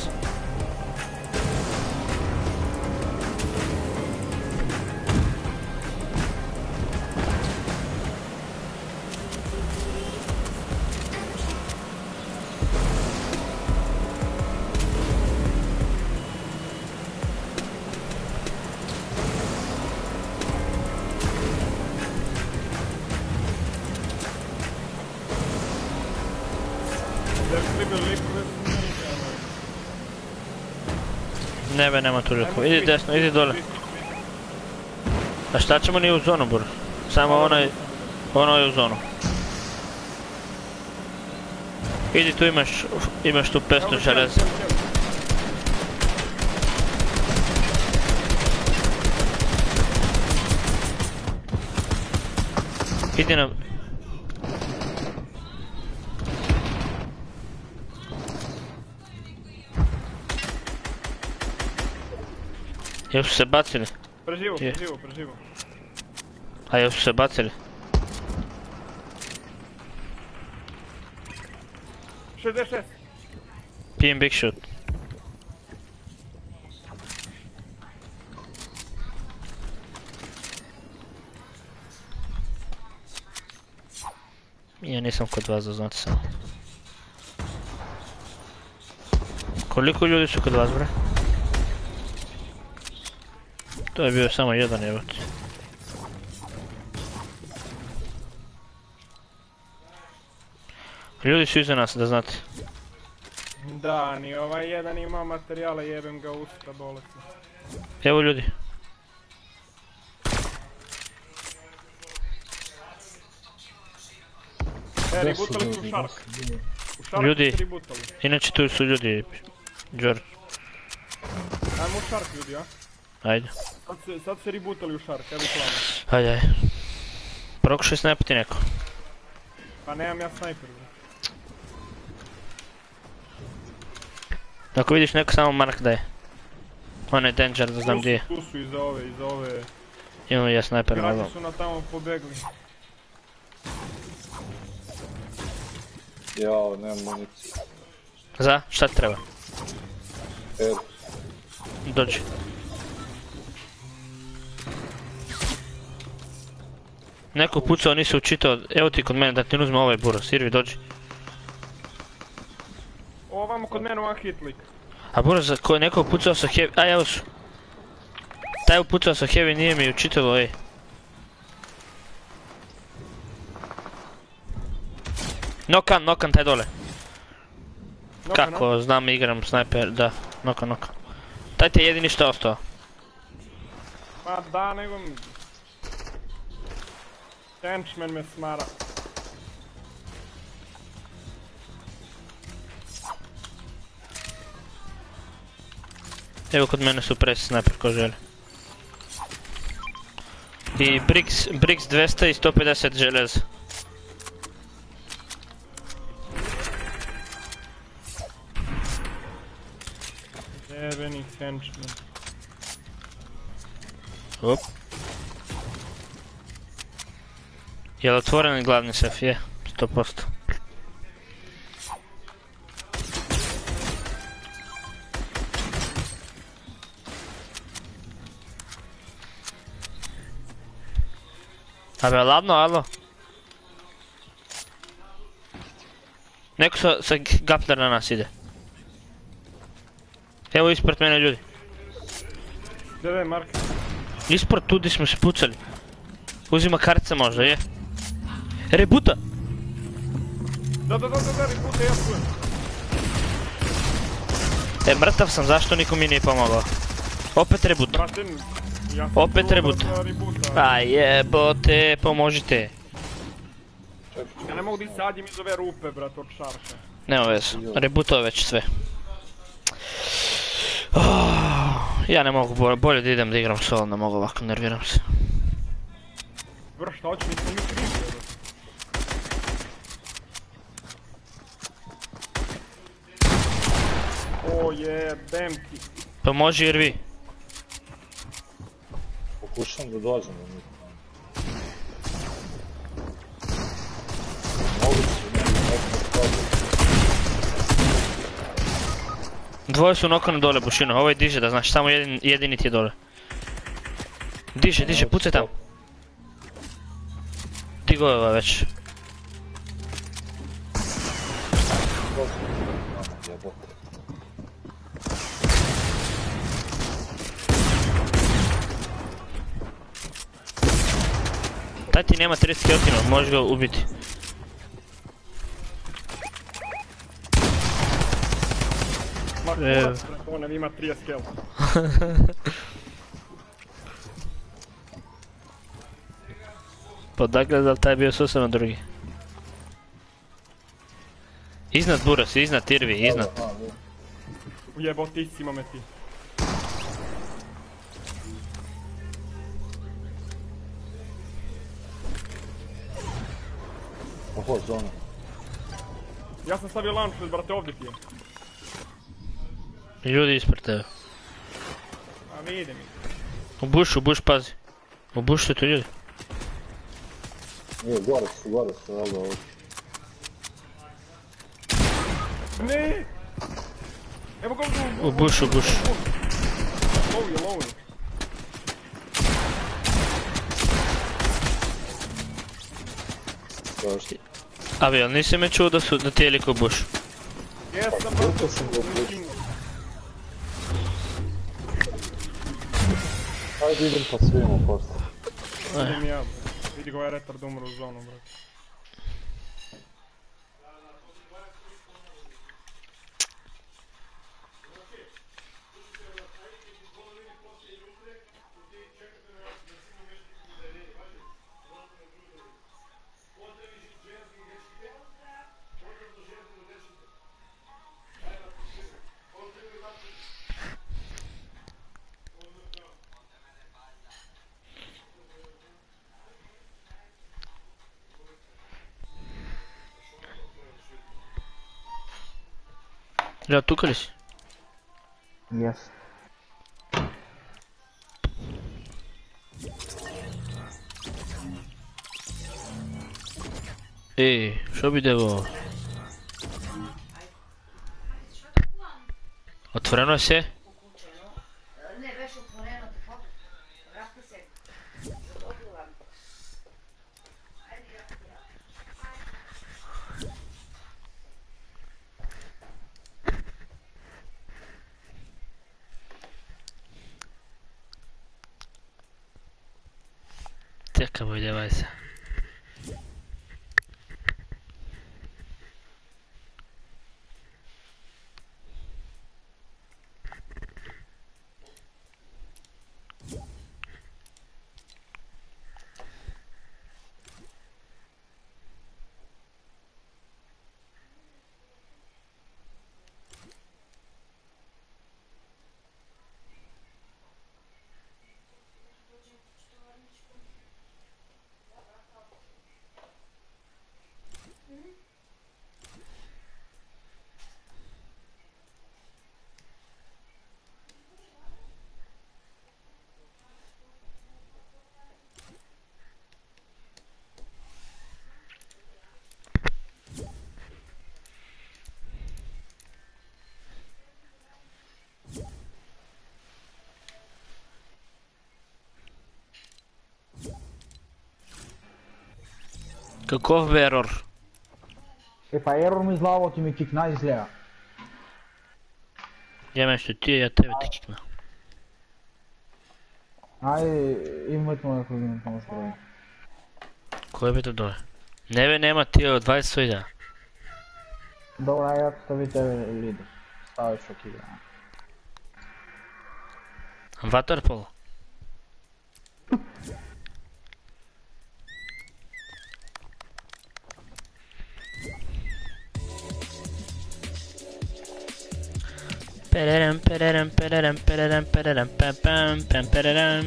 Speaker 1: Nebe, nema tu liku. Idi desno, idi dole. A šta ćemo nije u zonu, bur? Samo ono je u zonu. Idi tu imaš tu 500 železa. Idi na... Još su se bacili.
Speaker 4: Preživo.
Speaker 1: A još su se bacili.
Speaker 4: 66.
Speaker 1: Pijem big shot. Ja nisam kod vas da znate samo. Koliko ljudi su kod vas, bre? To je bio samo jedan jebot. Ljudi su iza nas, da znate.
Speaker 4: Da, ni ovaj jedan ima materijala, jebem ga usta bolesno.
Speaker 1: Evo ljudi.
Speaker 4: Rebutali su Shark. U Shark
Speaker 1: Ljudi,
Speaker 4: su rebutali.
Speaker 1: inače tu su ljudi, George.
Speaker 4: Ajmo u Shark ljudi, a?
Speaker 1: Ajde.
Speaker 4: Sad se rebutali u Shark, evo plano.
Speaker 1: Ajde. Prokušaj snajpiti neko.
Speaker 4: Pa nemam ja snajper.
Speaker 1: Ako vidiš neko samo mark daj. On je danger, da znam gdje je.
Speaker 4: Tu su iza ove.
Speaker 1: Imam ja snajper.
Speaker 4: Igrači su na tamo pobegli.
Speaker 7: Jao, nemam municiju.
Speaker 1: Za? Šta ti treba? Dođi. Neko pucao, nisi učitao, evo ti kod mene da ti uzme ovaj buros, Sirvi dođi.
Speaker 4: Ovamo kod mene one hit lik.
Speaker 1: A buros, ko je neko pucao sa heavy, a evo su. Taj upucao sa heavy nije mi učitalo, ej. Nokan, taj dole. Kako, znam igram sniper, da, nokan. Taj ti je jedini što je ostao.
Speaker 4: Pa da, nego... Henchman me smara.
Speaker 1: Evo kod mene su presi sniper ko želi. I Brix 200 i 150 železa.
Speaker 4: Jebeni henchman.
Speaker 1: Op. Jel otvoren glavni sef? Je, 100%. A be, ladno, alo? Neko sa Gapler na nas ide. Evo ispred mene ljudi.
Speaker 4: Gdje Mark?
Speaker 1: Ispred tu gdje smo se pucali. Uzima kartica možda, je. Rebuta!
Speaker 4: Da, reputa, ja čujem.
Speaker 1: Mrtav sam, zašto niko mi nije pomogao? Opet rebuta.
Speaker 4: Brate, ja sam
Speaker 1: Opet
Speaker 4: čuo
Speaker 1: rebuta.
Speaker 4: da rebuta.
Speaker 1: A jebote, pomožite.
Speaker 4: Ja ne mogu da izađem iz ove rupe, brate, od šarša.
Speaker 1: Nema veze, rebutao već sve. Ja ne mogu, bolje da idem da igram solo, ne mogu ovako, nerviram se.
Speaker 4: Bro, šta hoću, nismo mi krivi, brate. O jebem ti.
Speaker 1: Pomoži jer vi.
Speaker 7: Pokušam da dođem do njih. Mogu se nekako.
Speaker 1: Dvoje su nokane dole, Bušino, ovaj diže da znaš, samo jedini ti je dole. Diže, pucaj tamo. Digo je ovaj već. Taj ti nema 30 kiltina, možeš ga ubiti.
Speaker 4: Ma kurac, brate, on ima 30 kill.
Speaker 1: Pa dakle, da li taj bio susjedno drugi? Iznad Buras, iznad Tirvi, iznad.
Speaker 4: Ujebo ti, ima me ti.
Speaker 7: Oho, zona.
Speaker 4: Ja sam stavio launcher, brate, ovdje ti je.
Speaker 1: Ljudi ispred tebe.
Speaker 4: A vidim.
Speaker 1: U buš pazi. U bušu su tu ljudi.
Speaker 7: Nije, gore su, evo ga ovdje.
Speaker 4: Ne! Evo ga ovdje.
Speaker 1: U bušu.
Speaker 4: Low je.
Speaker 7: Došli.
Speaker 1: Abi, ali nisi me čuo da ti je liko u bušu.
Speaker 4: Jesam,
Speaker 7: Koliko
Speaker 4: brate.
Speaker 7: sam ga uključio? Ajde idem pa svima posto.
Speaker 4: Idem ja, vidi ga ovaj retard umro u zonu, brate.
Speaker 1: Ja, tukali si?
Speaker 9: Jes.
Speaker 1: Ej, što bi devo? Otvoreno je se?
Speaker 10: Ne, već otvoreno, tako. Vrati se. Odluvam.
Speaker 1: Čekaj moj devajsa. Каков ерор?
Speaker 9: Pa error mi izlavo, ti mi kikna izgleda.
Speaker 1: Ja nešto ti, ja tebe ti kikna.
Speaker 9: Ajde, imajte moje koliko mi pomoć broj.
Speaker 1: Koje bi to dole? Neve nema ti od 20 ide.
Speaker 9: Dobro, ajde ja stavi tebe lider. Staviš ok igra.
Speaker 1: Waterpolo. Pereram, pereram, pereram, pereram, pereram, pam, pam, pam, pereram.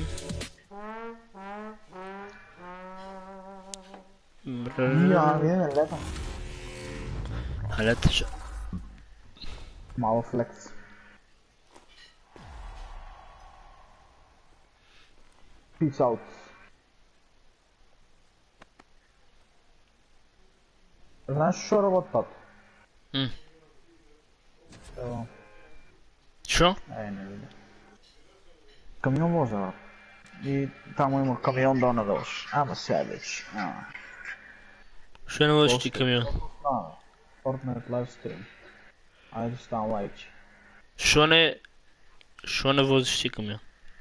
Speaker 9: Ja, viene leta.
Speaker 1: A letaš.
Speaker 9: Malo flex. Peace out. Znaš što robot tad? Evo.
Speaker 1: Što?
Speaker 9: Ne vidim. Kamion voze, vrat. I tamo ima kamion Donev. Ajmo savage.
Speaker 1: Što ne voziš ti kamion?
Speaker 9: Fortnite live stream. Ajde stavamo like.
Speaker 1: Što ne voziš ti kamion?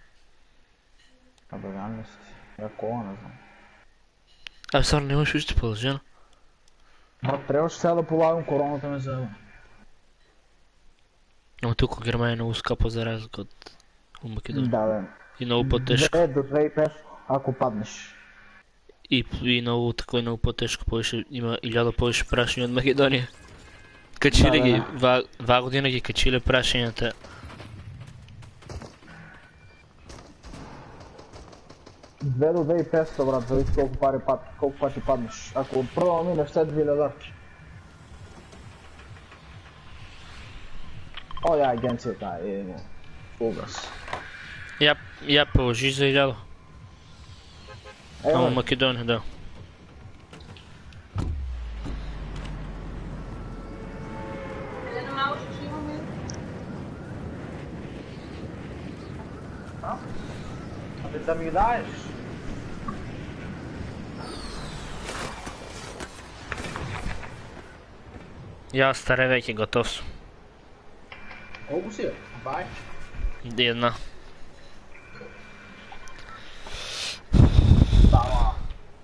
Speaker 9: A da realnosti. Ja kola ne znam.
Speaker 1: A stvarno ne možeš više položi, jel?
Speaker 9: Brat, trebaš сега да полагам короната ме взема.
Speaker 1: Но тук в Германия е много скъпо за разлика от Македония.
Speaker 9: Да, бе.
Speaker 1: И много по-тежко.
Speaker 9: 2 до 2,5 ако паднеш.
Speaker 1: И много такова, много по-тежко. Има 1000 повече прашения от Македония. Качили ги, 2 година ги качили прашенията.
Speaker 9: Две до 2500, брат, зависи колко пати паднеш. Ако първо минеш след 2000. О, да, агенцията е ужас.
Speaker 1: Я положи за 1000. Само Македония, да.
Speaker 9: Да ми даеш?
Speaker 1: Я старе веќе готов сум.
Speaker 9: Колко си бе? Бай?
Speaker 1: Една.
Speaker 9: Дава.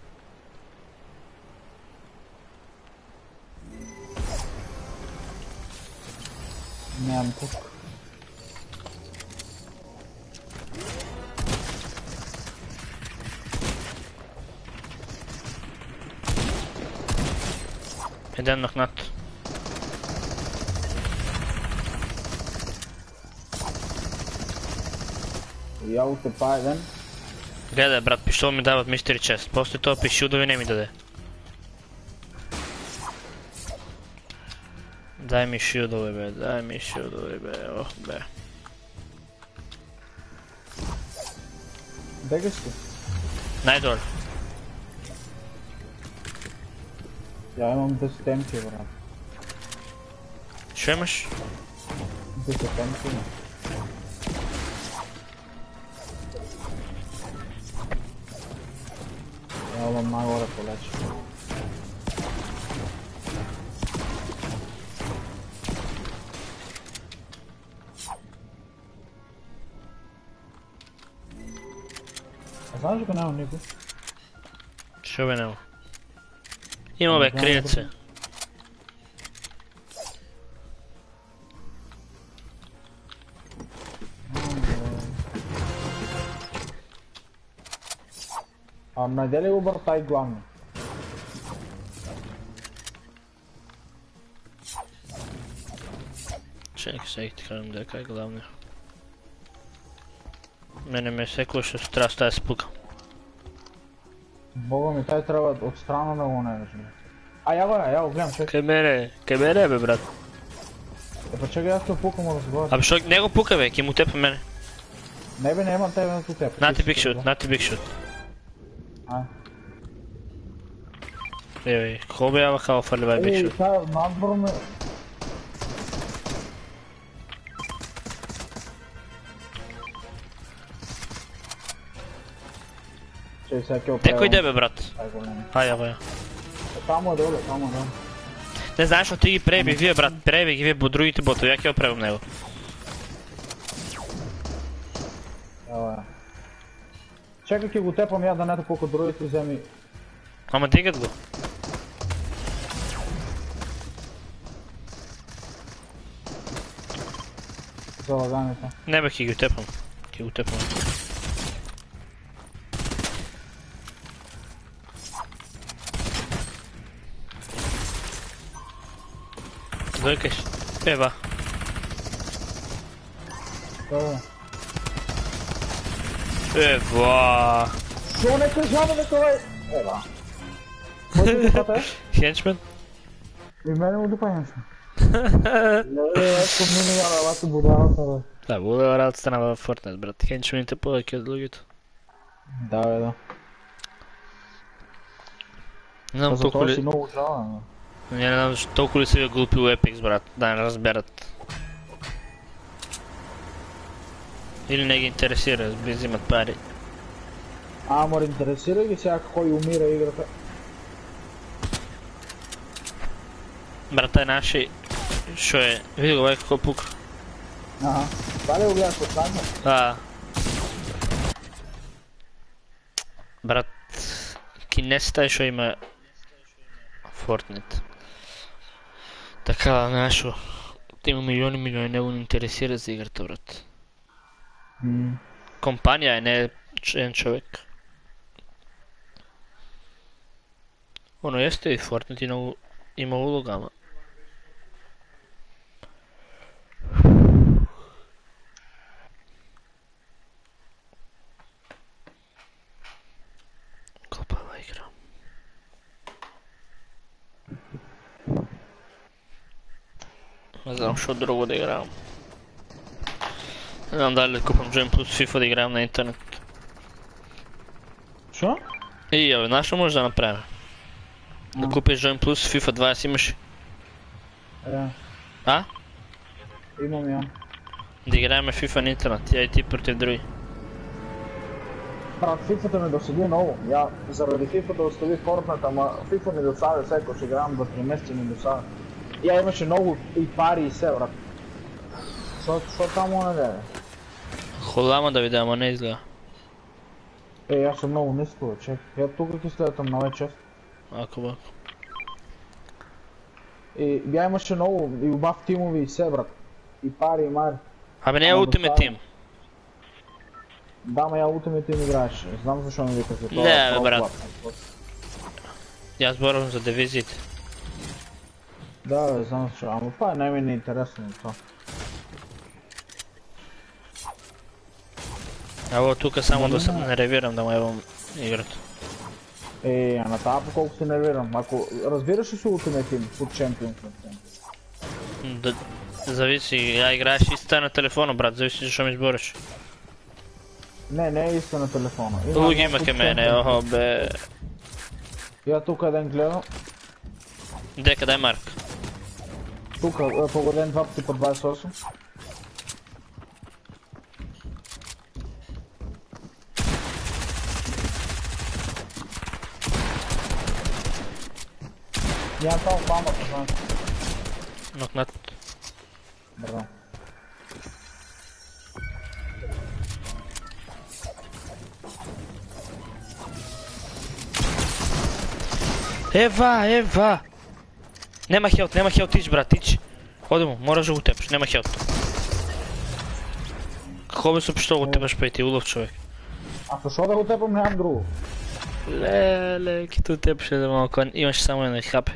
Speaker 9: Нямам пук.
Speaker 1: Еден махнат.
Speaker 9: Я те па един.
Speaker 1: Гледай брат, пиштол ми дават мистери чест. После това пишилдови не ми даде. Дай ми шилдове бе, дай ми шилдове бе, ох бе.
Speaker 9: Бегаш ли?
Speaker 1: Най-долу.
Speaker 9: Я имам 10 темки, брат.
Speaker 1: Що имаш?
Speaker 9: 10 темки. Я имам нагоре полече. А знаеш го няма никой?
Speaker 1: Що бе няма? Има бе, крият се.
Speaker 9: А найде ли го бъртай главно?
Speaker 1: Čekaj, сега ти кажем дека е главния. Мене ме секло, ще трябва да спука.
Speaker 9: Бога ми, той трябва от страна да го не вижда. А я го гледам, чекай.
Speaker 1: Кай мене бе, брат.
Speaker 9: Па чекай, аз те пукам да разговаря.
Speaker 1: Абе, шо не го пука бе, ки му тепа мене.
Speaker 9: Не бе, няма тебе на теб.
Speaker 1: На ти биг шут, на ти биг шут. Ей, хубаво бе, ава хава фърливай биг шут.
Speaker 9: Ей, надбор ме...
Speaker 1: Некой иде бе, брат. Ай, ава я.
Speaker 9: Тамо е доле, тамо е доле.
Speaker 1: Не знаеш, що ти ги пребих вие, брат, пребих ги вие по другите ботове, як я оправям него?
Speaker 9: Давай. Чакай, ќе го тепам ја да не колко другите вземи.
Speaker 1: Ама дигат го.
Speaker 9: За лаганите.
Speaker 1: Не бе, ќе ги тепам. Ќе го тепам. Дойкаш. Ева.
Speaker 9: Добре.
Speaker 1: Ева.
Speaker 9: Шо не кажаме дека овај... Ева. Кој ти дупата е?
Speaker 1: Хенчмен?
Speaker 9: И мене му дупа Хенчмен. Не, ко мене ја лавато будалата, бе.
Speaker 1: Да, bude работата на Fortnite, брат. Хенчмените повеќе од другите.
Speaker 9: Да, бе, да.
Speaker 1: Не знам толку
Speaker 9: Затоа
Speaker 1: ли...
Speaker 9: си многу жален, бе.
Speaker 1: Не знам толку ли си ве глупи у Epic, брат, да не разберат. Или не ги интересира, би взимат пари.
Speaker 9: Амор, интересира ги сега кој умира играта.
Speaker 1: Брат, тај наши... Шо е? Види го бе како пука.
Speaker 9: Аха. Дали го гледаш од садна?
Speaker 1: Да. Брат, кинесата е шо има Fortnite. Така, нашо, има милиони, него не интересира за играта, брат. Компанија е, не е еден човек. Оно јесте и Fortnite има улога, ама. Глупава игра. Не знам шо друго да играам. Не знам дали да купам Join Plus FIFA да играем на интернет.
Speaker 9: Шо?
Speaker 1: И, абе, знаеш што може да направим? Да купиш Join Plus FIFA 20 имаш? А?
Speaker 9: Имам ја.
Speaker 1: Да играеме FIFA на интернет, ја и ти против други.
Speaker 9: Брат, FIFA-та ми досади много. Ја заради FIFA-та остави Fortnite, ама FIFA ми досади секој, ще играам 2-3 месеца ми досади. Ја имаше много и пари и се, брат. Шо таму не даде?
Speaker 1: Холама да видя, ама не изгледа.
Speaker 9: Јас сум много ниско, чек. Ја тука ќе следам на вечер.
Speaker 1: Ако бако.
Speaker 9: И ја имаше много и убав тимови и се, брат. И пари и мари.
Speaker 1: Абе не е Ultimate Team.
Speaker 9: Да, ма ја Ultimate Team играеш. Знам зашо ми викаш за тоа.
Speaker 1: Не, бе, брат. Јас борам за дивизиите.
Speaker 9: Да, бе, знам зашо. Ама па најме не интересно тоа.
Speaker 1: Ево тука само да се нервирам да му евам играта.
Speaker 9: А на таа по колку се нервирам. Ако разбираш ли се Ultimate Team, Food Champions?
Speaker 1: Зависи, ја играеш иста на телефона, брат, зависи зашо ми избориш.
Speaker 9: Не е иста на телефона.
Speaker 1: Луѓе има ке мене, охо бе.
Speaker 9: Ја тука еден гледам.
Speaker 1: Дека, дај Марк.
Speaker 9: Тука, погоден 2 пати по 28. Нямам само двама, знам.
Speaker 1: Нокнат.
Speaker 9: Браво.
Speaker 1: Ева! Нема хелт, ич брат, ич. Оди му, мораш да го тепаш, нема хелт. Како бе што го тепаш па и ти улов човек?
Speaker 9: А шо да го тепам, нямам друго.
Speaker 1: Леле, ки ту тепаше да малко, имаш само едно хапе.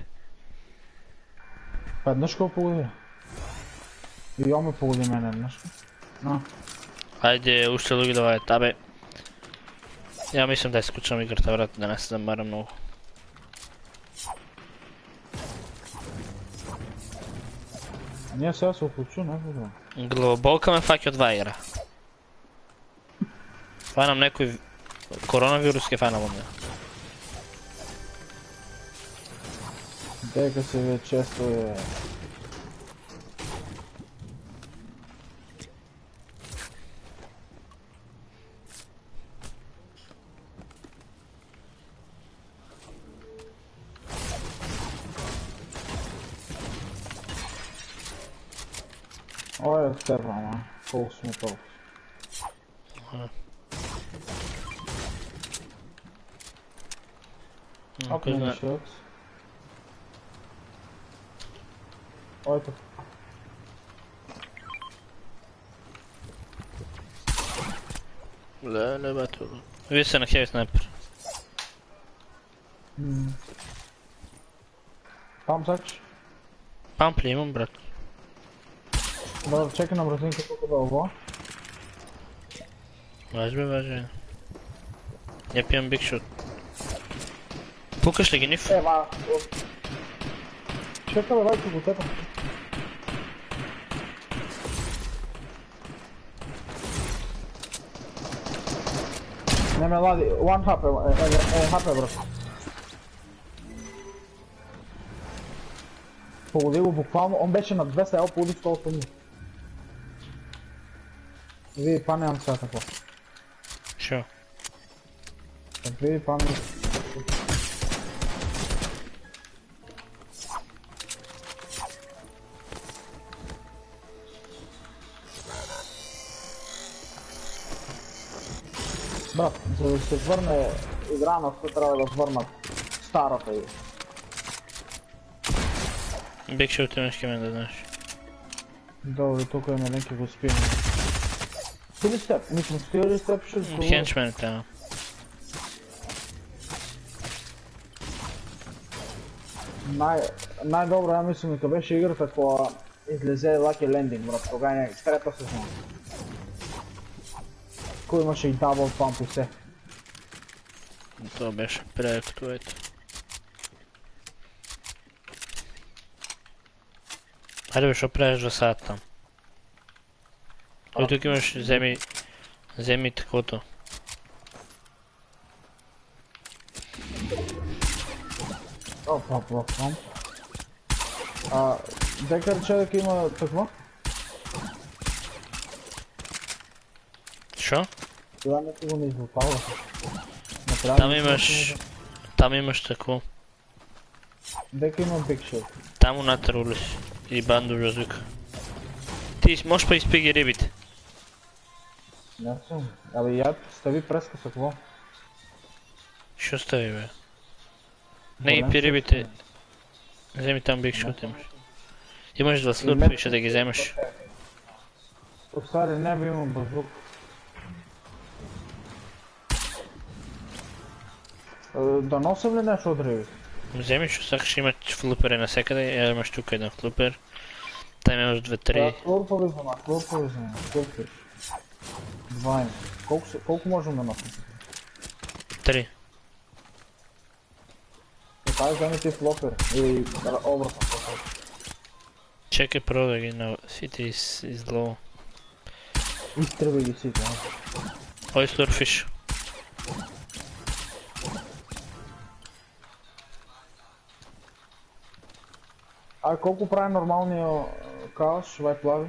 Speaker 9: Па еднаш ко погоди. И ја ме погоди мене еднаш. На.
Speaker 1: Ајде, уште луѓе давајат, абе. Ја мислам да исклучам играта, брат, да не се замарам многу.
Speaker 9: Ние сега се уклучу, не знам.
Speaker 1: Главоболка ме фаќа од 2 игра. Фанам некој коронавирус ке фанам од неа.
Speaker 9: Дека се ве често е... Ovo je od tebe, ma. Koliko smo to. Up many shots. Ovo je to.
Speaker 1: Ne, bato. Vi se na heavy sniper.
Speaker 9: Pump sač.
Speaker 1: Pamplje imam, brat.
Speaker 9: Dobro, čekaj na brzinku koliko da ovo.
Speaker 1: Važi. Ja pijem big shot. Pukaš li ga nif?
Speaker 9: Ma... Čekaj da vajte buteta. Ne me ladi, 1 HP, HP bro. Полудило буквално, он беше на 200, ел полудив 100 му. Вие панеам сега какво.
Speaker 1: Шо?
Speaker 9: Вие панеам. Брат, за да се върне играната, трябва да върнат старата игра.
Speaker 1: Big shot имаш ке мен да знаеш.
Speaker 9: Добре, тук има ленки го спием. Стои ли с теб? Мислям, стои ли с теб?
Speaker 1: Хенчмен е там.
Speaker 9: Най-добро, я мислим, къде беше играта, ако излезе Lucky Landing, брат, тогава не, трета сезон. Кой имаше и дабл памп и все.
Speaker 1: Това беше преякото, ето. Хайде бе, шо правиш до сад там? Той тук имаш, вземи таквото.
Speaker 9: Опа. Дека рече дека има такво?
Speaker 1: Шо?
Speaker 9: Това не го не излутава.
Speaker 1: Там имаш такво.
Speaker 9: Дека има big shot.
Speaker 1: Там унатър улез. И бандо развика. Ти можеш па изпиги рибите.
Speaker 9: Не съм. Абе я стави преска с какво?
Speaker 1: Шо стави бе? Не и пи рибите. Вземи там биг шот имаш. Имаш два слурпа и ще да ги вземеш.
Speaker 9: Остари не би имам базук. Да носим ли нещо от рибите?
Speaker 1: Вземи, що сакаш, има флупери насекъде, имаш тук един флупер. Там имаш 2-3.
Speaker 9: Флурпови взема, флурпиш. Два има. Колко можем да носим?
Speaker 1: 3.
Speaker 9: Тай вземи ти флопер и обратно флопер.
Speaker 1: Чекай първо да ги на сите излово.
Speaker 9: Изтреби ги сите.
Speaker 1: Ой, слурфиш.
Speaker 9: А колко прави нормалния каос, швай плави?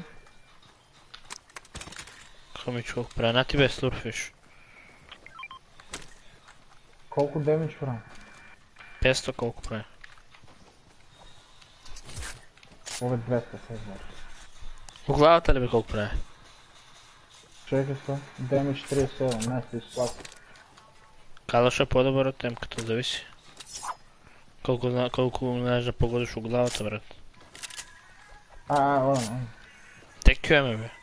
Speaker 1: Хомич, колко прави? На ти бе слурфиш.
Speaker 9: Колко демидж прави?
Speaker 1: 500 колко прави?
Speaker 9: Ове 200 се знае.
Speaker 1: По главата ли бе колко прави?
Speaker 9: Чекай се, демидж 37, не сте изплати.
Speaker 1: Калаш е по-добър от темката, зависи. Колко знаеш да погодиш у главата, брат?
Speaker 9: Ладно.
Speaker 1: Те кюеме бе.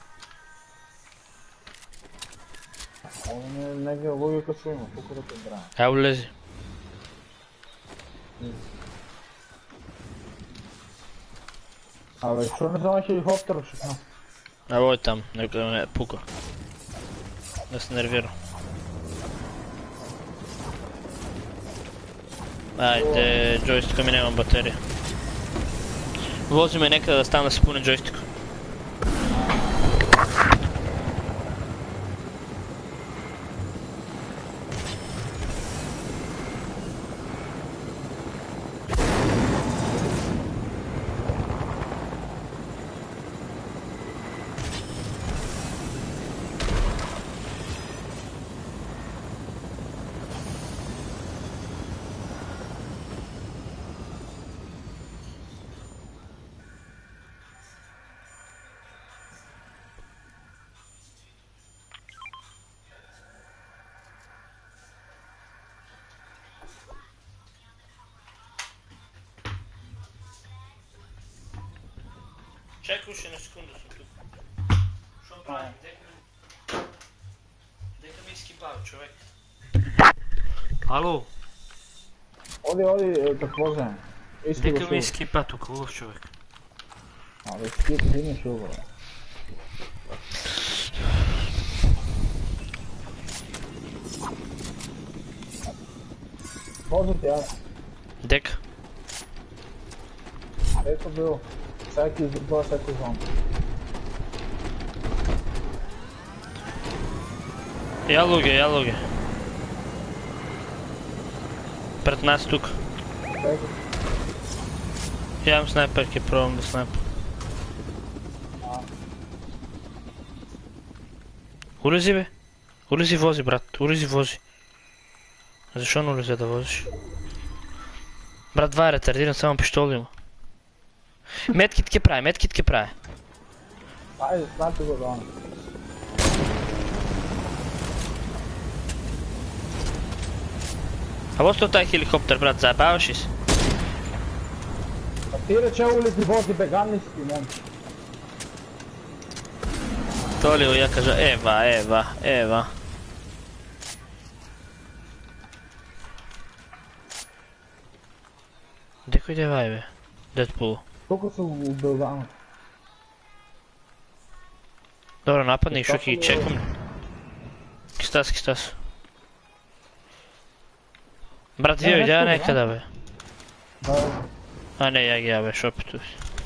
Speaker 9: Не ги логика си има, тук да те играе.
Speaker 1: Улези.
Speaker 9: Абе, що не взема хеликоптера, ще знам?
Speaker 1: Ой там, нека да ме пука. Да се нервира. Ajde, joysticka mi nemam baterije. Vozi me nekada da stavim da se pune joystick. Čekaj uši na sekundu sam tu. Što pravim? Deka mi iskipao čovjek. Alo?
Speaker 9: Odi, takozvane.
Speaker 1: Deka mi iskipa tu kao čovjek.
Speaker 9: Ali skip finiš ugovor. Pozdrav ti, ja.
Speaker 1: Deka?
Speaker 9: Eko bilo. Dva seki zona.
Speaker 1: Jaluge. Pred nas tuk. Ja imam snajperke, probam da snajper. Ulazi be. Ulazi vozi, brat. Ulazi vozi. Zašto on ulazi da voziš? Brat, dva je retardiran samo pištolijom. Medkit ke pravi.
Speaker 9: Ajde, znate go zona.
Speaker 1: A ostao taj helikopter, brat, zajebavaš se?
Speaker 9: Pa ti reče ulici vozi beganisti, momče.
Speaker 1: Tolio, ja kažem, Eva. Deko ide vajbe? Deadpoolu.
Speaker 9: Koliko su u Belganu?
Speaker 1: Dobro, napadni šok i čekam. Kistas. Brat, vidio ja nekada be. A ne, ja već opet tu.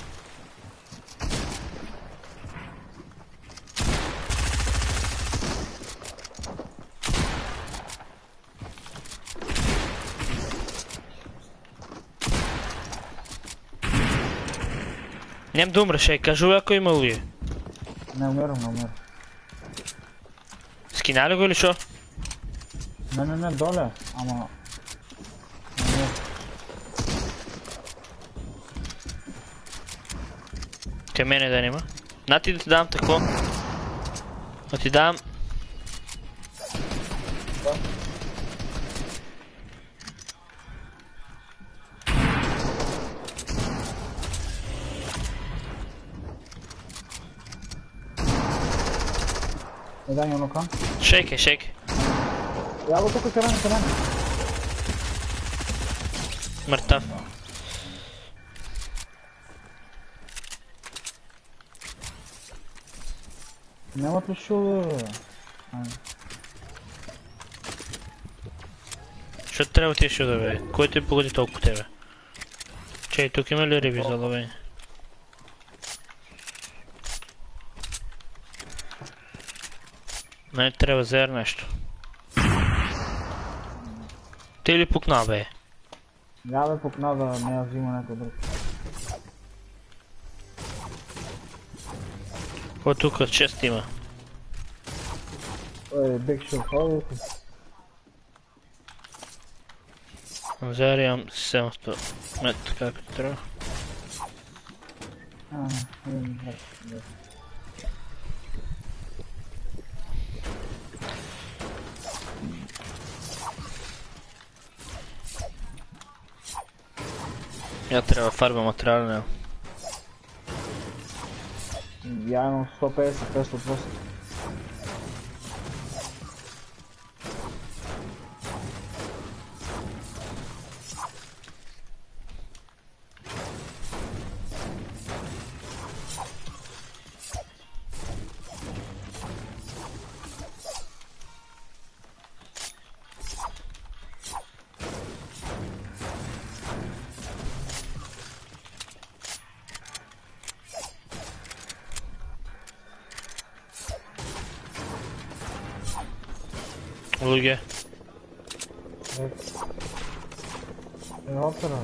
Speaker 1: Njem da umreš, kažu ako ima uvije.
Speaker 9: Ne umiram.
Speaker 1: Skinali go ili šo?
Speaker 9: Ne, dole, ama...
Speaker 1: Kaj mene da nima? Nati da ti dam tako? Da ti dam...
Speaker 9: Ne daj ono kam?
Speaker 1: Šejke.
Speaker 9: Ja go tukaj se rani.
Speaker 1: Mrtav.
Speaker 9: Nema tu šuve.
Speaker 1: Što treba ti još odove? Koji ti pogodi toliko tebe? Čej, tuk ima li ribi za lovenje? Meni treba zer nešto. Ti ili pukna be?
Speaker 9: Ja me pukna da ne uzimo neko drugo.
Speaker 1: Ko tu kod čest ima?
Speaker 9: To je big shot, ovo ti.
Speaker 1: Zer imam 700 metri kako ti treba. Ja treba farba materijala, nema.
Speaker 9: Ja imam 150, 500%.
Speaker 1: Luge.
Speaker 9: Je opera.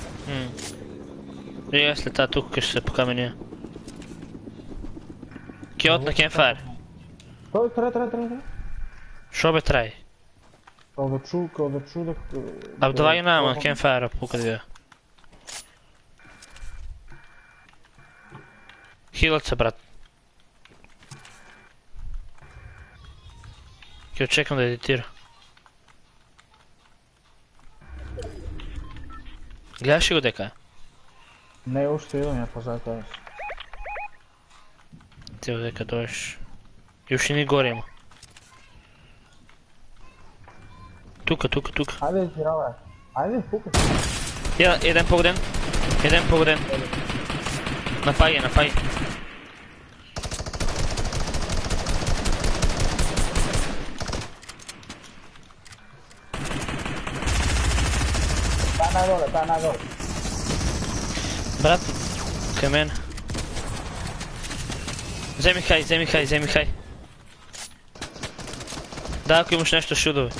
Speaker 1: Jesli ta tu kaš se po kamenje. Kjot na campfire.
Speaker 9: To treba.
Speaker 1: Šo be traj?
Speaker 9: Kao da ču da...
Speaker 1: A давай nama na campfire pukad ga. Healat se, brat. Kjo čekam da editira. Gledaš li go deka?
Speaker 9: Ne, ušte idem ja pa zato.
Speaker 1: ti ovdje kad dođeš. Još i ni gorimo. Tuka.
Speaker 9: Ajde izviravaj. Ajde, pukaj.
Speaker 1: Jedan pogoden. Na faj.
Speaker 9: Taj najdole.
Speaker 1: Brat, kaj men. Zemi haj. Da, ako imaš nešto šudove.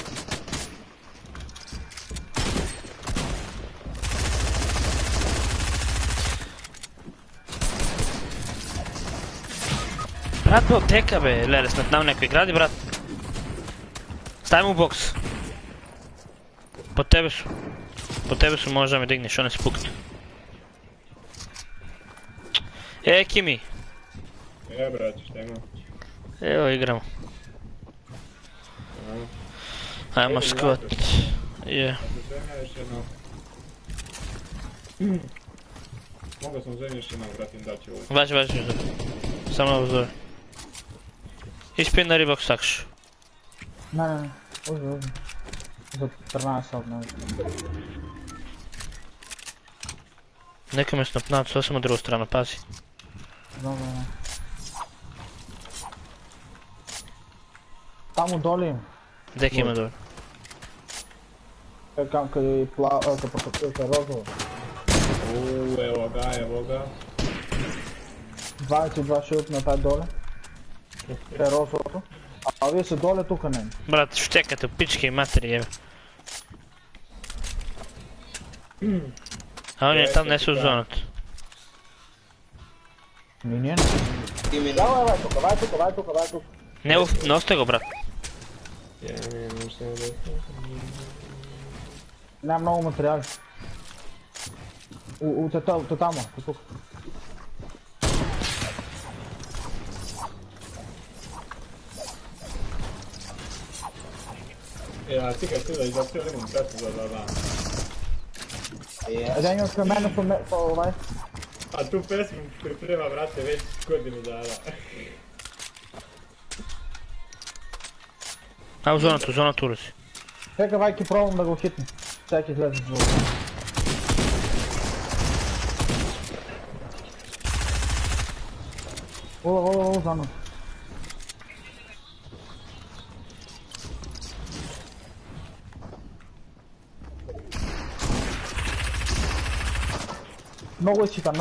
Speaker 1: Brat, bo teka be, lere, snad nam nekoj gradi, brat. Stavimo u boks. Pod tebe su možda me digneš, one spuknu. Kimi.
Speaker 4: Brać, šta ima?
Speaker 1: Evo, igramo. Ajmo skvat. Je.
Speaker 4: Mogao sam zemlje još jednom, vratim da će ovo.
Speaker 1: Važi. Samo ovo zove. Ispij na ribok sakšu.
Speaker 9: Ne. Uzmi. Za 14 sat, ne.
Speaker 1: Neka me snopnat, sve sam u drugu stranu, pazi.
Speaker 9: Dobro, ne. Tamo doli.
Speaker 1: Dek ima dobro.
Speaker 9: Kam kad je rozovo.
Speaker 4: Evo ga.
Speaker 9: 22 šut na taj dole. Kaj je rozovo. A vi se dole tuka nema.
Speaker 1: Brat, štekate u pičke i materije. A on je tam nesu zonat.
Speaker 9: Nije. Vaj tuka.
Speaker 1: Ne ostaje go, brat.
Speaker 9: Nemam mnogo materijali. To tamo, to tuka.
Speaker 4: Ja, ti kad da izbacio limon presu za dan.
Speaker 9: Ženio s mene po ovaj.
Speaker 4: A tu pesmu priprema, brate, već godinu dana.
Speaker 1: A u zonatu ulazi.
Speaker 9: Čekaj, Vajki, probam da ga uhitnem. Čekaj, izlezi zvuk. Ovo, za mnom. Mnogo isčitam.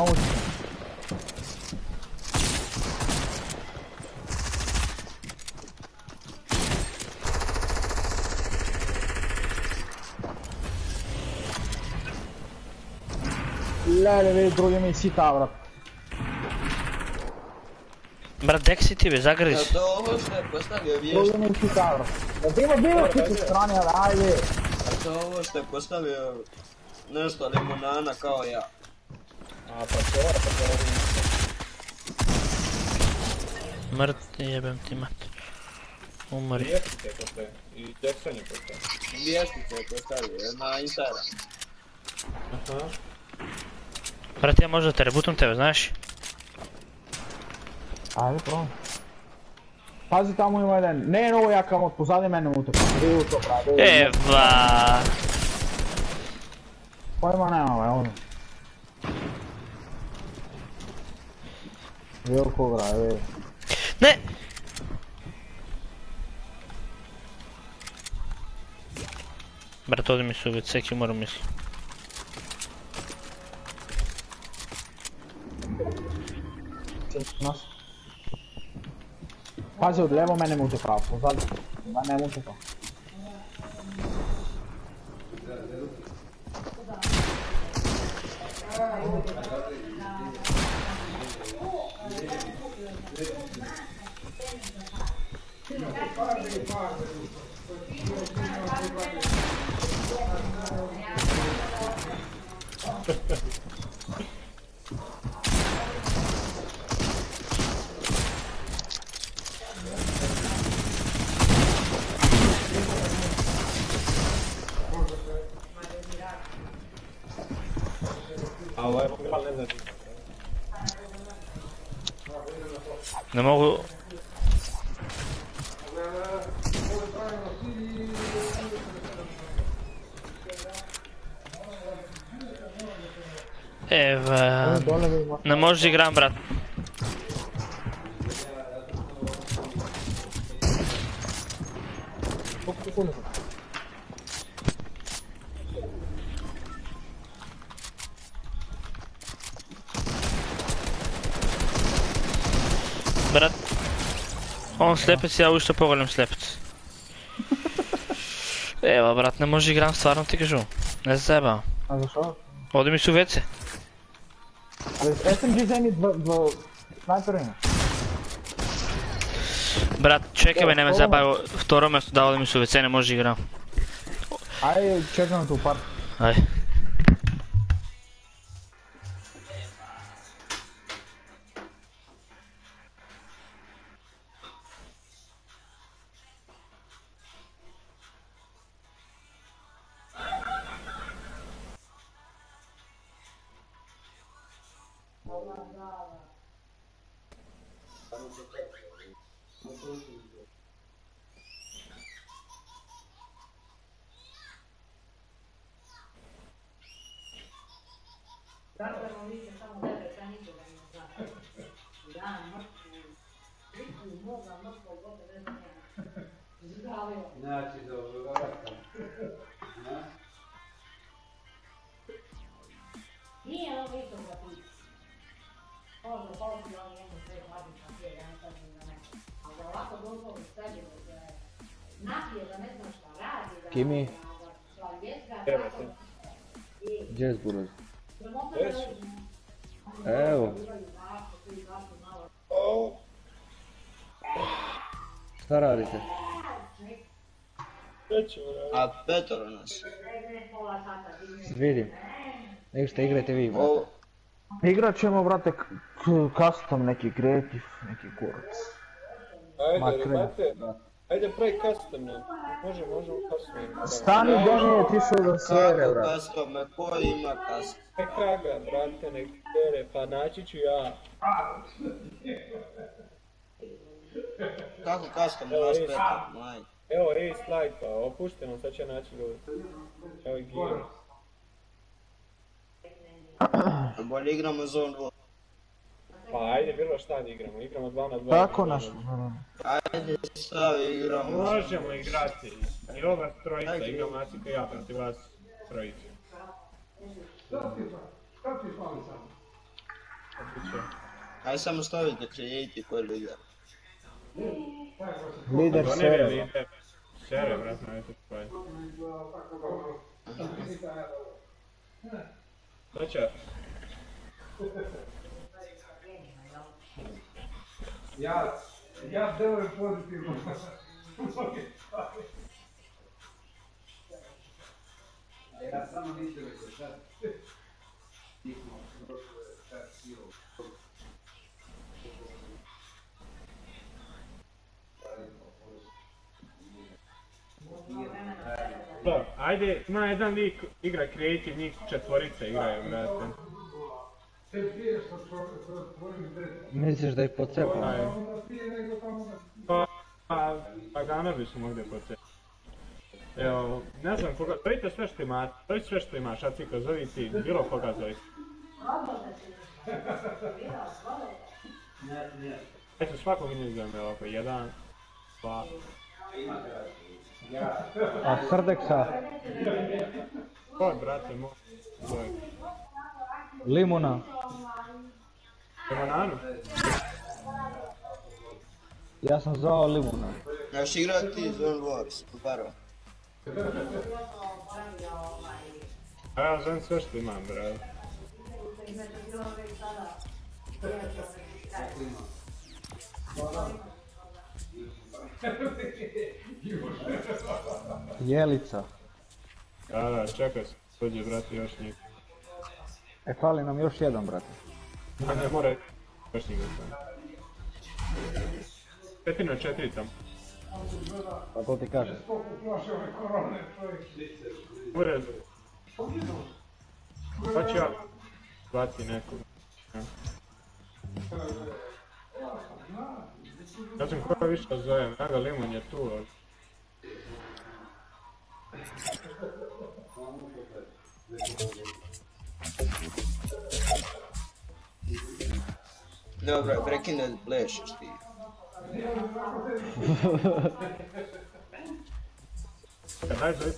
Speaker 9: Lele, vidi, drugi mi sita, vrat.
Speaker 1: Brat, dek si ti be, zagrizi.
Speaker 11: Ja to ovo što je postavio vješt.
Speaker 9: Drugi mi sita, vrat. Bilo ti su strani, ali ajde.
Speaker 11: Ja to ovo što je postavio nešto limunana kao ja.
Speaker 4: A pa to
Speaker 1: Mrti, jebem ti mat. Umori.
Speaker 4: Vještice postoje. I Jackson je postoje.
Speaker 11: Vještice je postavio na Instagram.
Speaker 4: Aha.
Speaker 1: Brat, ja možda te rebutom tebe, znaš?
Speaker 9: Ajde, probam. Pazi, tamo ima jedan. Ne, ovo ja kam od pozadnje mene utekam. Evo to, brate.
Speaker 1: Eva.
Speaker 9: Pojma nema, ono. Veliko brate.
Speaker 1: Ne! Brat, ovdje mi se ubiti, seki moram misli.
Speaker 9: Nas. Pazi, od levo mene mu utekao, pozadnje. Mene mu utekao.
Speaker 4: A ovaj mobil ne znači.
Speaker 1: Ne mogu... Evo... Ne možeš igram, brat. Brat, on slepec, ja ušte pogledam slepec. Evo, brat, ne može igram, stvarno ti kažu. Ne zajebam.
Speaker 9: A zašto?
Speaker 1: Ovdje mi su WC.
Speaker 9: Ali SMG zemlji dva snajperina.
Speaker 1: Brat, čekaj me, ne me zabavi, vtoro mjesto da ovdje mi su WC, ne može igram.
Speaker 9: Ajde, čekam tu par.
Speaker 1: Ajde.
Speaker 12: Znači, dobro, vrata.
Speaker 5: Nije ovo isto za piti. Možda poslije on jednu sve hladit na prije, ja ne kažem da ne. Ali da ovako dozvoli sebi da se napije, da ne znam šta radi, da...
Speaker 9: Kimi?
Speaker 5: Da ljezga,
Speaker 4: Evo
Speaker 5: tako...
Speaker 4: te.
Speaker 9: Gdje je zburaz?
Speaker 4: Jesu.
Speaker 9: Evo. Šta radite?
Speaker 11: A petoro nas.
Speaker 9: Vidim. Ništa, igrajte vi, brate. Igrat ćemo, brate, custom, neki kreativ, neki kurac.
Speaker 4: Ajde, brate. Ajde, pravi custom nam. Možemo custom.
Speaker 9: Stani, Donije je tišao da sere, brate.
Speaker 11: Kako custom, ko ima custom?
Speaker 4: Nek kaga, brate, nek sere, pa naći ću ja.
Speaker 11: Kako custom, nas petor, maj.
Speaker 4: Evo, Ace Light, pa opušteno, sad će naći ljudi. Evo i Giro.
Speaker 11: Bolje igramo Zone 2.
Speaker 4: Pa ajde, bilo šta da igramo, igramo 2 na 2.
Speaker 9: Tako naš.
Speaker 11: Ajde, stavi igramo.
Speaker 4: Možemo igrati. I ova trojica, igramo Asika i ja protiv vas trojice.
Speaker 12: Šta ti fali samo?
Speaker 11: Ajde samo stavite creative koji lider.
Speaker 9: Lider sere.
Speaker 4: Sere, brat, na to tvoje. Znači,
Speaker 12: Ja delujem pozitivno. Ja samo nisam rekao sad. Nismo prošli sad silo.
Speaker 4: dobro, ajde, ima jedan lik igra creative, njih četvorica igraju, brate.
Speaker 9: Misliš da ih pocepa?
Speaker 4: Pa Gana bi su mogli pocepati. Evo, ne znam koga, zovite sve što imate, zovi sve što imaš, Aciko, zovi ti, bilo koga zovi. Ajde, svakog njih zovem, evo, pa 1, 2...
Speaker 9: A Srdeksa?
Speaker 4: Ko, brate, mo...
Speaker 9: Limuna?
Speaker 4: Limonanu?
Speaker 9: Ja sam zvao Limuna.
Speaker 11: Znaš igrati Zone Wars, prvo.
Speaker 4: A ja znam sve što imam, brate.
Speaker 9: Jelica.
Speaker 4: Da, čekaj se, dođe, brate, još njih.
Speaker 9: Fali nam još jedan, brate.
Speaker 4: A ne, mora još njih sam. 5 na 4 tam.
Speaker 9: Pa to ti kaže.
Speaker 4: U redu. Pa ću ja zvati nekog. Kažem ko više zovem, ja ga Limun je tu. Ali...
Speaker 11: Dobro, prekine da plešeš ti.
Speaker 4: Daj zove.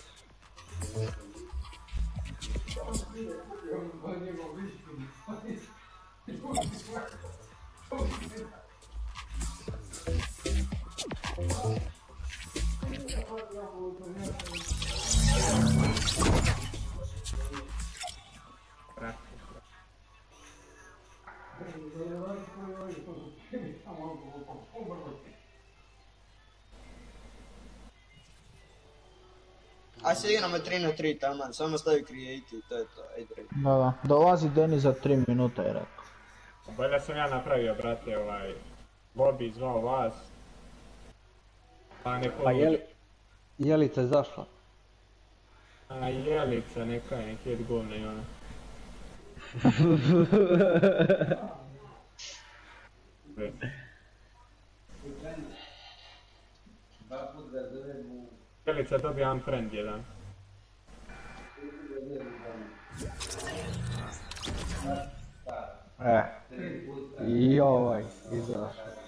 Speaker 11: Aj se igramo 3 na 3 taman, samo stavi creative, to je to, ajde rej.
Speaker 9: Da, dolazi Denis za 3 minuta je rekao.
Speaker 4: Bolje sam ja napravio, brate, Bobby zvao vas. Pa ne povuče.
Speaker 13: Jelica je zašla.
Speaker 4: A Jelica, neka je, neki od govna i ona. Jelica dobija unfriend jedan.
Speaker 13: I ovaj, izašao.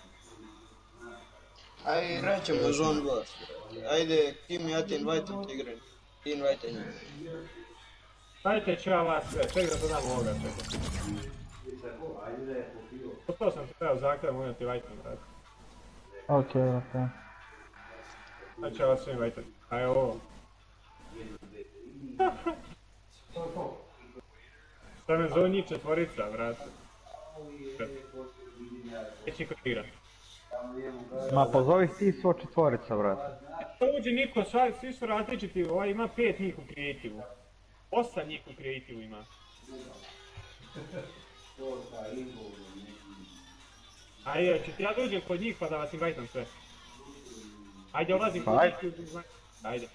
Speaker 11: Aj, rećemo zone boss. Ajde, Kim, ja ti invite igre. Ti invite njih.
Speaker 4: Dajte ću ja vas sve, ček da dodam ovoga, čekaj. Postao sam trebao zahtjev, mogu ti invite-om, brate.
Speaker 9: Okej.
Speaker 4: Sad ću ja vas sve invite. A evo ovo. Šta me zove njih četvorica, brate. Neće niko igra.
Speaker 13: Ma pozovih ti svo četvorica, brate.
Speaker 4: To uđe niko, svi su različiti, ima 5 njih u kreativu. 8 njih u kreativu ima. Ajde, ću ti ja dođem kod njih pa da vas invite-om sve. Ajde, ulazim kod njih. Ajde.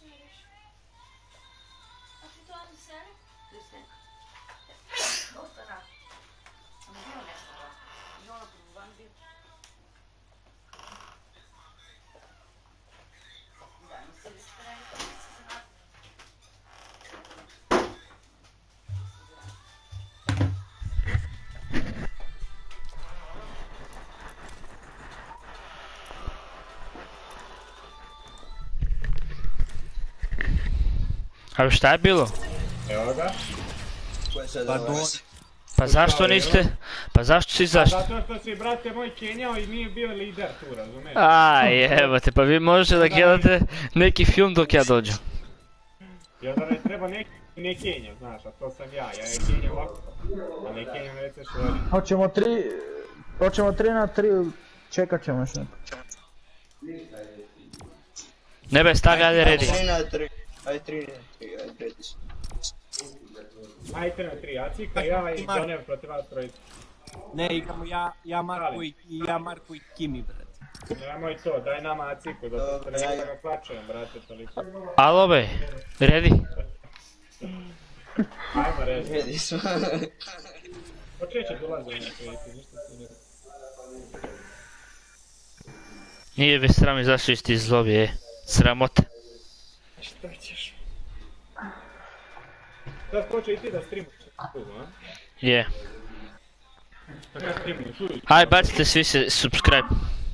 Speaker 2: smiriš. A ti to onda seli?
Speaker 10: Tu ste. Dosta na. Ono bilo nešto ovo. I ono prvo van bio. Dajmo se ispraviti.
Speaker 1: A šta je bilo?
Speaker 4: Evo ga.
Speaker 11: Ko je sad
Speaker 12: Pa
Speaker 11: ovo?
Speaker 1: Pa zašto niste? Pa zašto si zašto?
Speaker 4: Zato što si, brate moj, kenjao i nije bio lider tu, razumiješ?
Speaker 1: Aj, evo te, pa vi možete da gledate neki film dok ja dođem.
Speaker 4: I onda ne treba neki ne kenja, znaš, a to sam ja je kenjam ovako. A ne kenjam već se švori.
Speaker 9: Hoćemo 3 na 3, čekat ćemo još neko.
Speaker 1: Nebe, staga, ajde ready.
Speaker 11: 3 na 3. Aj 3 na 3, aj ready smo.
Speaker 4: Aj 3 na 3, a Cika, ja i Donev protiv vas trojica.
Speaker 12: Ne, igramo ja, Marko i Kimi, brate.
Speaker 4: Nemoj to, daj nama Aciku, da se ne ga plačujem, brate, toliko.
Speaker 1: Alo be, ready?
Speaker 4: Ajmo reći.
Speaker 11: Ready smo.
Speaker 4: Počeće dolaze na trojici, ništa se ne...
Speaker 1: Nije bez srami zašto isti iz lobije, sramote.
Speaker 4: Šta ćeš? Sad hoće i ti da streamaš tu, a?
Speaker 1: Je.
Speaker 4: Kada streamuješ uvijek?
Speaker 1: Aj, bacite svi se subscribe.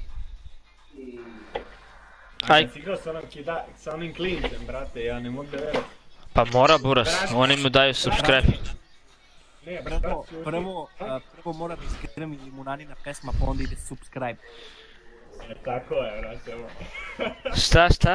Speaker 1: Aj.
Speaker 4: Kad si igrao sa onim klincem, brate, ja ne mogu da verujem.
Speaker 1: Pa mora buras, oni mu daju subscribe.
Speaker 4: Ne,
Speaker 12: Prvo mora da iskremi limunanina pesma, pa onda ide subscribe.
Speaker 4: Tako je, brate, ovo.
Speaker 1: Šta?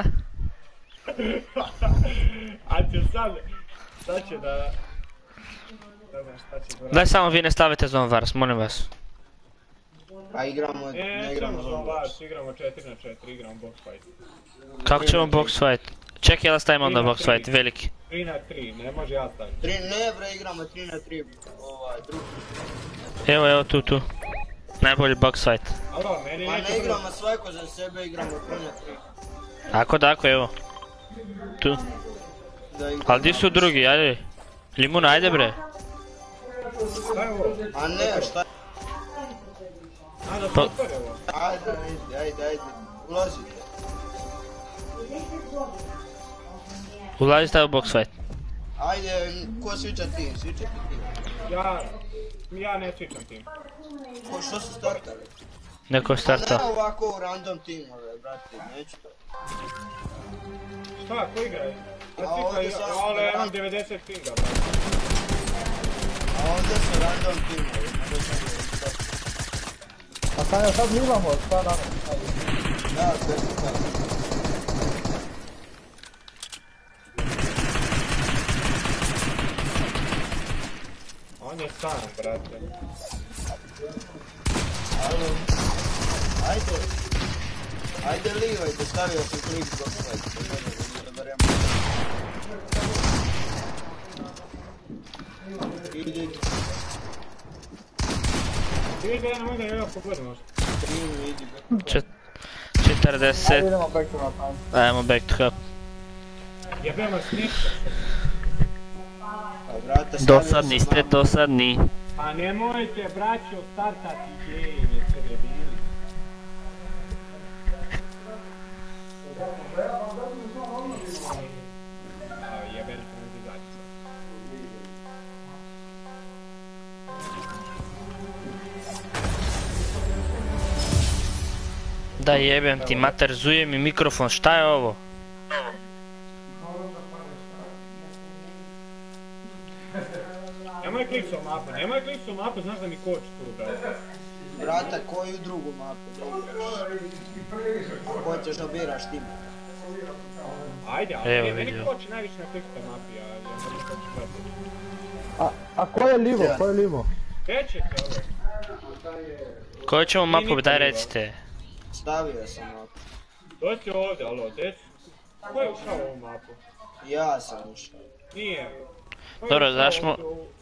Speaker 4: A će sad će da... Ne znam šta će da...
Speaker 1: Daj samo vi ne stavite zone wars, molim vas.
Speaker 11: A igramo, ne igramo
Speaker 4: zone
Speaker 11: zone
Speaker 4: wars, igramo 4 na 4, igramo box fight.
Speaker 1: Kako ćemo box fight? Čekaj, da stavimo onda box fight, veliki.
Speaker 4: 3 na 3, ne može ja staviti.
Speaker 11: 3, ne bre, igramo 3 na 3, drugi.
Speaker 1: Evo, tu. Najbolji box fight.
Speaker 4: Alo, meni
Speaker 11: Pa
Speaker 4: neće
Speaker 11: ne igramo svako za sebe, igramo 3 na 3.
Speaker 1: Tako, evo. Tu. Ali di su drugi, ajde. Limuna, ajde bre.
Speaker 4: Šta je ovo?
Speaker 11: A ne, šta je?
Speaker 4: Da se otvori ovo.
Speaker 11: Ajde, ulazite.
Speaker 1: Ulazite u box fight.
Speaker 11: Ajde, ko switcha tim?
Speaker 4: Ja ne switcham tim.
Speaker 11: Ko što su startali?
Speaker 1: Neko starta.
Speaker 11: Ne ovako u random timove, brate, neću to.
Speaker 4: Šta, ko igra?
Speaker 11: Ali
Speaker 4: ja imam 90 pinga, brate.
Speaker 11: A ovdje su random timovi, nego sam
Speaker 9: A sad mi imamo, šta nama?
Speaker 11: Da, sve su tako.
Speaker 4: On je sam, brate.
Speaker 11: Alo. Ajde livajte, stavio sam klik box fight. Da barem. Idi.
Speaker 4: Idi, ja ne mogu da ga pogledam možda.
Speaker 11: Idi.
Speaker 1: 40.
Speaker 9: Ajde idemo back to hub.
Speaker 1: Ajmo back to hub.
Speaker 4: Jebemo snipka.
Speaker 1: Dosadni ste, dosadni.
Speaker 4: Pa nemojte, braćo, startati game, jeste debili. Jebeli smo nas izaći.
Speaker 1: Da jebem ti mater, zuje mi mikrofon, šta je ovo?
Speaker 4: Nemoj klik su mapu, znaš da mi koči tu, brate.
Speaker 11: Brata, koju drugu mapu? Hoćeš da biraš tim?
Speaker 4: Ajde, ali meni koči najviše na klik su mapi, ja ne koči brate.
Speaker 9: A ko je livo?
Speaker 4: Gdje ćete ovo?
Speaker 1: Koju ćemo mapu, daj recite.
Speaker 11: Stavio sam mapu.
Speaker 4: Dođi ovdje, alo, deci. Ko je ušao u ovu mapu?
Speaker 11: Ja sam ušao.
Speaker 4: Nije.
Speaker 1: Dobro, znaš mo...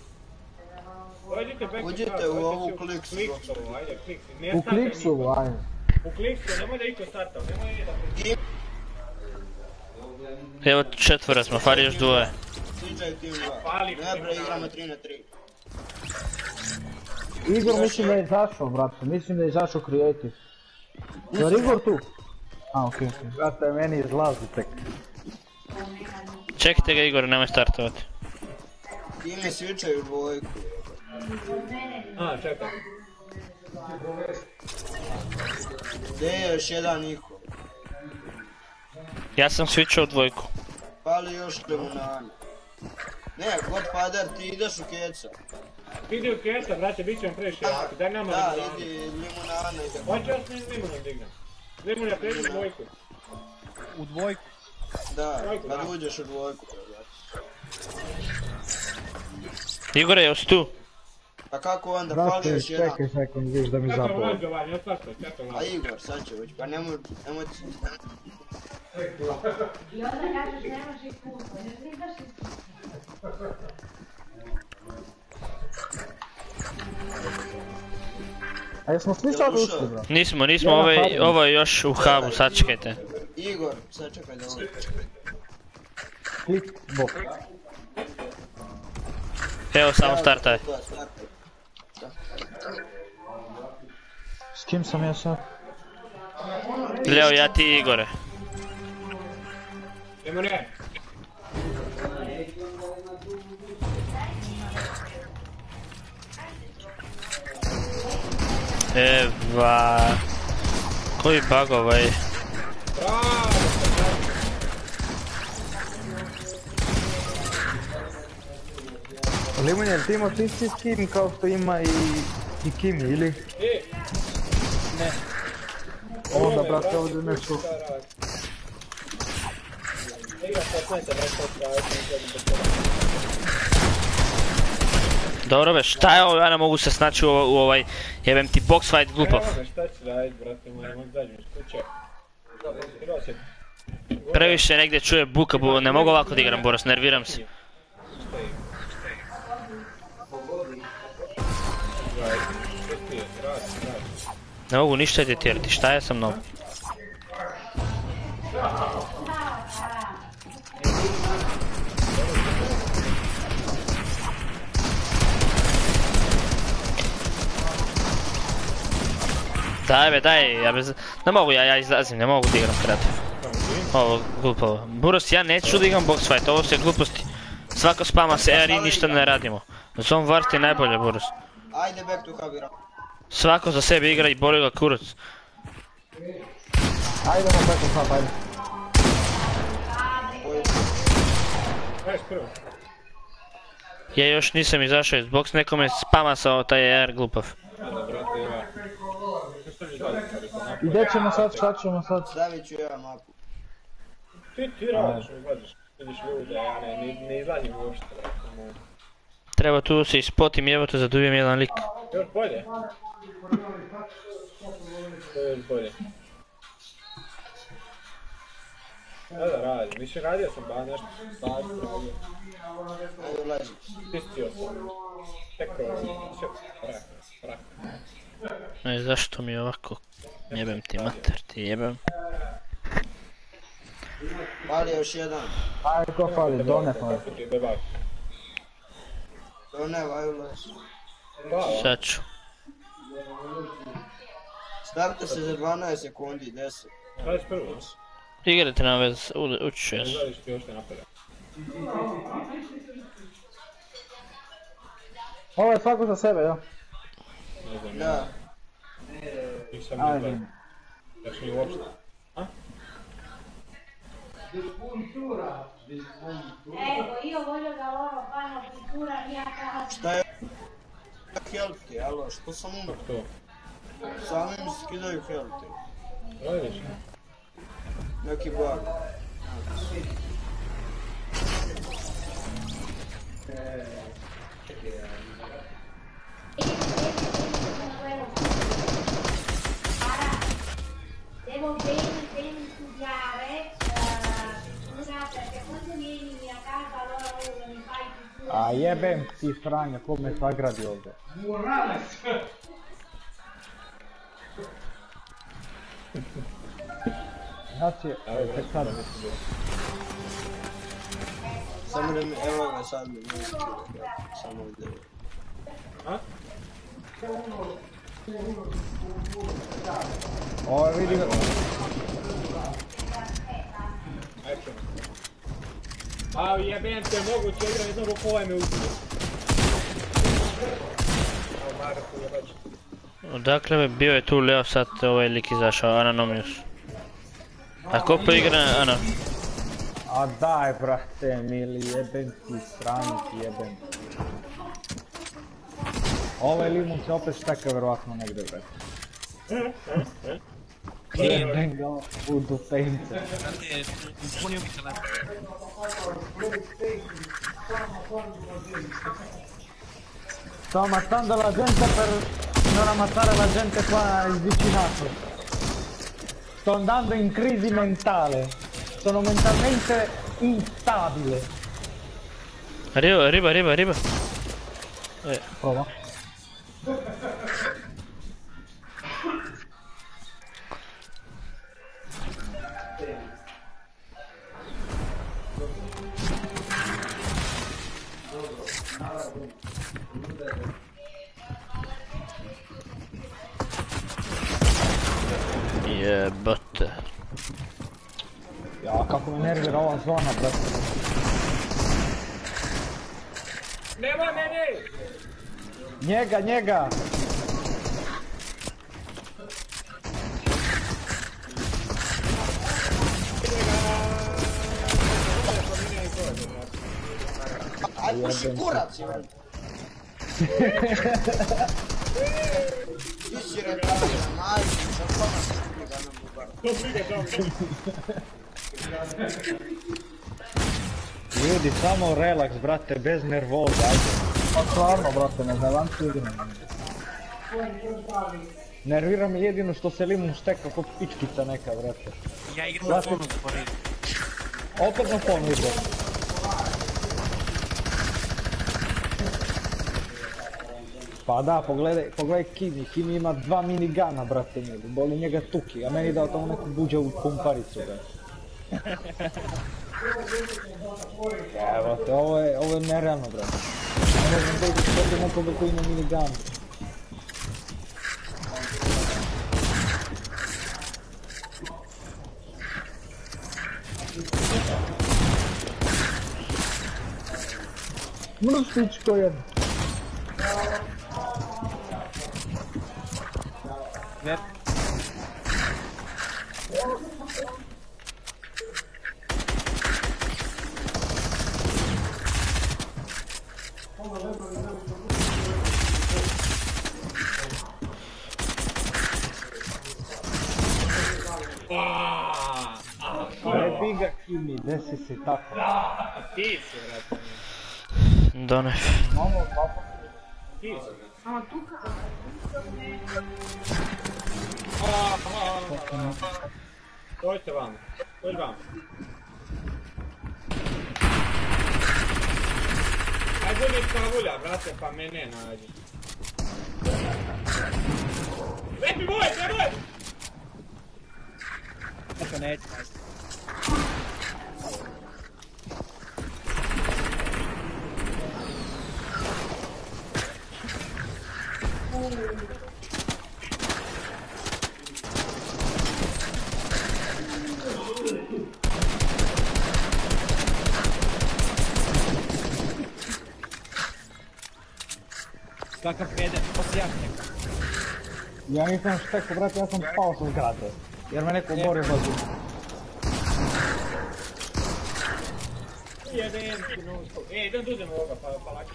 Speaker 11: Uđite u ovu kliksu.
Speaker 4: Ajde, kliksi.
Speaker 9: U kliksu, ajde.
Speaker 4: U kliksu, nemoj da iko startao, nemoj da
Speaker 1: Evo četvora smo, fali još dvoje.
Speaker 11: Sviđaju tim 2. Ne bre, igramo 3 na 3.
Speaker 9: Igor mislim da je izašao, brate, mislim da je izašao Creative. Zar Igor tu? A, okej.
Speaker 13: Brate, meni izlazi tek.
Speaker 1: Čekajte ga Igor, nemoj startovati.
Speaker 11: Time sviđaju dvojku.
Speaker 4: A, čekaj.
Speaker 11: Gdje je još jedan Niko?
Speaker 1: Ja sam switchao dvojku.
Speaker 11: Pali još limunana. Ne, Godfather, ti ideš u keca.
Speaker 4: Idi u keca, brate, bit ćemo previše. Daj nama
Speaker 11: Da,
Speaker 4: limunana.
Speaker 11: idi limunana ide.
Speaker 4: Hoće još mi limunan dignam. Limunan pređi u dvojku.
Speaker 13: U dvojku.
Speaker 11: Da, kad uđeš u dvojku.
Speaker 1: Igore, jesi tu?
Speaker 11: A kako onda, fali
Speaker 9: Brate,
Speaker 11: još jedan.
Speaker 9: čekaj sekund, viš da mi
Speaker 4: Čekaj
Speaker 9: zapao.
Speaker 4: vlad, Giovanni, ostavite, čekaj
Speaker 11: A
Speaker 4: vlad.
Speaker 11: Igor, sad će ući, pa nemoj...
Speaker 5: I onda kažeš nemaš iskustva, ne znaš iskustva.
Speaker 9: A jesmo svi sad ušli, bro?
Speaker 1: Nismo,
Speaker 9: Ja
Speaker 1: ovo je još u hubu, sad čekajte.
Speaker 11: Igor, sad čekaj da uđe.
Speaker 9: Klik, bok.
Speaker 1: Evo samo startaj.
Speaker 9: S kim sam ja sad?
Speaker 1: Leo, ja ti i Igore.
Speaker 4: Idemo ne.
Speaker 1: Eva. Koji bug ovaj?
Speaker 13: Limun, jel ti imaš isti skin kao što ima i Kimi, ili?
Speaker 4: Ne.
Speaker 9: Onda, brate, ovdje nešto...
Speaker 1: Dobro be, šta je ovo, ja ne mogu se snaći u ovaj, jebem ti box fight glupav.
Speaker 4: Šta ću radit, brate, moramo izađem iz kuće.
Speaker 1: Previše negdje čuje buka, ne mogu ovako da igram, Boros, nerviram se. Ne mogu ništa editirati, šta je sa mnom? Daj be, daj, ne mogu, ja izlazim, ne mogu da igram kreativ. Ovo, glupavo. Buros, ja neću da igram box fight, ovo su gluposti. Svako spama se R i ništa ne radimo. Zone Wars je najbolje, Buros.
Speaker 11: Ajde back to hub igram.
Speaker 1: Svako za sebe igra i boli ga kurac.
Speaker 9: Ajdemo preko hub, ajde.
Speaker 1: Ja još nisam izašao iz box, neko me spamasao taj R glupav.
Speaker 9: I gdje ćemo sad, šta ćemo sad?
Speaker 11: Stavit ću ja mapu.
Speaker 4: Ti radiš, izlaziš, vidiš ljude, ja ne izlazim uopšte.
Speaker 1: Treba tu se ispotim, evo te zadubijem jedan lik.
Speaker 4: Još bolje. To je još bolje. Da radim, više radio sam ba nešto stvarno radio.
Speaker 11: Ajde ulazi.
Speaker 4: Čistio sam. Tekao, sve, frak.
Speaker 1: Ne, zašto mi je ovako? Jebem ti mater, ti jebem.
Speaker 11: Pali još jedan.
Speaker 9: Ajde, ko fali, Donev.
Speaker 11: Donev, ajde ulazi.
Speaker 1: Sad ću.
Speaker 11: Stavite se za 12 sekundi, 10.
Speaker 4: Radiš prvo?
Speaker 1: Igrajte na vez, ući ću jes.
Speaker 4: Radiš ti još ne napada.
Speaker 9: Ovo je svako za sebe, ja?
Speaker 4: Ne znam,
Speaker 11: Da.
Speaker 4: nisam ne gledam. Još mi uopšte.
Speaker 5: Ecco, io voglio da loro fanno pittura mia casa.
Speaker 11: Šta je? Helpti, alo, što sam umro?
Speaker 4: To.
Speaker 11: Samim skidaju helpti.
Speaker 4: Radiš?
Speaker 11: Neki bug.
Speaker 5: Devo bene studiare, scusate, perché quando vieni a casa allora voglio mi fai pittura.
Speaker 13: A jebem ti Franja, ko me sagradi ovdje. Znači, tek sad.
Speaker 11: Samo da mi, evo ga sad mi ne skida, samo ovdje.
Speaker 4: A?
Speaker 9: Ovo vidi ga.
Speaker 4: A jebem te, moguće igram jednom ruku, ovaj me ubije.
Speaker 1: Odakle bi bio je tu Leo, sad ovaj lik izašao, Anonymous. A ko poigra Ana?
Speaker 9: A daj brate mili, jebem ti, srani ti jebem. Ovaj limun se opet šteka vjerovatno negdje brate. Jebem ga u dupejnce.
Speaker 14: Punio mi telefon.
Speaker 9: Sto ammazzando la gente per non ammazzare la gente qua il vicinato. Sto andando in crisi mentale. Sono mentalmente instabile.
Speaker 1: Arriva.
Speaker 9: Prova.
Speaker 1: Jebote.
Speaker 9: Ja, kako me nervira ova zona, brate.
Speaker 4: Nemoj mene!
Speaker 9: Njega!
Speaker 11: Aj puši kurac, jel? Ti si reklamiran, ajde, sad koma se briga nam bubar.
Speaker 9: Ljudi, samo relaks, brate, bez nervoza, ajde. Pa stvarno, brate, ne znam se igram. Nervira me jedino što se limun šteka ko pičkica neka, brate.
Speaker 14: Ja igram na fonu sporedno.
Speaker 9: Opet na fonu ide. Pa da, pogledaj Kimi ima 2 minigana, brate mili, boli njega tuki, a meni dao tamo neku buđa u pumparicu, brate. Evo te, ovo je nerealno, brate. Ne znam da ideš ovdje nekoga koji ima minigan. Mrstičko jedno.
Speaker 14: Yep.
Speaker 9: Jebi ga Kimi, desi se tako.
Speaker 4: Ti si, brate.
Speaker 1: Donev.
Speaker 4: Ti si.
Speaker 2: A tuka?
Speaker 4: Dođite vam. Dođi vam. Aj budi kavulja, brate, pa mene nađi. Lepi boj, nemoj!
Speaker 14: Tako neću. Kakav peder, posijak neko.
Speaker 9: Ja nisam šteku, brate, ja sam pao sa zgrade. Jer me neko oborio hođu.
Speaker 4: Jebem ti non-stop. Idem da uzem ovoga, pa lako.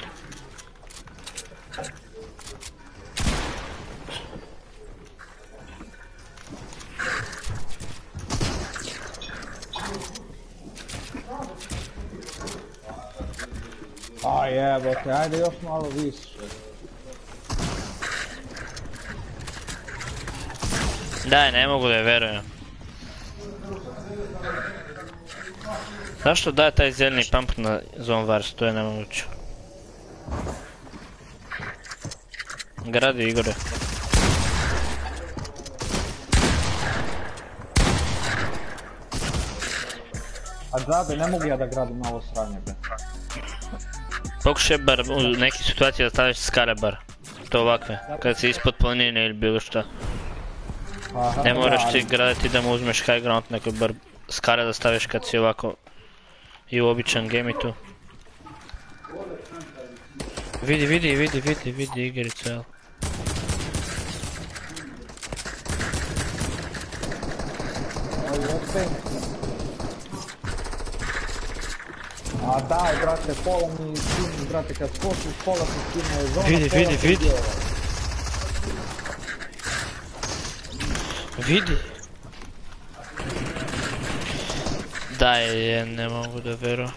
Speaker 9: A jebote, ajde još malo više.
Speaker 1: Daj, ne mogu da je verujem. Zašto daje taj zeleni pump na Zone Wars, to je nemoguće. Gradi Igore.
Speaker 9: A džabe, ne mogu ja da gradim na ovo sranje, be.
Speaker 1: Pokušaj bar u nekih situacija da staviš skare bar. To ovakve, kad si ispod planine ili bilo šta. Ne moraš ti graditi da mu uzmeš high ground, nego bar skare da staviš kad si ovako i u običan gamitu. Vidi igricu, jel?
Speaker 9: A daj, brate, pola mi skini, brate, kad skočiš, pola se skine zona,
Speaker 1: Vidi. Vidi. Daj, ne mogu da verujem.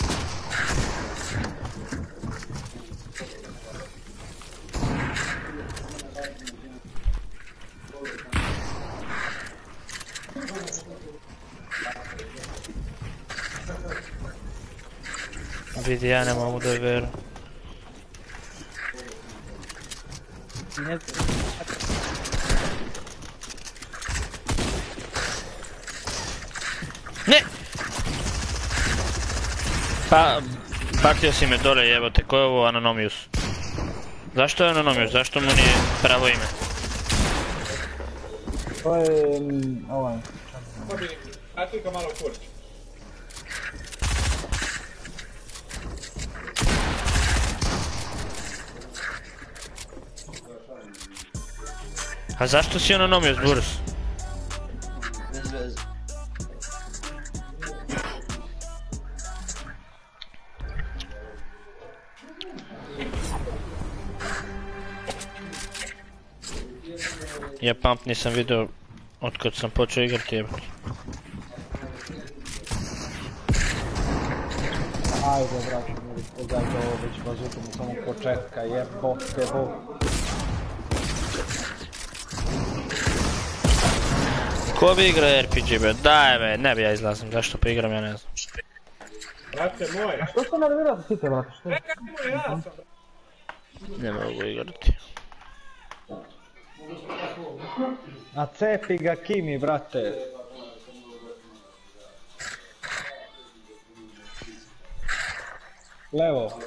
Speaker 1: Vidi, ja ne mogu da verujem. Ne! Pa, baktio si me dole, jebote, ko je ovo Anonymous? Zašto je Anonymous? Zašto mu nije pravo ime?
Speaker 9: To je... ovaj...
Speaker 4: Ajde ga malo kurć.
Speaker 1: A zašto si Anonymous, Burus?
Speaker 11: Bez veze.
Speaker 1: Ja pump nisam vidio otkad sam počeo igrati, jebati.
Speaker 9: Ajde, brate, pogledaj ovo već bazukom u samog početka, jebote, bo.
Speaker 1: Ko bi igrao RPG, be? Daj, be, ne bi ja izlazim, zašto pa igram, ja ne znam.
Speaker 4: Brate moj.
Speaker 9: Što se nervirate site, brate, što?
Speaker 4: Čekaj, moj, ja sam.
Speaker 1: Ne mogu igrati.
Speaker 9: A cepi ga Kimi, brate. Levo.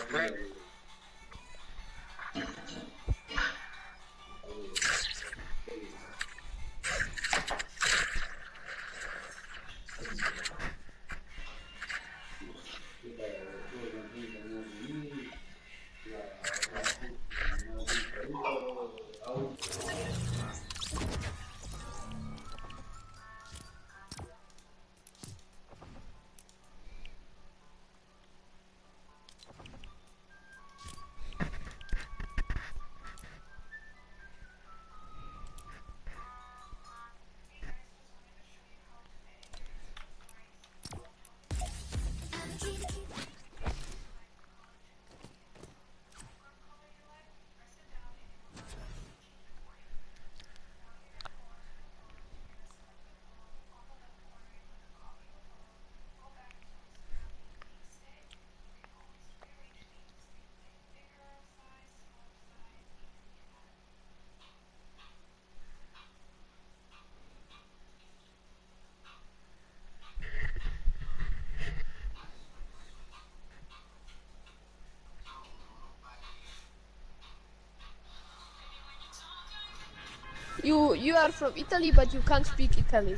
Speaker 15: You are from Italy, but you can't speak Italian.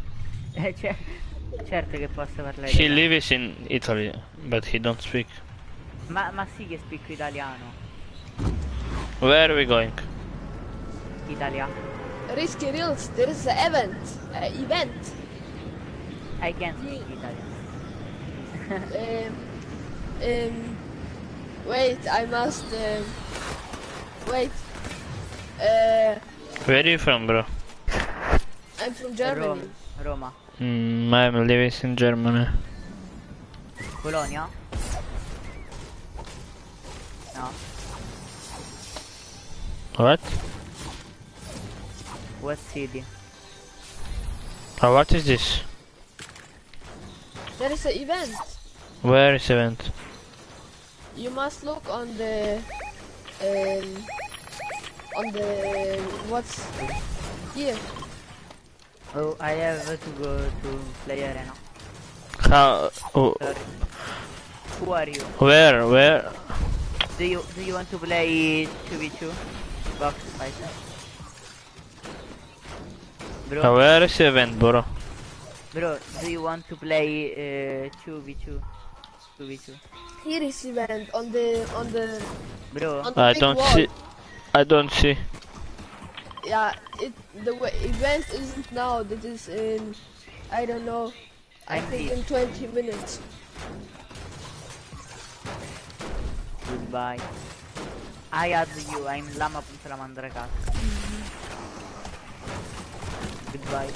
Speaker 16: Certo che posso parlare
Speaker 1: He
Speaker 16: italiano.
Speaker 1: lives in Italy, but he don't speak.
Speaker 16: Ma sì che spicco italiano.
Speaker 1: Where are we going?
Speaker 16: Italia.
Speaker 15: Risky Reels, there is an event.
Speaker 16: I can speak Italian.
Speaker 15: Wait, I must, wait.
Speaker 1: Where are you from, bro?
Speaker 15: I'm from Germany.
Speaker 16: Roma.
Speaker 1: I'm living in Germany.
Speaker 16: Polonia? No.
Speaker 1: What?
Speaker 16: What city?
Speaker 1: Oh, what is this?
Speaker 15: There is an event.
Speaker 1: Where is event?
Speaker 15: You must look on the, what's here.
Speaker 16: Oh, I have to go to play arena.
Speaker 1: How? Oh.
Speaker 16: Sorry. Who are you?
Speaker 1: Where?
Speaker 16: Do you want to play 2v2? Box fight. Bro,
Speaker 1: Where is the event, bro?
Speaker 16: bro, do you want to play 2v2? 2v2.
Speaker 15: Here is event
Speaker 16: Bro,
Speaker 15: on the
Speaker 1: I
Speaker 15: big
Speaker 1: don't
Speaker 15: wall.
Speaker 1: see. I don't see.
Speaker 15: Yeah, event isn't now. That is in, I don't know. I
Speaker 16: I'm
Speaker 15: think
Speaker 16: deep.
Speaker 15: in 20 minutes.
Speaker 16: Goodbye. I add you, I'm lama.salamandracat. Goodbye.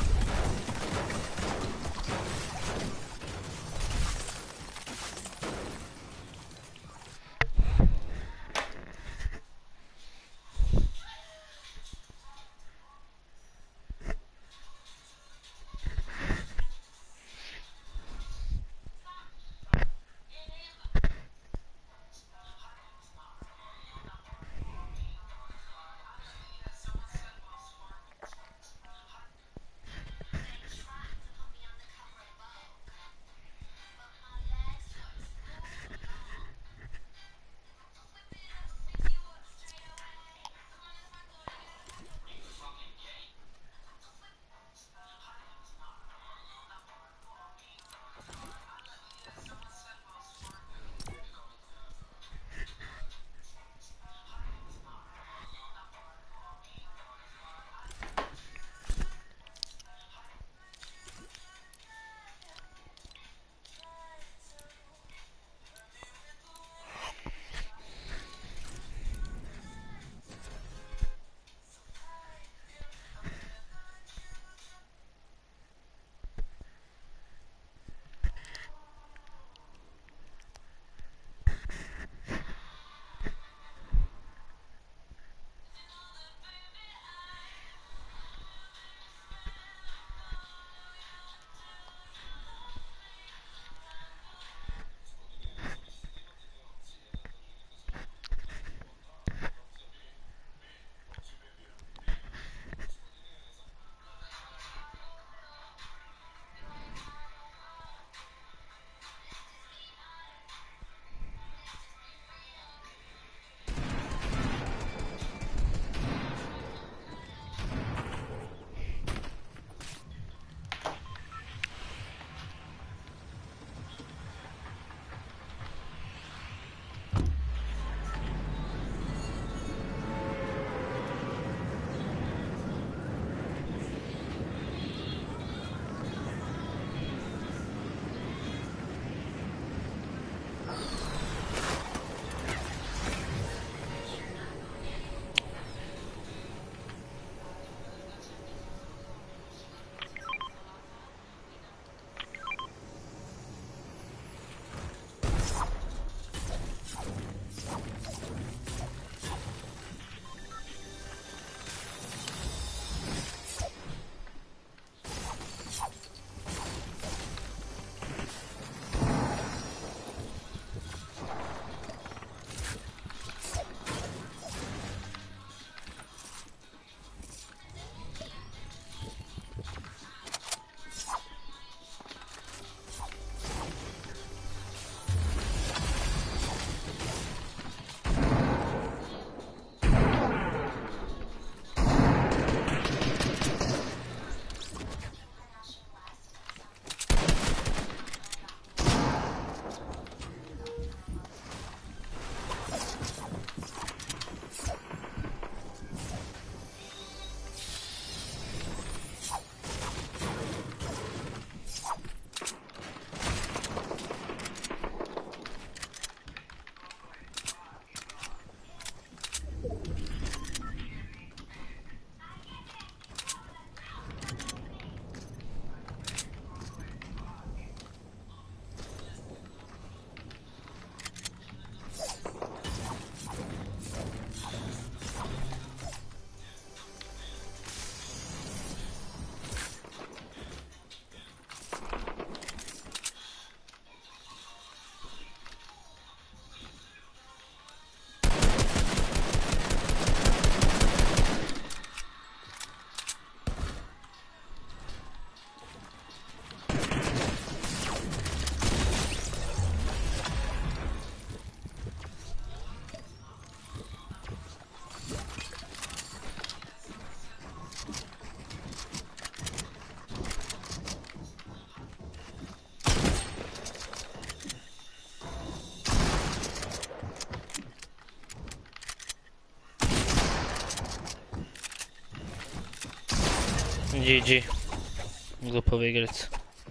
Speaker 1: GG. Glupava igrica.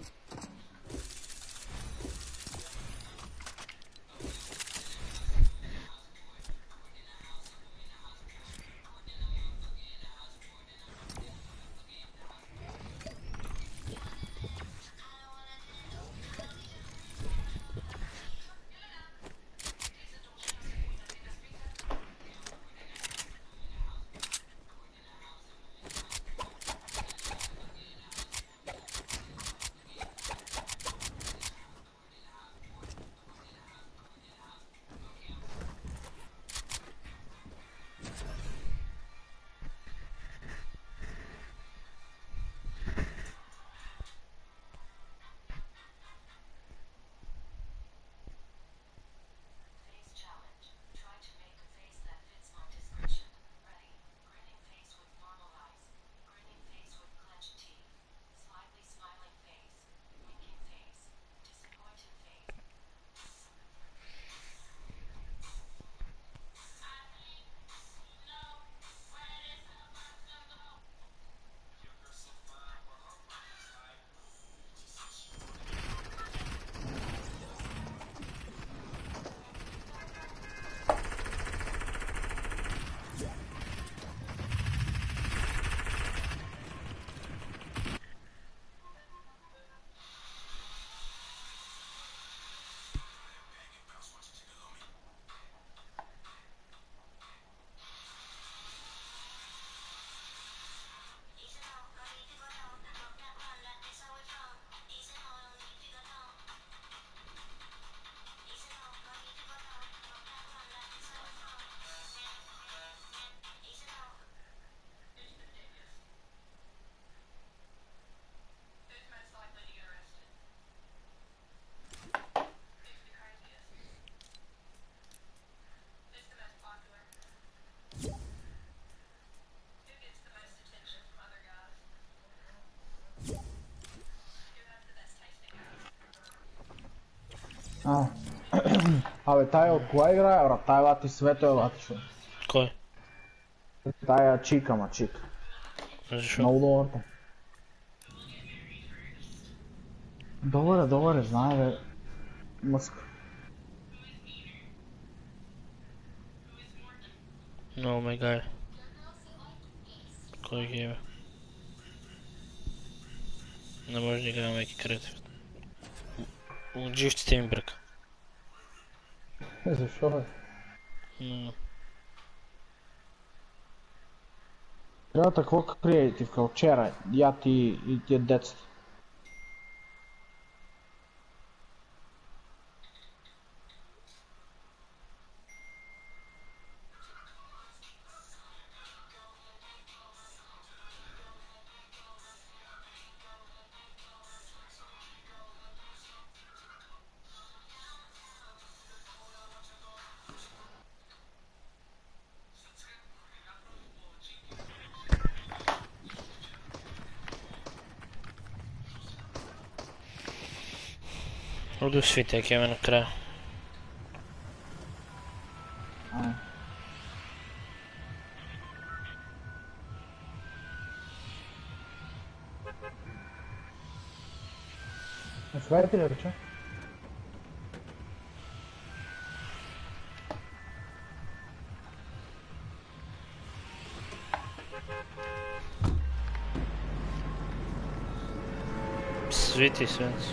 Speaker 9: Абе, тая от коя играе, брат? Тая лати свето е латишо.
Speaker 1: Кой?
Speaker 9: Тая чика, ма чика.
Speaker 1: Защо?
Speaker 9: Много добър. Добър е, знае бе. Мъск.
Speaker 1: Много ме гае. Кой ги е? Не може да играем веки креатив. Живците ми бръка.
Speaker 9: Защо бе? Трябва такова креатив, като вчера. Я ти и тия децата.
Speaker 1: Роду свитек имаме накрая.
Speaker 9: Не свети ли рече?
Speaker 1: Свети, свенц.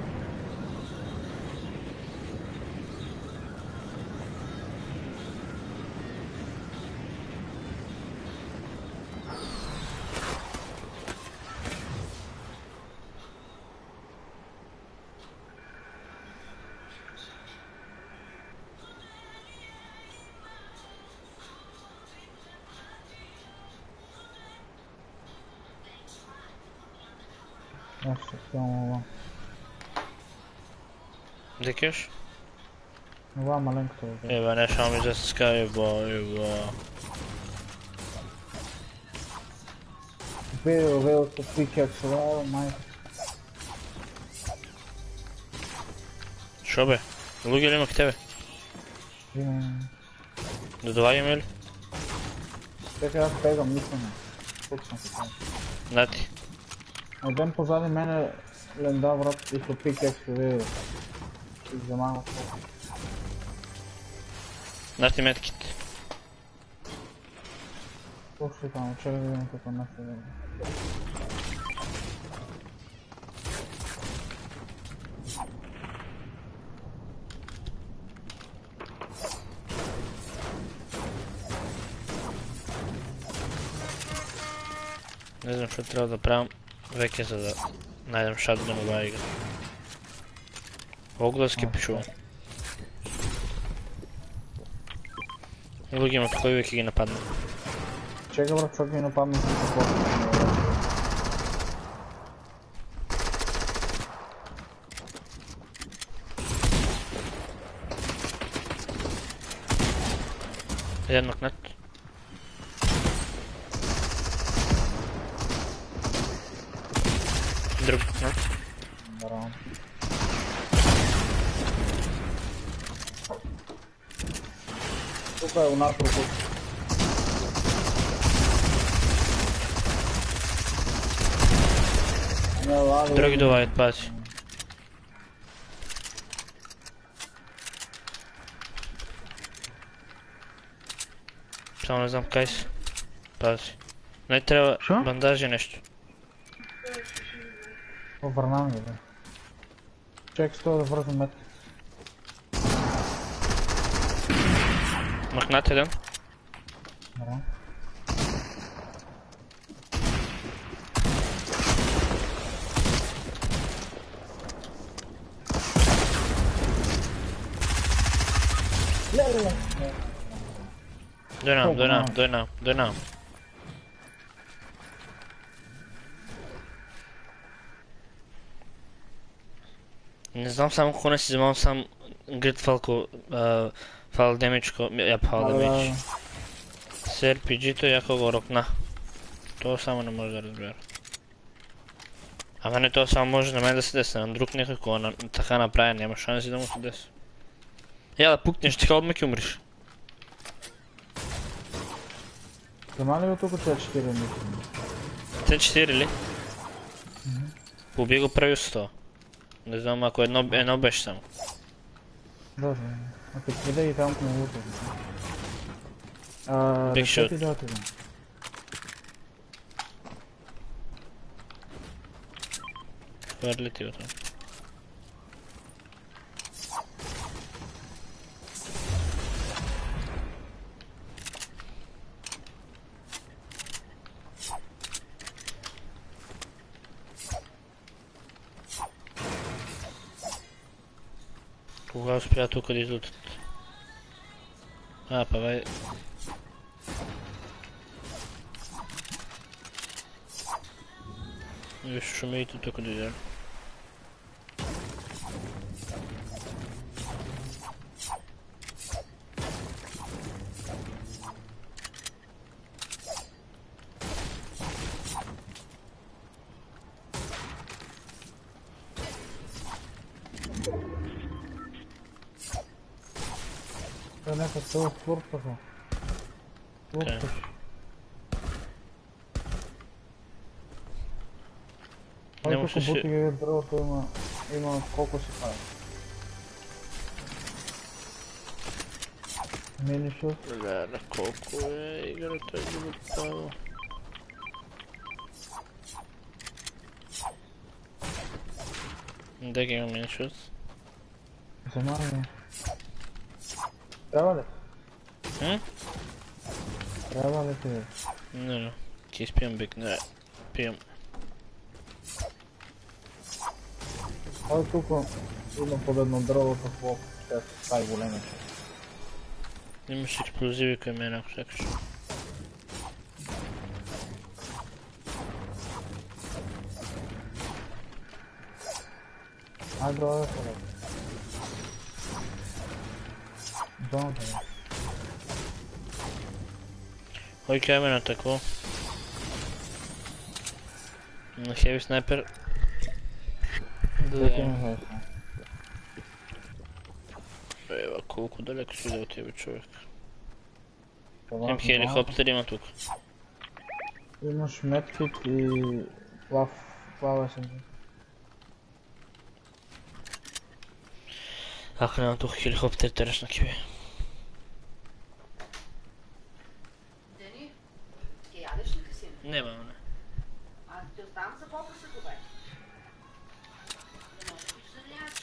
Speaker 9: Ще това.
Speaker 1: Дикаш?
Speaker 9: Това маленькото е.
Speaker 1: Еба, не шо ми да се ска, еба.
Speaker 9: Видео с пикекс, майка.
Speaker 1: Шо бе? Луги ли има к тебе? Да долагаме ли?
Speaker 9: Те сега бегам, никога не. Точно така.
Speaker 1: Да ти.
Speaker 9: Един позади мене ленда врат и то пикекс ви взема.
Speaker 1: Да ти меткит.
Speaker 9: Точно там, чакай да видим какво нещо е.
Speaker 1: Не знам što treba da pravim veke za da najdem shotgun u ova igra. Oglaski pišu. Uvijek ima koji uvijek ih napadne.
Speaker 9: Čekaj bro, čak mi napadne sam se posljedno.
Speaker 1: Jedan knocknut. Drugi knocknut.
Speaker 9: Bravo. Тука е у нас руку.
Speaker 1: Drugi dolajet, pazi. Samo ne znam kaj si. Pazi. Ne treba bandaži nešto.
Speaker 9: Върна ми, бе. Чек, стой да вързам метки.
Speaker 1: Махнат един.
Speaker 9: Добре. Леле!
Speaker 1: Doj nam. Не знам само какво не си вземам сам Grid Falco, Fall Damage, Fall Damage. С RPG-то яко го рокна. Това само не може да разбера. Ама не, това само може на мен да се деси, на друг някакво така направя, няма шанси да му се деси. Я да пукнеш, така отмък и умриш.
Speaker 9: Зама ли го тук C4 мислим?
Speaker 1: C4 ли? Поби го прави с това. Не знам, ако едно беше само.
Speaker 9: Добре, а ти кида и там на лута.
Speaker 1: Big shot.
Speaker 9: Рецепти да отидем.
Speaker 1: Хвърли ти го там. Кога успя тук да излутат? А, па бай. Виж шумеите тук да идем.
Speaker 9: Нека това свърпаха. Свърпаш. Ой, тук бутига е дръвото има колко си прави. Минишут.
Speaker 1: Гледа колко е играта и готова. Да ги има минишут.
Speaker 9: Замай ми. Трябва ли? Трябва ли ти?
Speaker 1: Не, ти изпием бик, не, пием.
Speaker 9: Ой, тук има под едно дърво какво ще стаи големи.
Speaker 1: Имаш експлозиви към мен, ако сякаш.
Speaker 9: Ай, бро, това. Добре.
Speaker 1: Ой, кай ме натако. На хеви снайпер.
Speaker 9: Да.
Speaker 1: Ева, колко далеко си да от тебе, човек. Им хеликоптер има тук.
Speaker 9: Imaš medkit i plava sam.
Speaker 1: Ako nemam tu helikopter, teraš na kive.
Speaker 10: Deni, ti jadeš li ti sine?
Speaker 1: Nema one.
Speaker 10: A ti ostavim za popusa tukaj? Ne možeš više da jadeš.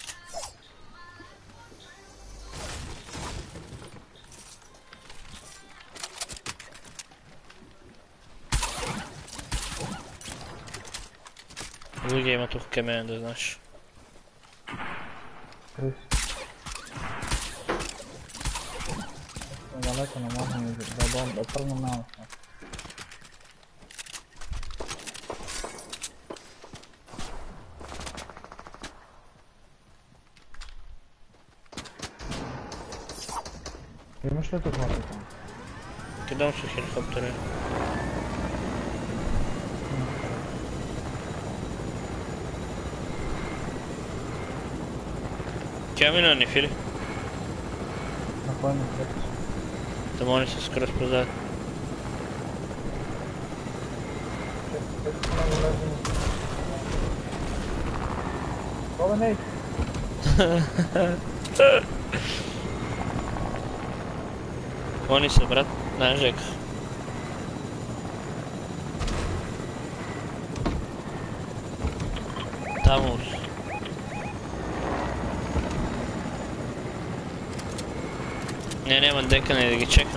Speaker 1: Drugi ima tu kemen, da znaš.
Speaker 9: Daleko ne možem da prvom na Imaš li to hvati tamo?
Speaker 1: Kidam su helikoptere. Kjamina ni fili.
Speaker 9: Na kojem je kreći?
Speaker 1: Tamo oni se skroz pozad.
Speaker 9: Ovo ne.
Speaker 1: Oni se, brat, znaš Žek. Tamo su. Ne, nemam deka, ne da ga čekam.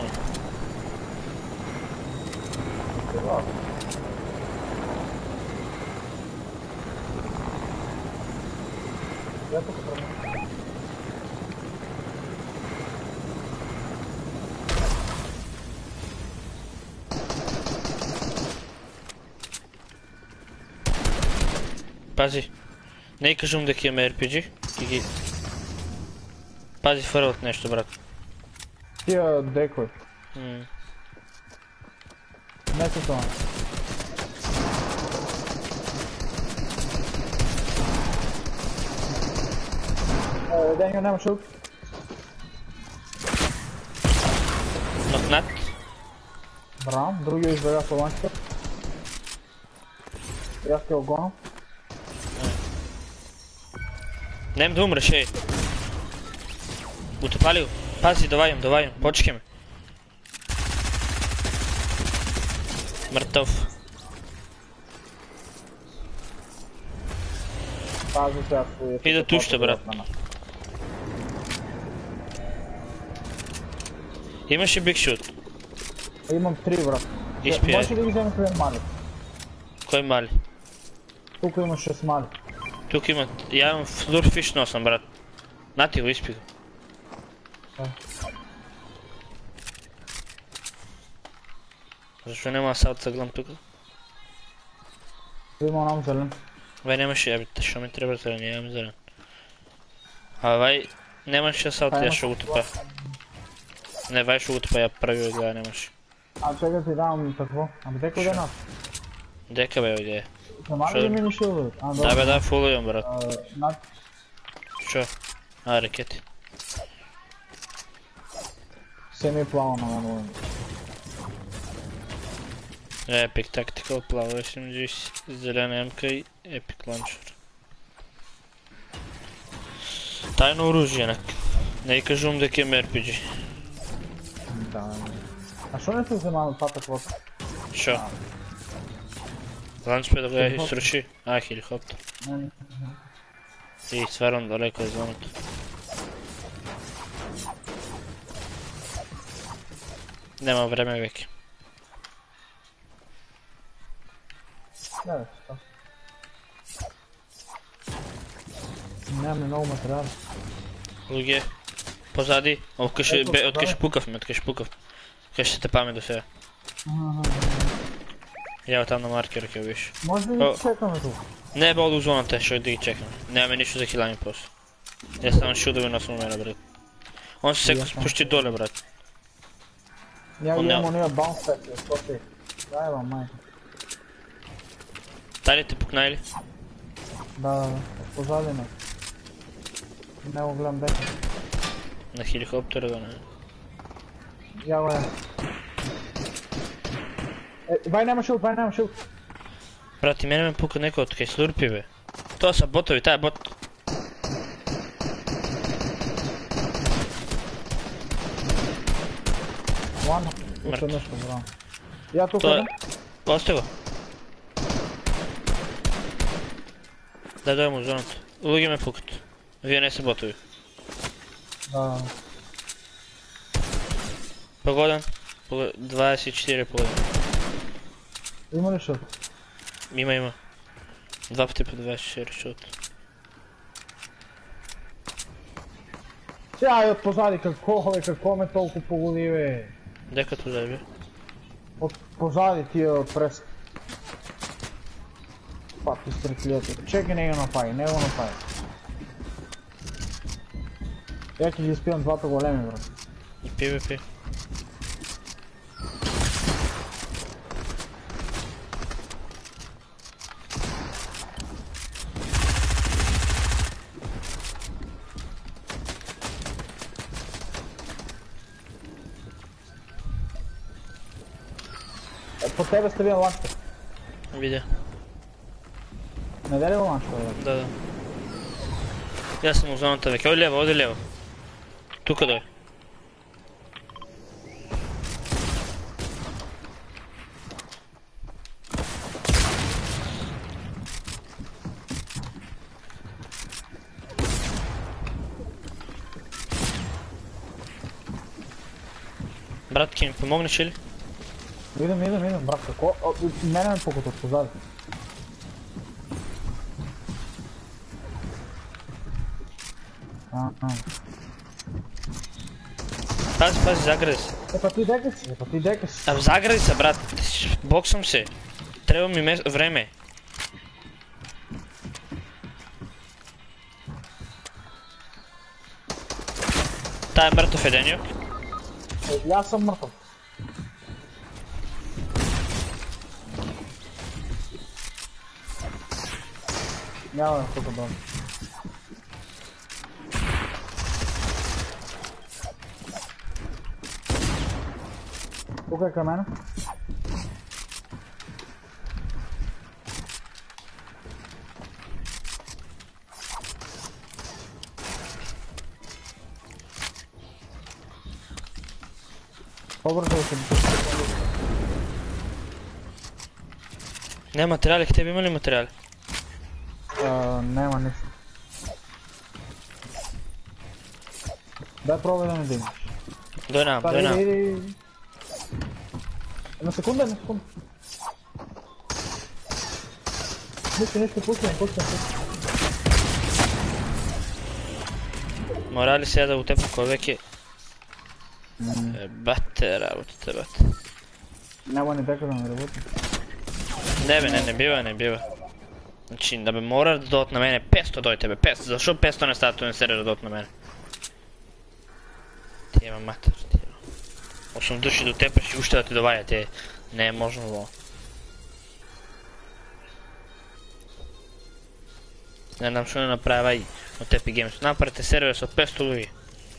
Speaker 1: Pazi, ne kažem da imam RPG, Kiki. Pazi Farot nešto, brat.
Speaker 9: Ti dekoj. Ne se to. Daniel, nema šuk.
Speaker 1: Knock-knock.
Speaker 9: Bravo, drugi izbega Polončka. Ja ste ogonom.
Speaker 1: Nem da umreš, ej. Utopalio. Pazi, dovajam, počekaj me. Mrtav.
Speaker 9: Pazi se, ja su...
Speaker 1: Ide tušte, brat. Imaš i big shoot?
Speaker 9: Imam 3, brat.
Speaker 1: Ispijaj.
Speaker 9: Možeš li ih zemljati jedan mali?
Speaker 1: Koji mali?
Speaker 9: Tuko imaš 6 mali.
Speaker 1: Tuko ima, ja imam flurfish nosam, brat. Nati go, ispij go. Zašto nema savca gledam tuka?
Speaker 9: Ima nam zelen.
Speaker 1: Vaj nemaš jebite, što mi treba zelen, ja imam zelen. A vaj, nemaš ja savca, ja što utopa. Ne, vaj što utopa, ja prvi odgleda nemaš.
Speaker 9: A čega ti dam takvo? A bi deko da nas?
Speaker 1: Deka be ovdje je.
Speaker 9: Zamali li mi mi shield?
Speaker 1: Da be da, fullujem, brat. Što? A, raketi.
Speaker 9: Semi plavo na manu.
Speaker 1: Epic tactical plavo SMG, zelena MK i epic launcher. Tajno oružje nek. Ne kažem da kem RPG.
Speaker 9: Da. A što ne tu za malo patak vota?
Speaker 1: Što? Launchpad da ga isruči? A, helikopter. I stvarno daleko je zvonut. Nema vreme veke.
Speaker 9: Ne, što? Nemam ni novu materijal.
Speaker 1: Luge. Pozadi. Ovo kaš pukav me, kaš pukav. Kaš se te pamet do sebe. Ja tam na markeru kao više.
Speaker 9: Možda li čekam tu?
Speaker 1: Ne, ba ovdje uzvonom te što da ih čekam. Nema me ništa za kilanje prosto. Ja sam šudovi na osnovu mene, brat. On se seko spušti dole, brat.
Speaker 9: Ja imam onija bounce pad, je to ti. Daj vam, majka.
Speaker 1: Dalje te puknajli?
Speaker 9: Da, pozadi me. Ne mogu gledam deka.
Speaker 1: Na helikopteru ga ne.
Speaker 9: Ja go je. Vaj nema šut, vaj nema šut.
Speaker 1: Brati, mene me puka neko od kaj slurpi, be. To sa botovi, taj bot.
Speaker 9: Vano, tu se nešto brano. Ja tu
Speaker 1: To je...
Speaker 9: kadam.
Speaker 1: Ostavi go. Daj dojem u zonat. Ulogi me pukat. Vije ne se botovi.
Speaker 9: Da.
Speaker 1: Pogodan. 24 pogodan.
Speaker 9: Ima li šut?
Speaker 1: Ima. 2 puta po 24 šut.
Speaker 9: Sjaj od pozadi, kako me toliko pogodive.
Speaker 1: Gdje kad pozadi bio?
Speaker 9: Od pozadi ti je od preska. Pa ti strkljete. Čekaj, ne ga napaj. Ja ću ispijem 2 golemi, bro.
Speaker 1: I PvP.
Speaker 9: Po tebe ste vidio lančka.
Speaker 1: Vidio.
Speaker 9: Ne deli lančka, bro?
Speaker 1: Da. Ja sam u zonata već. Ovdje lijevo. Tu kod je. Bratke, mi pomogneš ili?
Speaker 9: Idem, brat, kako? Mene me pokut od pozadi.
Speaker 1: Pazi, zagradi se.
Speaker 9: Pa ti dekaj si.
Speaker 1: A zagradi se, brat. Boksom se. Treba mi vreme. Taj je mrtav Edenio.
Speaker 9: Ja sam mrtav. Ja vam to dobro. Tukaj kaj mene? Pobrzo se...
Speaker 1: Nema materijali, k tebi ima li materijali?
Speaker 9: Nema ništa. Daj probaj da mi digneš.
Speaker 1: Doj nam.
Speaker 9: Idi. Jedna sekunda. Ništa, puštam.
Speaker 1: Morali se da u tepu ko veke. Bate, rabotite, bate.
Speaker 9: Nemoj ni teka da me rabotim.
Speaker 1: Ne biva. Znači, da bi morao da dot na mene, 500 doj tebe, 500, zašto 500 ne statu na server da dot na mene? Ti ima mater, ti ima. Osim duši do tepeš i uštevati do vaja, te ne možno ovo. Ne znam što ne napravaj od tepi games, napravite server sa 500 ljudi.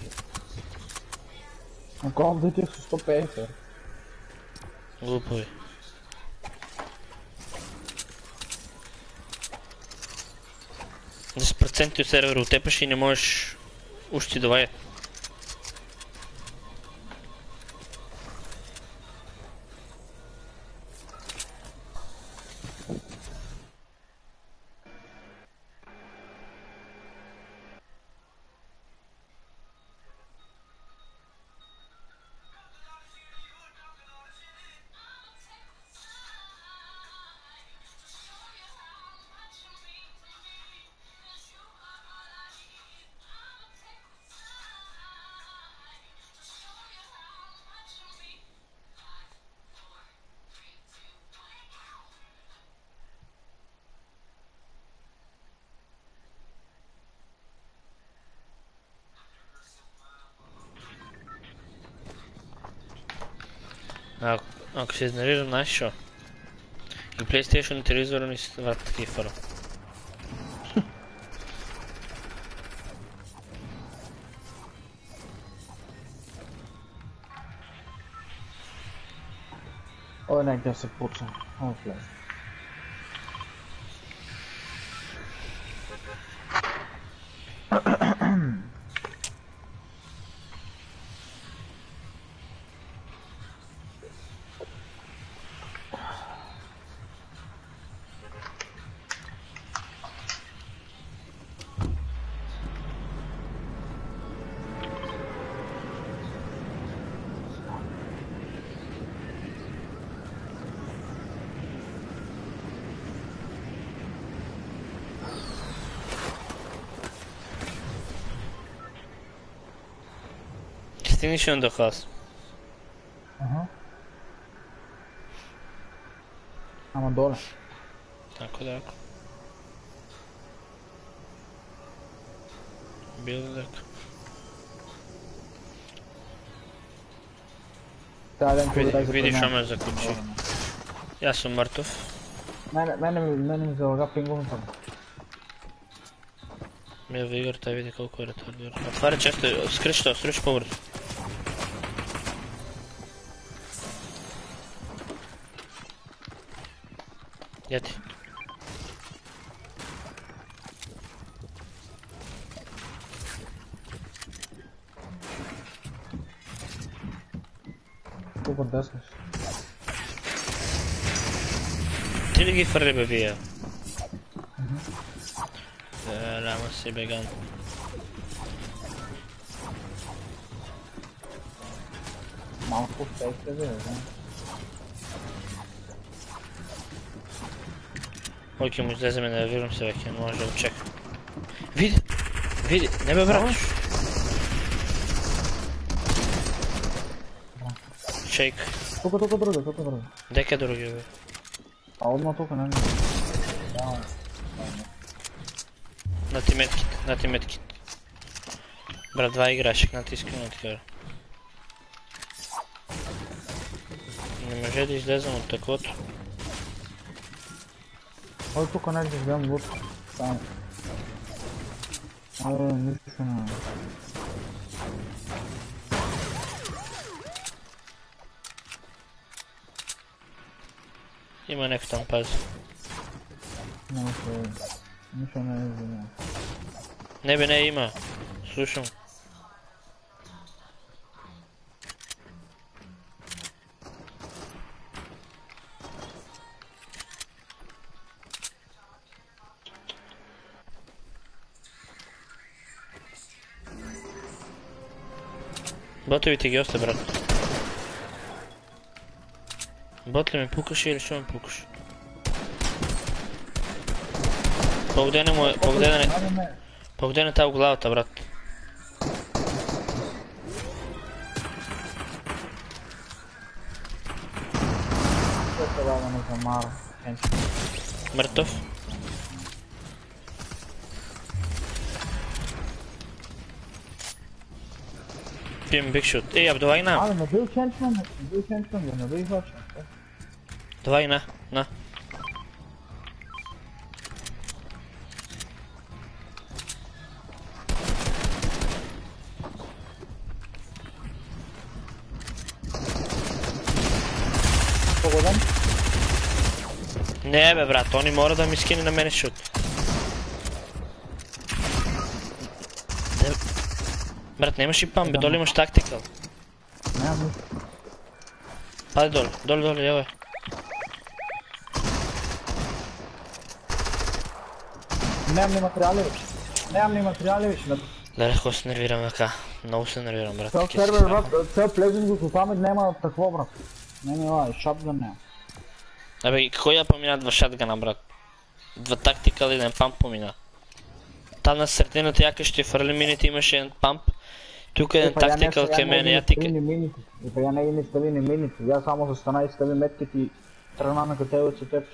Speaker 9: Ako ovdje ti su 150.
Speaker 1: Glupovi. Da se procenti u serveru utepaš i ne možeš ušti do vaja. Ako se izneriram našao i PlayStation na televizoru nisi vrati kifaro.
Speaker 9: Ovo je negdje se pucam. Okej.
Speaker 1: Stigneš onda has.
Speaker 9: Aha. Amo dole.
Speaker 1: Tako da. Bilo tako. Vidiš ono za kući. Ja sam mrtv.
Speaker 9: Mene mi za ovoga pingom tamo.
Speaker 1: Evo Igor, taj vidi koliko je retardiran. Otvara često, skriš to, struč povrdu. Jeti.
Speaker 9: Koliko desniš?
Speaker 1: Ti li gi frribe bija? Ramo si began.
Speaker 9: Malo puštajte vi, da?
Speaker 1: Ok, mu izleze me da viram se veke, može da čeka. Vidi, ne me vratiš. Shake.
Speaker 9: Тука друга.
Speaker 1: Дека други бе?
Speaker 9: А одно тука, не знам.
Speaker 1: На ти медкит. Брат, два играчек натискам на така. Не може да излезем от таклото.
Speaker 9: Ой, тука негде гледам лут. Само. Нищо не.
Speaker 1: Има някой там пази.
Speaker 9: Нищо не е взема.
Speaker 1: Не бе, не има. Слушам. Ботовите ги още, брат. Бот ли ме пукаш или ще ме пукаш? Погодене му е, погодене тая в главата, брат. Мъртъв. Пием биг шот. Ей, давай на.
Speaker 9: Але не бил ченчман, не бил излачен.
Speaker 1: Давай на.
Speaker 9: Погоден?
Speaker 1: Не бе, брат, они мора да ми скине на мене шут. Брат, немаш и пам, бе, долу имаш тактикал.
Speaker 9: Нямам.
Speaker 1: Пади долу, ево е.
Speaker 9: Нямам ни материали виж.
Speaker 1: Леле, ко се нервирам така. Много се нервирам, брат.
Speaker 9: Цел сервер, брат, цел плезинг го памет няма такво, брат. Не, шотган няма.
Speaker 1: Абе, какво я помина два шатгана, брат? Два тактикал и един памп помина. Там на средината яка ще фърли мините имаше един памп. Тук един тактикал към мене, я тика.
Speaker 9: Па я не стави ни мините. Я само застана и стави метките и тръгна на кателица тепш.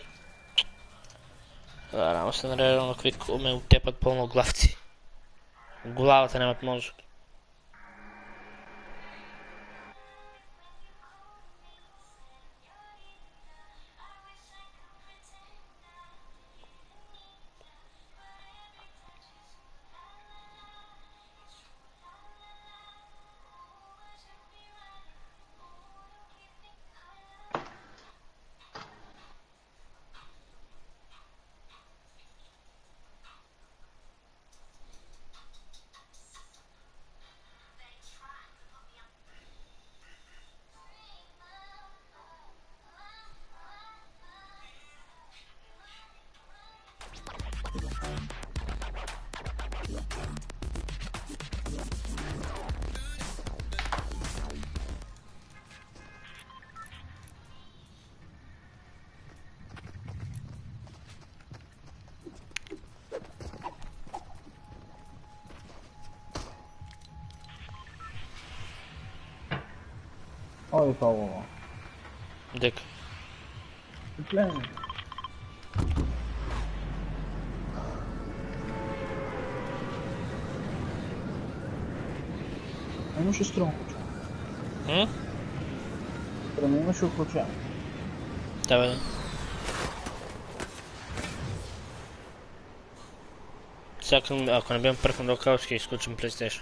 Speaker 1: Рамо се нервирам, на какви ме отепат пълно главци. Главата нямат мозък.
Speaker 9: staviti ovo.
Speaker 1: Dek.
Speaker 9: Gledaj. Imaš i strun uključen. Strun imaš i uključen.
Speaker 1: Давай, да. Сега, ако не бям пръкнал до као, ще изключим PlayStation.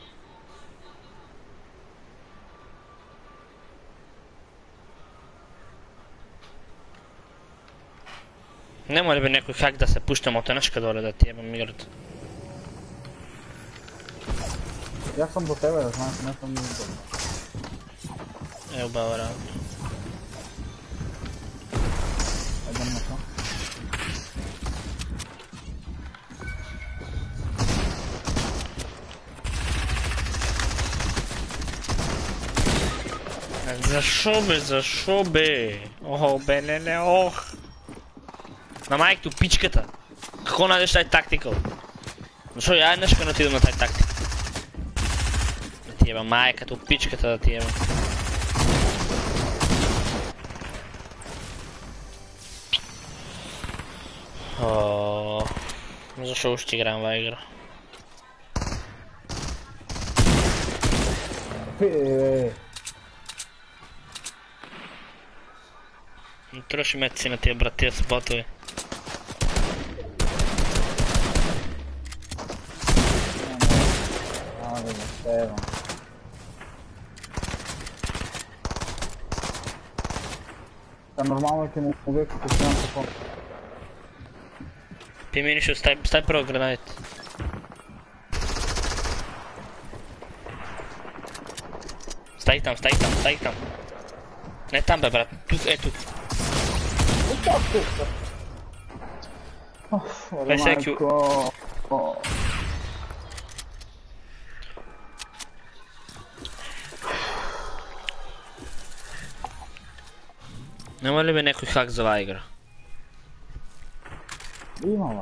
Speaker 1: Нема ли бе някой хак да се пуща мотенашка доле да ти ебам играта?
Speaker 9: Ja sam do tebe, znaš, ne sam ni dobro.
Speaker 1: Evo bava rad.
Speaker 9: Idem na to.
Speaker 1: Защо бе? Охо, бе, леле, ох. На майкто пичката. Какво найдеш тази тактикал? Защо я днешка не отидам на тази тактика? Да ти еба майката, пичката да ти еба. Защо ще играем в игра? Не трябваше мети си на тия братия с ботове.
Speaker 9: Та нормално е ти му убие като стоям такова.
Speaker 1: Пи ще стай първо гранатите. Стай там. Не там бе брат, тук е тук. Бе всеки... Няма ли бе някой хак за това игра?
Speaker 9: Има, бе.